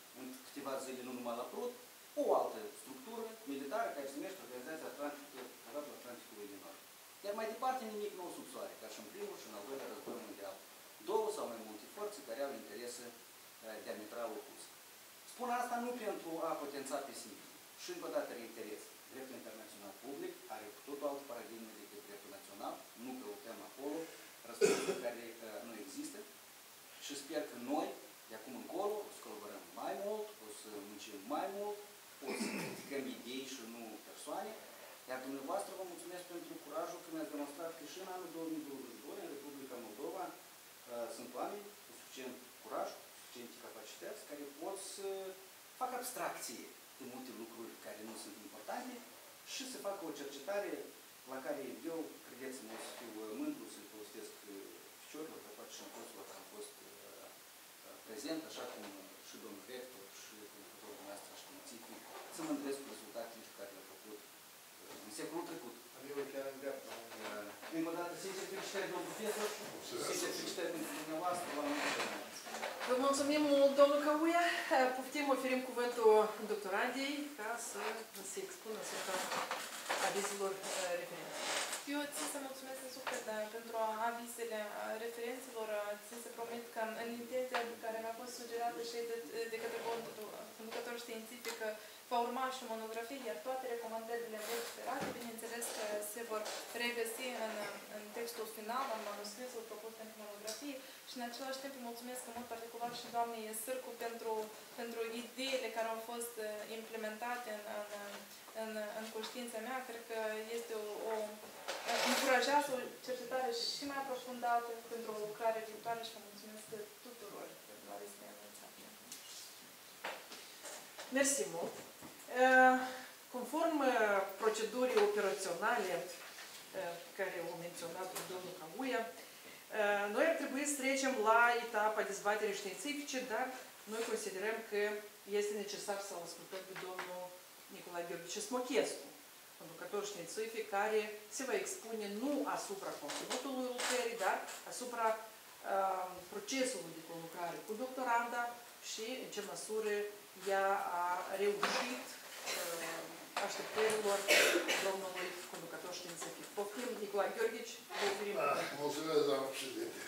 în câteva zile, nu numai la Prut, o altă structură militară care se numește Organizația Tratatul Atlanticului de Nord. Iar mai departe nimic nou sub soare, ca și în primul și în al doilea război mondial. Două sau mai multe forțe care au interese diametral opuse. Spun asta nu pentru a potența pesimism. Și încă o dată reiterez. Dreptul internațional public are cu totul altă paradigmă decât dreptul național. Nu căutăm acolo răspunsuri care nu există. Și sper că noi, de acum încolo, o să colaborăm mai mult, o să muncim mai mult, o să criticăm idei și nu persoane. Iar dumneavoastră vă mulțumesc pentru curajul că mi-ați demonstrat că și în anul 2022, în Republica Moldova, sunt oameni cu suficient curaj, cu suficiente capacități, care pot să facă abstracție de multe lucruri care nu sunt importante și să facă o cercetare la care eu, credeți-mă, o să fiu mândru să-i povestesc ficiorilor, că poate și în cursul că am fost prezent, așa cum și domnul rector și conducătorul dumneavoastră științific, să mă îndresc cu rezultatele pe care le-am făcut în secolul trecut. Eu chiar în dreapta. Încă o dată, sincer felicitări, domnul profesor, sincer felicitări pentru dumneavoastră, vă mulțumesc. Vă mulțumim, domnul Căuia. Poftim, oferim cuvântul doctorandei ca să se expună asupra avizilor referențelor. Eu țin să mulțumesc în suflet pentru avizele referențelor. Țin să promit că în intenția care mi-a fost sugerată și de către conducătorul științific va urma și o monografie, iar toate recomandările referate, bineînțeles că se vor regăsi în textul final, în manuscrisul propus pentru monografie și în același timp îi mulțumesc în mod particular și doamnei Sârcu pentru ideile care au fost implementate în conștiința mea. Cred că este o încurajează o cercetare și mai aprofundată pentru o lucrare viitoare și vă mulțumesc tuturor pentru avizele anunțate. Mersi mult. Conform procedurii operaționale care au menționat domnul Căuia, noi ar trebui să trecem la etapa dezbaterii științifice, dar noi considerăm că este necesar să ascultăm pe domnul Nicolae Gheorghe Smochescu, conducător științific, care se va expune nu asupra conținutului lucrării, dar asupra procesului de conlucrare cu doctoranda și în ce măsură ea a reușit așteptărilor domnului conducător științific. Poftim, Nicolae Gheorghe, vă oferim. Mulțumesc, doamnă președinte.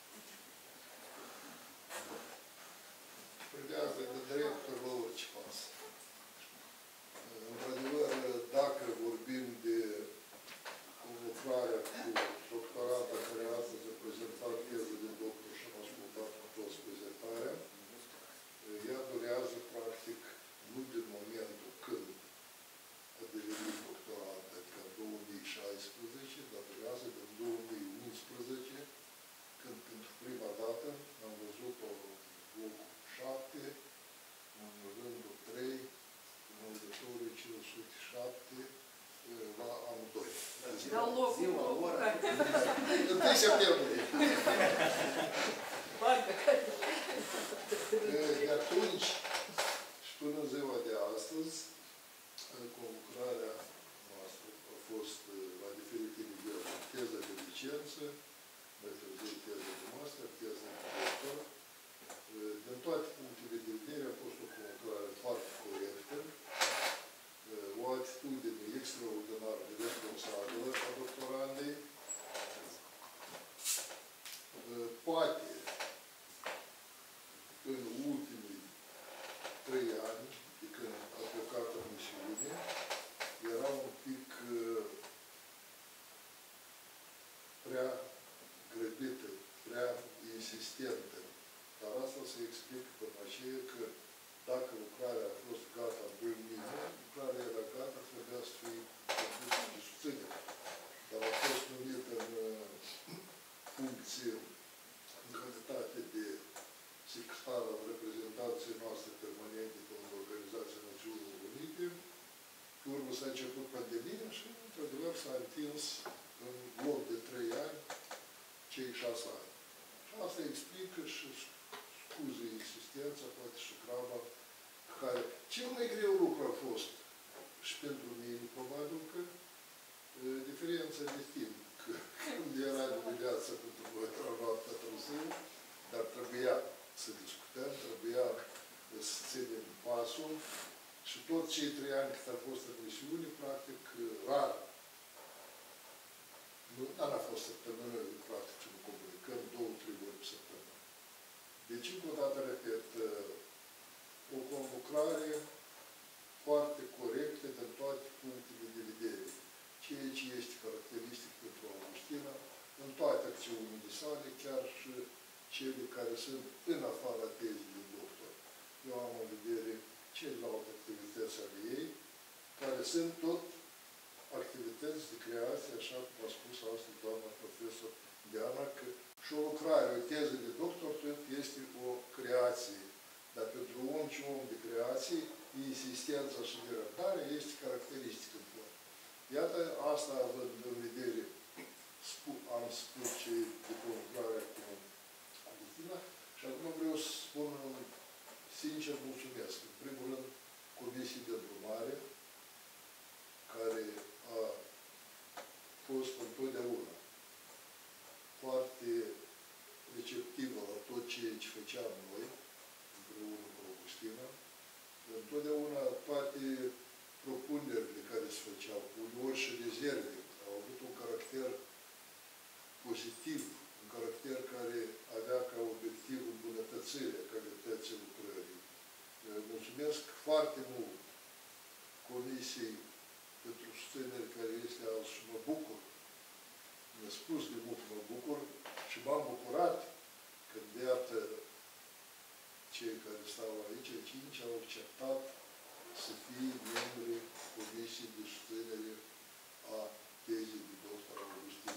Privează de dreptul la orice pas. Într-adevăr, dacă vorbim de lucrarea cu doctorata care astăzi a prezentat teză de doctor și am ascultat cu toți prezentarea, ea durează practic nu din momentul când a devenit doctorat, adică în 2016, dar durează din 2011, când pentru prima dată am văzut-o în locul 7, în rândul 3, în auditoriul 507, la anul 2. La locul care? În 3 septembrie. De atunci și până în ziua de astăzi, conlucrarea noastră a fost la diferite niveluri. Teza de licență, mai târziu teza de master, teza de doctor. Din toate punctele de vedere a fost o conlucrare foarte corectă, o atitudine extraordinar de responsabilă a doctorandei. Poate în ultimii 3 ani, de când a plecat în misiune, era un pic prea grăbită, prea insistentă. Dar asta se explică până aceea că dacă lucrarea a fost gata în 2009, lucrarea era gata, trebuia să fie propusă de susținere. Dar a fost numit în funcție, în calitate de secretar al reprezentanței noastre permanente pentru Organizația Națiunilor Unite. Pe urmă s-a început pandemia și, într-adevăr, s-a întins în loc de 3 ani, cei 6 ani. Și asta explică și scuze insistența, poate și graba, care cel mai greu lucru a fost și pentru mine, probabil că diferența de timp, că când era dimineața pentru voi, era noaptea târziu, dar trebuia să discutăm, trebuia să ținem toți cei 3 ani cât a fost în misiune, practic, rar. N-a fost săptămână, practic, să ne comunicăm 2-3 ori pe săptămână. Deci, încă o dată, repet, o conlucrare foarte corectă din toate punctele de vedere. Ceea ce este caracteristic pentru Augustina, în toate acțiunile sale, chiar și cele care sunt în afara tezei de doctor. Eu am în vedere celelalte activități ale ei, care sunt tot activități de creație, așa cum a spus astăzi doamna profesor Diana, că și o lucrare, o teză de doctor, tot este o creație. Dar pentru om și om de creație, insistența și de răbdare este caracteristică. Iată, asta având în vedere, am spus ce de lucrare cu Augustina și acum vreau să spun sincer mulțumesc. În primul rând, Comisiei de Îndrumare, care a fost întotdeauna foarte receptivă la tot ceea ce făceam noi, împreună cu Augustina. Întotdeauna toate propunerile care se făceau, uneori și rezerve, au avut un caracter pozitiv, un caracter care avea ca obiectiv îmbunătățirea calității lucrării. Mulțumesc foarte mult Comisiei pentru susținere care este azi și mă bucur. Mi-a spus de mult mă bucur și m-am bucurat când, iată, cei care stau aici, 5 au acceptat să fie membri Comisiei de susținere a tezei de doctor Augustin.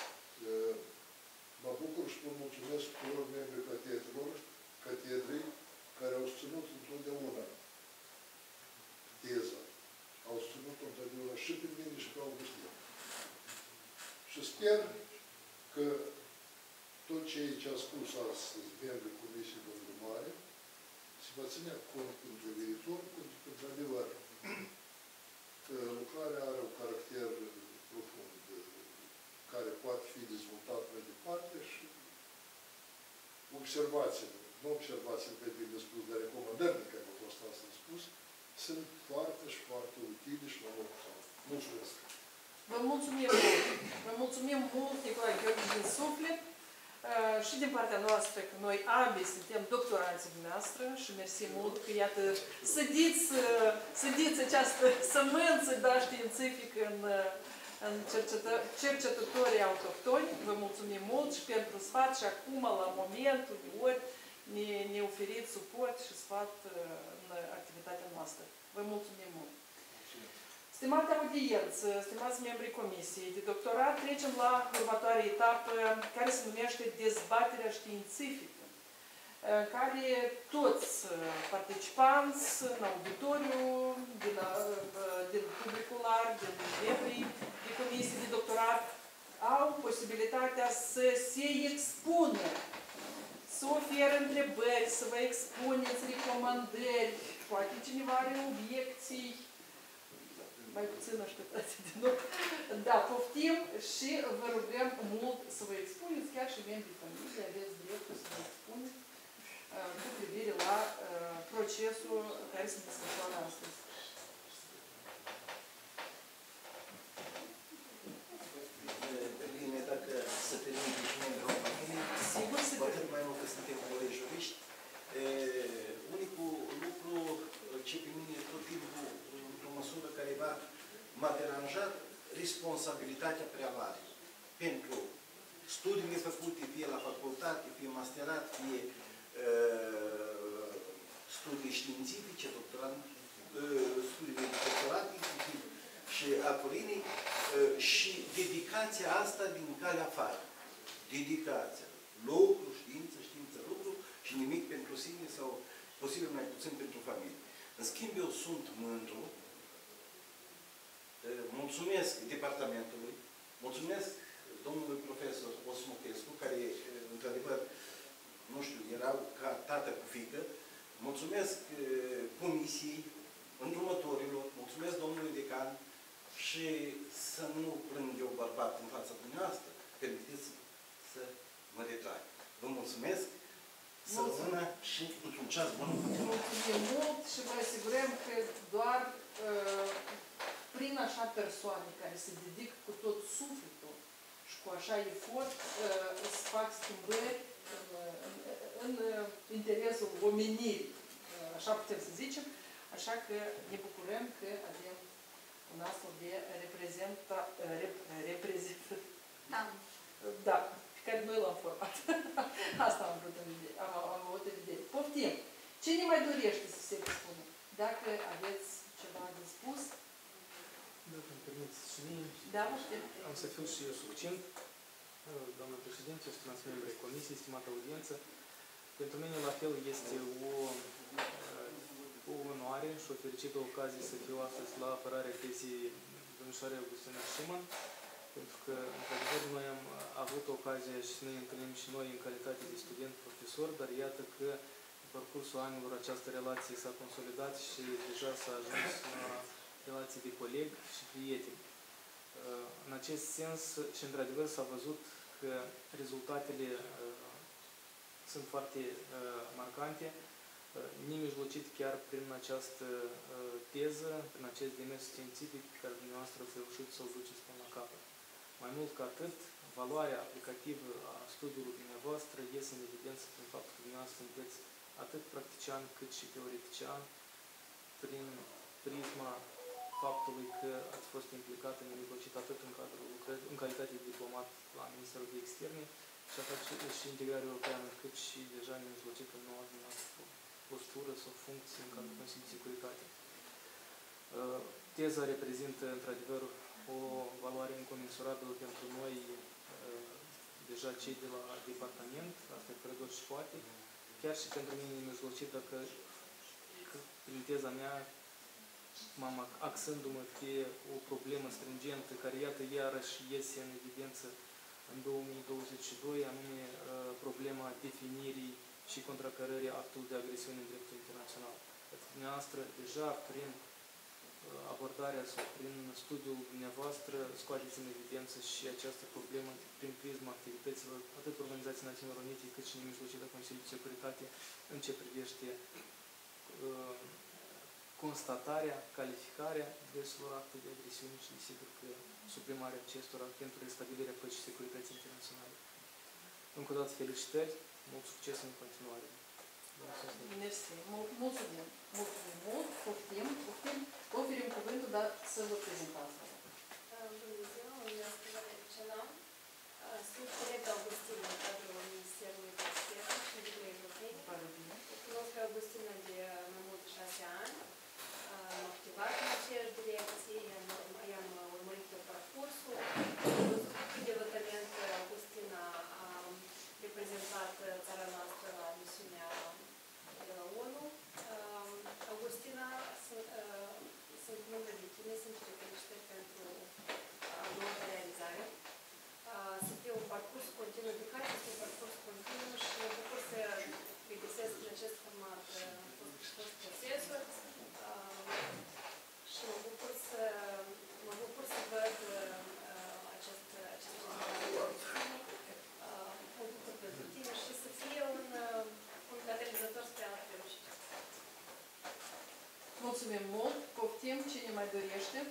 Mă bucur și mă mulțumesc tuturor membrii catedrei care au susținut întotdeauna teza. Au susținut întotdeauna și pe mine și pe Augustin. Și sper că tot ceea ce a spus astăzi membrii Comisiei de Îndrumare se va ține cont pentru viitor, pentru că, într-adevăr, lucrarea are un caracter profund, care poate fi dezvoltat mai departe și observațiile, nu observațiile pe bine spus, dar recomandările care au fost astăzi spus, sunt foarte și foarte utile și la locul său. Mulțumesc! Vă mulțumim mult! Vă mulțumim mult, Nicolae Gheorghe, din suflet și din partea noastră, că noi ambii suntem doctoranții dumneavoastră și mersi mult că, iată, sădiți această sămânță, da, științifică în cercetătorii autohtoni. Vă mulțumim mult și pentru sfat și acum, la momentul de ori, ne oferiți suport și sfat în activitatea noastră. Vă mulțumim mult! Stimate audiență, stimați membrii Comisiei de Doctorat, trecem la următoarea etapă, care se numește dezbaterea științifică, în care toți participanți în auditoriu, din publicul larg, din membrii de Comisii de Doctorat, au posibilitatea să se expună, să oferă întrebări, să vă expuneți recomandări, poate cineva are obiecții, mai puțin așteptați din nou. Da, poftim și vă rugăm mult să vă expuneți, chiar și membrii familiei, aveți dreptul să vă expuneți cu privire la procesul care se desfășoară astăzi. Bine, dacă să permite și membrii familiei, Sigur, cu atât mai mult că suntem colegi juriști, unicul lucru ce pe mine tot timpul, într-o măsură care m-a deranjat, responsabilitatea prealabilă. Pentru studiile făcute, fie la facultate, fie masterat, fie studii științifice, studiile de doctorat, inclusiv și apulinii, și dedicația asta din calea afară. Dedicația. Lucru, știință, știință, lucru și nimic pentru sine sau posibil mai puțin pentru familie. În schimb, eu sunt mândru, mulțumesc departamentului, mulțumesc domnului profesor Osmocescu, care, într-adevăr, nu știu, erau ca tată cu fiică, mulțumesc comisiei, îndrumătorilor, mulțumesc domnului decan și să nu plâng eu bărbat în fața dumneavoastră, permiteți să mă retrag. Vă mulțumesc, să rămână și într-un ceas bun. Mulțumim mult și vă asigurăm că doar prin așa persoane care se dedică cu tot sufletul și cu așa efort se fac schimbări în interesul omenirii, așa putem să zicem, așa că ne bucurăm că avem un astfel de reprezentant. Da, pe care noi l-am format. Asta am vrut am avut în vedere. Poftim! Cine mai dorește să se expună? Dacă aveți ceva de spus? Dacă îmi permiteți și mie, Da, am să fiu și eu succint. Doamnă președinte, stimați membri ai comisiei, stimată audiență, pentru mine la fel este o onoare și o fericită ocazie să fiu astăzi la apărarea tezei domnișoarei Augustina Schumann, pentru că, într-adevăr, noi am avut ocazia și să ne întâlnim și noi în calitate de student-profesor, dar iată că pe parcursul anilor această relație s-a consolidat și deja s-a ajuns la relații de coleg și prieteni. În acest sens și, într-adevăr, s-a văzut că rezultatele sunt foarte marcante, nemijlocit chiar prin această teză, prin acest demers științific pe care dumneavoastră ați reușit să-l duceți până la capăt. Mai mult ca atât, valoarea aplicativă a studiului dumneavoastră iese în evidență prin faptul că dumneavoastră sunteți atât practician cât și teoretician, prin prisma faptului că ați fost implicat în nemijlocit atât în cadrul lucrării, în calitate de diplomat la Ministerul de Externe și integrarea europeană, cât și deja nemijlocit în noua dumneavoastră postură sau funcție în cadrul Consiliului de Securitate. Teza reprezintă, într-adevăr, o valoare incomensurabilă pentru noi, deja cei de la departament, asta e fără doar și poate, chiar și pentru mine nemijlocită că prin teza mea m-am axându-mă pe o problemă stringentă, care, iată, iarăși iese în evidență în 2022, anume problema definirii și contracărării actului de agresiune în dreptul internațional. Dumneavoastră, deja prin abordarea sau prin studiul dumneavoastră, scoateți în evidență și această problemă prin prisma activităților atât Organizației Națiunilor Unite, cât și nemijlocită Consiliului de Securitate în ce privește constatarea, calificarea diverselor acte de agresiune și, desigur, că suprimarea acestora pentru restabilirea păcii și securității internaționale. Încă o dată felicitări, mult succes în continuare. Mersi. Mulțumim. Mulțumim mult. Poftim. Vă oferim cuvântul, dar să vă prezentați. Bună ziua, mă numesc Valeria Celam. Sunt colega Augustina în cadrul Ministerului de Externe și Ligiei Europene. Cunosc pe Augustina de mai mult de 6 ani. Am activat în aceeași direcție, i-am urmărit pe parcursul. Am văzut cât de talent Augustina a reprezentat țara noastră la misiunea ONU. Augustina, sunt mândră de tine, sunt felicitări pentru noua realizare. Să fie un parcurs continuu, educație este un parcurs continuu și mă bucur să regăsesc în acest format fost procesul și mă bucur să văd acest rezultat pentru tine și să fie un catalizator spre alte reușite. Mulțumim mult. Poftim. Cine mai dorește?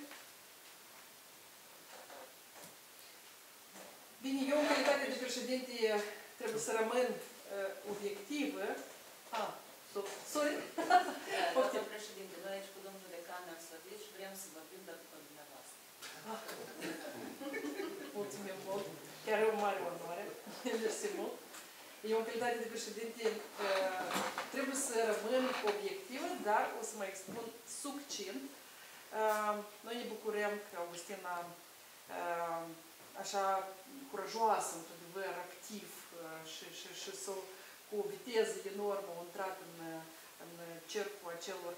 Bine, eu în calitate de președinte trebuie să rămân obiectivă. Sorry. Doamna președinte, noi aici cu domnul decan ne-am sfătuit și vrem să vorbim de după dumneavoastră. Mulțumim mult. Chiar e o mare onoare. Mersi mult. Eu în calitate de președinte trebuie să rămân obiectivă, dar o să mă expun succint. Noi ne bucurăm că Augustina așa curajoasă, într-adevăr, activ și cu o viteză enormă a intrat în cercul acelor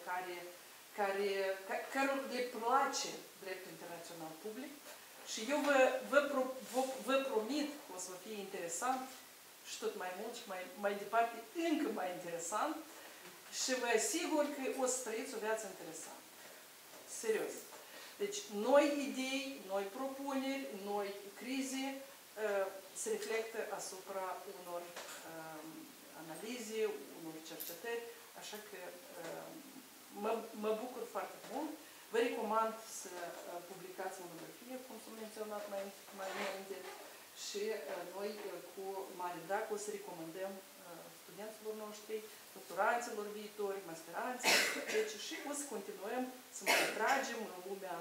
care le place dreptul internațional public. Și eu vă promit că o să fie interesant și tot mai mult și mai departe încă mai interesant și vă asigur că o să trăiți o viață interesantă. Serios. Deci, noi idei, noi propuneri, noi crize se reflectă asupra unor analize, unor cercetări, așa că mă bucur foarte mult. Vă recomand să publicați monografie, cum s-a menționat mai înainte, și noi cu mare drag o să recomandăm studenților noștri, doctoranților viitori, masteranților, deci și o să continuăm să mai atragem în lumea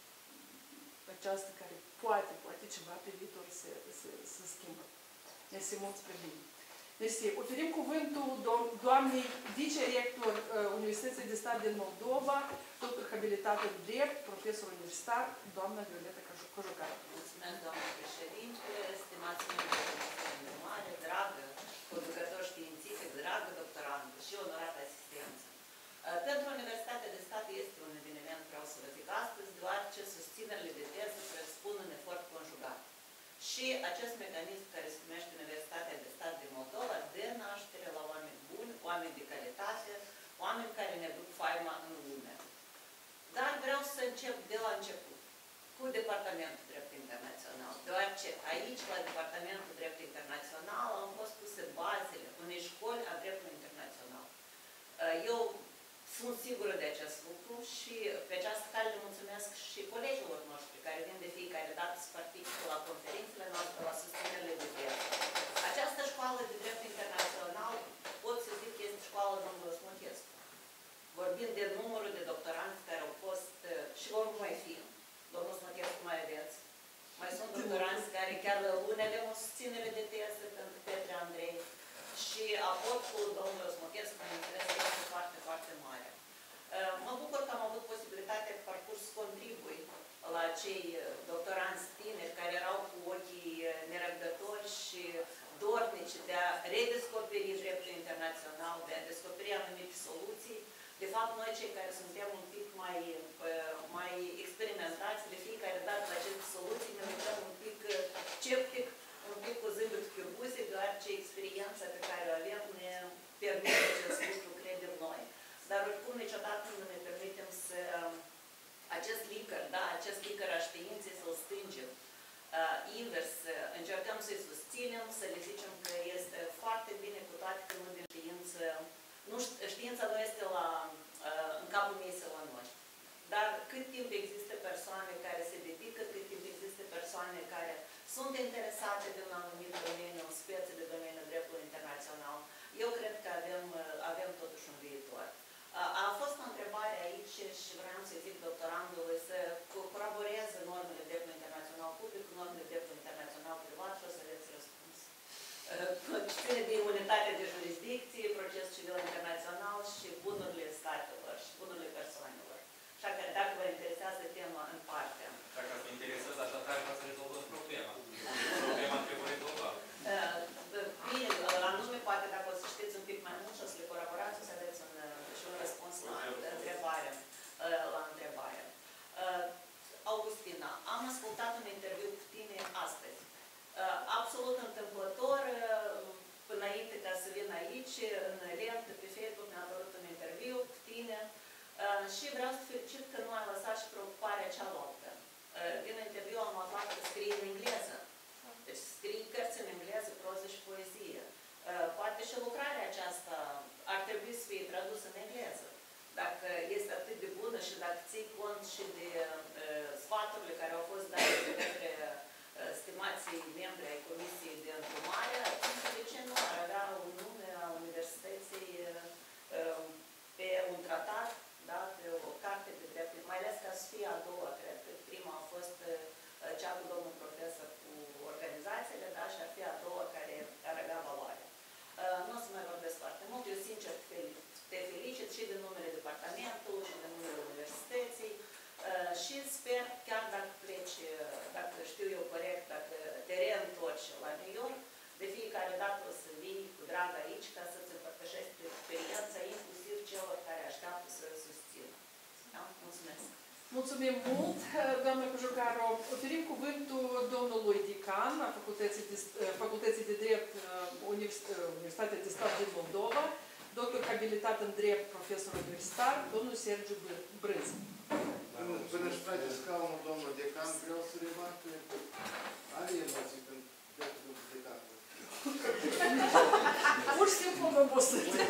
aceasta care poate ceva pe viitor să schimbă. Este mult spre bine. Deci, oferim cuvântul doamnei vicerector Universității de Stat din Moldova, doctor habilitat în drept, profesor universitar, doamna Violeta Cojocaru. Mulțumesc, doamnă președinte, stimați membri de mare, dragă conducător științific, dragă doctorantă și onorată asistență. Pentru Universitatea de Stat este un eveniment, vreau să vă zic astăzi, deoarece susținerile de teză presupun un efort conjugat. Și acest mecanism care se numește Universitatea de Stat din Moldova dă naștere la oameni buni, oameni de calitate, oameni care ne duc faima în lume. Dar vreau să încep de la început, cu Departamentul Drept Internațional, deoarece aici, la Departamentul Drept Internațional, au fost puse bazele unei școli a dreptului internațional. Eu sunt sigură de acest lucru și pe această cale le mulțumesc și colegilor noștri care vin de fiecare dată să participe la conferințele noastre, la susținerile de teză. Această școală de drept internațional, pot să zic că este școala domnului Smotescu. Vorbind de numărul de doctoranți care au fost și vor mai fi, domnul Smotescu mai aveți, mai sunt doctoranți care chiar luni avem o susținere de teză pentru Petre Andrei și aportul domnului Smotescu, în înțeles, este foarte, foarte mare. Mă bucur că am avut posibilitatea pe parcurs să contribui la cei doctoranți tineri care erau cu ochii nerăbdători și dornici de a redescoperi dreptul internațional, de a descoperi anumite soluții. De fapt, noi cei care suntem un pic mai experimentați, de fiecare dată la aceste soluții ne uităm un pic sceptic, un pic cu zâmbet pe buze, deoarece experiența pe care o avem ne permite acest lucru, credem noi. Dar oricum niciodată nu ne permitem să acest licăr a științei să-l stingem. Invers, încercăm să-i susținem, să le zicem că este foarte bine, cu toate că nu din știință, știința nu este în capul mesei la noi. Dar cât timp există persoane care se dedică, cât timp există persoane care sunt interesate de un anumit domeniu, în speță de domeniul dreptului internațional, eu cred că avem totuși un viitor. A fost o întrebare aici și vreau să zic doctorandului să colaboreze normele dreptului internațional public cu normele dreptului internațional privat și o să aveți răspuns. Ține de imunitatea de jurisdicție, proces civil internațional și bunurile statelor și bunurile persoanelor. Așa că dacă vă interesează tema în parte. Dacă vă interesează așa tare, vă să rezolvăm problema. Problema trebuie rezolvată. Bine, anume, poate dacă o să știți un pic mai mult și o să le colaborați, o să aveți și un răspuns la întrebare. Augustina, am ascultat un interviu cu tine astăzi. Absolut întâmplător, înainte ca să vin aici, în lentă pe Facebook mi-a apărut un interviu cu tine și vreau să felicit că nu ai lăsat și preocuparea cealaltă. Din interviu am aflat că scrii în engleză. Deci scrii cărți în engleză, proză și poezie. Poate și lucrarea aceasta ar trebui să fie tradusă în engleză. Dacă este atât de bună și dacă ții cont și de sfaturile care au fost date de către stimații membri ai Comisiei de Îndrumare, atunci de ce nu ar avea un nume a Universității pe un tratat, da, pe o carte de drept, mai ales ca să fie a doua, cred că prima a fost cea cu domnul profesor cu organizațiile, da, și ar fi a doua care ar avea valoare. Nu o să mai vorbesc foarte mult, eu sincer te felicit și din numele departamentului și din numele universității și sper, chiar dacă pleci, dacă știu eu corect, dacă te reîntorci la New York, de fiecare dată o să vii cu drag aici ca să-ți împărtășești experiența, inclusiv celor care așteaptă să susțină. Da? Mulțumesc! Mulțumim mult, doamnă Cojocaru. Oferim cuvântul domnului decan a Facultății de Drept Universitatea de Stat din Moldova, doctor habilitat în drept, profesor universitar, domnul Sergiu Brânz. Până își face scaunul domnul decan, vreau să remarc că are emoții când dreptul decanul. Pur și simplu vă fost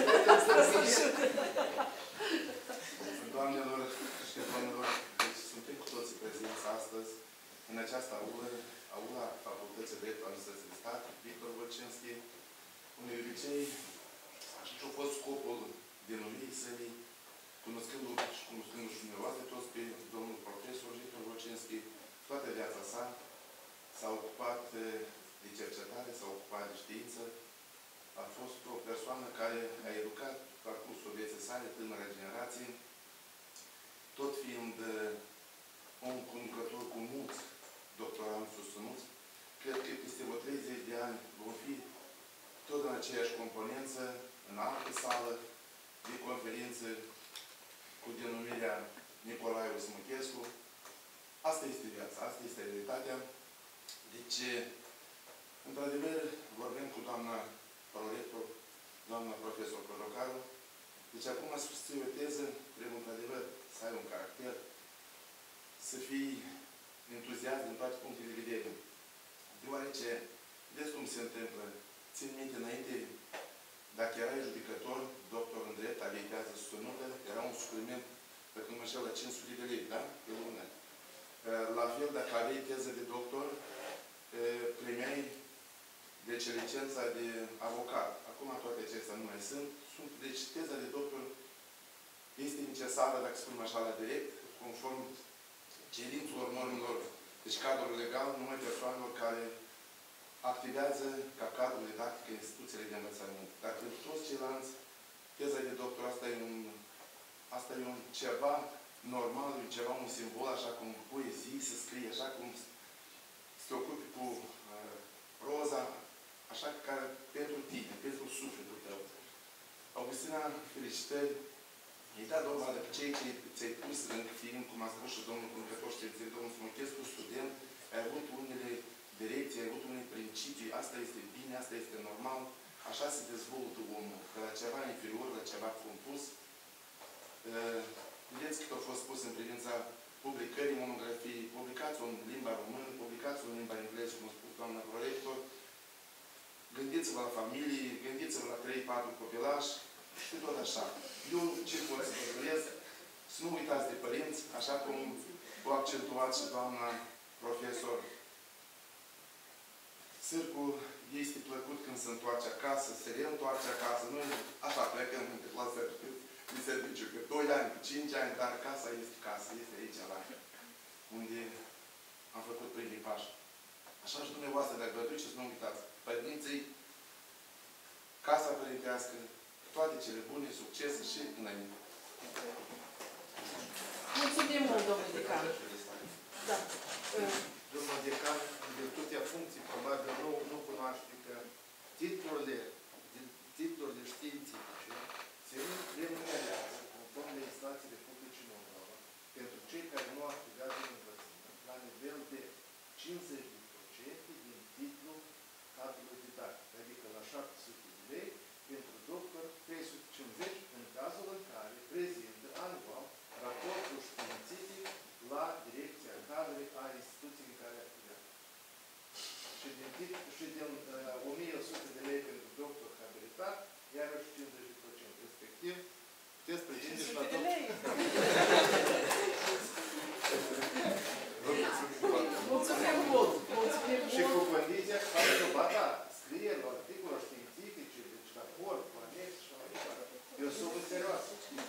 Doamnelor și domnilor, deci suntem cu toții prezenți astăzi în această aula Facultății Drept al Universității de Stat, Victor Văcinski, unde de obicei, așa ce a fost scopul denumirii sălii, cunoscându-și dumneavoastră toți pe domnul profesor Victor Văcinski, toată viața sa s-a ocupat de cercetare, s-a ocupat de știință, a fost o persoană care a educat parcursul vieții sale, tânăra generație, tot fiind un conducător cu mulți doctoranți susținuți. Cred că peste vreo 30 de ani vom fi tot în aceeași componență, în altă sală de conferință cu denumirea Nicolae Smuchescu. Asta este viața, asta este realitatea. Deci, într-adevăr, vorbim cu doamna prorector, doamna profesor Cojocaru. Deci, acum să susții o teză, trebuie, într-adevăr, să ai un caracter, să fii entuziast din toate punctele de vedere. Deoarece, vedeți cum se întâmplă. Țin minte înainte, dacă erai judecător, doctor în drept, aveai tează susținută, era un supliment, pe când mă știu, la 500 de lei, da? Pe lună. La fel, dacă aveai teză de doctor, primeai deci licența de avocat. Acum toate acestea nu mai sunt. Deci teza de doctor este necesară, dacă spunem așa la direct, conform cerințelor normelor, deci cadrul legal, numai persoanelor care activează ca cadru didactic în instituțiile de învățământ. Dar pentru toți ceilalți, teza de doctor, asta e un ceva normal, e ceva, un simbol, așa cum poezii se scrie, așa cum se ocupi cu proza, așa ca pentru tine, pentru sufletul tău. Augustina, felicitări, îi da dovadă că cei ce ți-ai pus în fiind, cum a spus și domnul conducător și domnul Smuchescu, student, ai avut unele direcții, ai avut unele principii, asta este bine, asta este normal, așa se dezvoltă omul, că la ceva inferior, la ceva compus. Vedeți cât a fost spus în privința publicării monografiei, publicați-o în limba română, publicați-o în limba engleză, cum a spus doamna prorector. Gândiți-vă la familie, gândiți-vă la 3-4 copilași și tot așa. Eu ce pot să vă doresc, să nu uitați de părinți, așa cum o accentuat și doamna profesor. Sârcul este plăcut când se întoarce acasă, se reîntoarce acasă. Noi așa plecăm la serviciu, că 2 ani, 5 ani, dar casa este casă, este aici, la unde am făcut primii pași. Așa și dumneavoastră, dacă vă duceți, nu uitați. Părinții, casa părintească, toate cele bune, succes și înainte. Mulțumim mult, domnul decan. Da. Domnul decan, în virtutea funcției, probabil nu cunoaște că titlurile științifice se remunerează conform legislației Republicii Moldova pentru cei care nu activează în învățământ la nivel de 50% din titlul cadrului didactic, adică la 700 de lei, pentru doctor 350 în cazul în care prezintă anual raportul științific la direcția cadrului a instituției în care activează. Și din 1100 de lei pentru doctor habilitat, iarăși 50%. Respectiv, puteți prezinte și la doctor. Mulțumim mult! Și cu condiția că da, scrie la articole științifice, deci raport, cu anex și mai departe. E o sumă serioasă.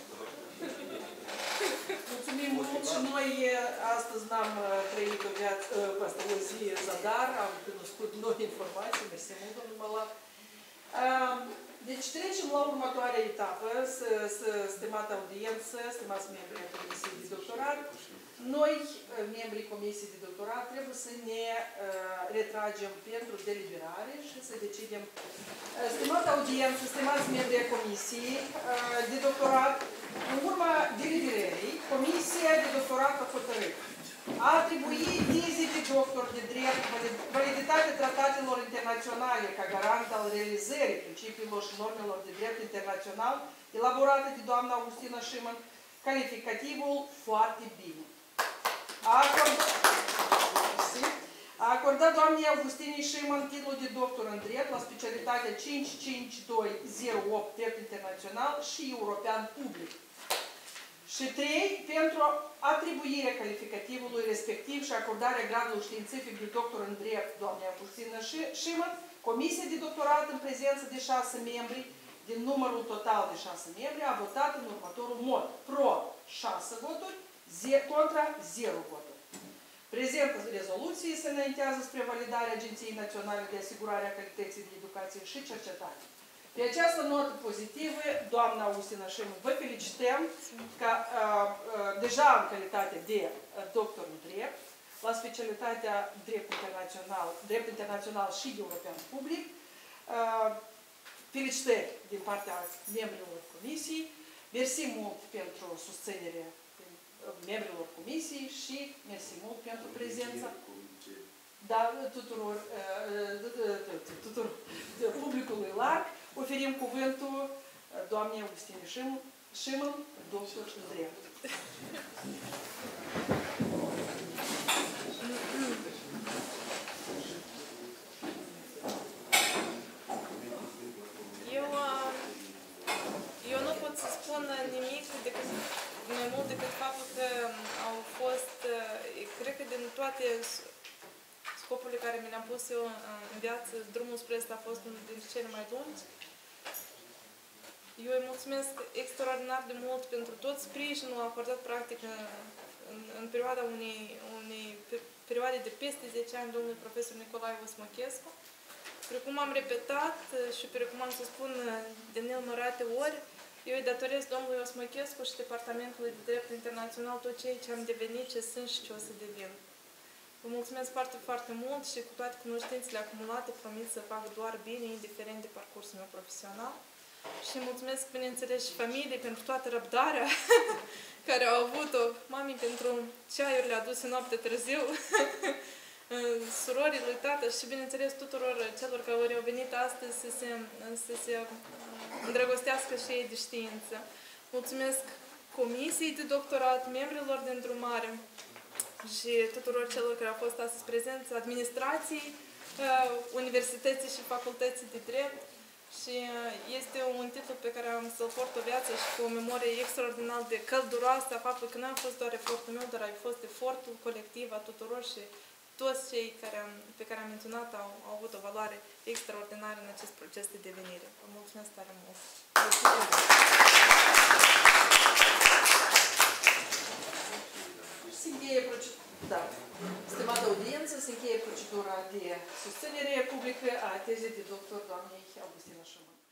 Mulțumim mult și noi astăzi n-am trăit o zi zadar, am cunoscut noi informații, mersi mult, domnul Mălac. Deci trecem la următoarea etapă, stimată audiență, stimați membri ai Comisiei de Doctorat. Noi, membrii Comisiei de Doctorat, trebuie să ne retragem pentru deliberare și să decidem. Stimată audiență, stimați membri ai Comisiei de Doctorat, în urma deliberării, Comisia de Doctorat a hotărât a atribui tezei de doctor de drept validitatea tratatelor internaționale ca garant al realizării principiilor și normelor de drept internațional elaborate de doamna Augustina Schimann, calificativul foarte bine. A A acordat doamnei Augustinei Schimann titlul de doctor în drept la specialitatea 55208 drept internațional și european public. Și 3. Pentru atribuirea calificativului respectiv și acordarea gradului științific de doctor în drept doamnei Augustina Schimann, Comisia de doctorat în prezență de 6 membri, din numărul total de 6 membri, a votat în următorul mod. Pro 6 voturi, contra 0 voturi. Prezentă rezoluție se înaintează spre validarea Agenției Naționale de Asigurare a Calității de Educație și Cercetare. Pe această notă pozitivă, doamna Augustina Schimann, vă felicităm că deja în calitate de doctor în drept, la specialitatea drept internațional și european public, felicitări din partea membrilor comisiei, mersi mult pentru susținere membrilor comisiei și mersi mult pentru prezența tuturor publicului larg. Oferim cuvântul doamnei Augustine Schimann, doctor în drept. Eu nu pot să spun nimic mai mult decât faptul că au fost, cred că din toate scopurile care mi le-am pus eu în viață, drumul spre asta a fost unul dintre cele mai lungi. Eu îi mulțumesc extraordinar de mult pentru tot sprijinul acordat practic în perioada unei perioade de peste 10 ani domnului profesor Nicolae Osmachescu. Precum am repetat și precum am să spun de nenumărate ori, eu îi datorez domnului Osmachescu și Departamentului de Drept Internațional tot ceea ce am devenit, ce sunt și ce o să devin. Vă mulțumesc foarte, foarte mult și cu toate cunoștințele acumulate promit să fac doar bine, indiferent de parcursul meu profesional. Și mulțumesc, bineînțeles, și familiei pentru toată răbdarea care au avut-o, mami pentru ceaiurile aduse noapte târziu, surorii lui tată și, bineînțeles, tuturor celor care au venit astăzi să se îndrăgostească și ei de știință. Mulțumesc comisiei de doctorat, membrilor de îndrumare și tuturor celor care au fost astăzi prezenți, administrației Universității și Facultății de Drept. Și este un titlu pe care am să-l port o viață și cu o memorie extraordinar de călduroasă a faptului că nu a fost doar efortul meu, dar a fost efortul colectiv a tuturor și toți cei pe care am menționat au avut o valoare extraordinară în acest proces de devenire. Vă mulțumesc tare mult! Se încheie stimată audiență, se încheie procedura de susținere publică a tezei de doctor doamnei Augustina Schimann.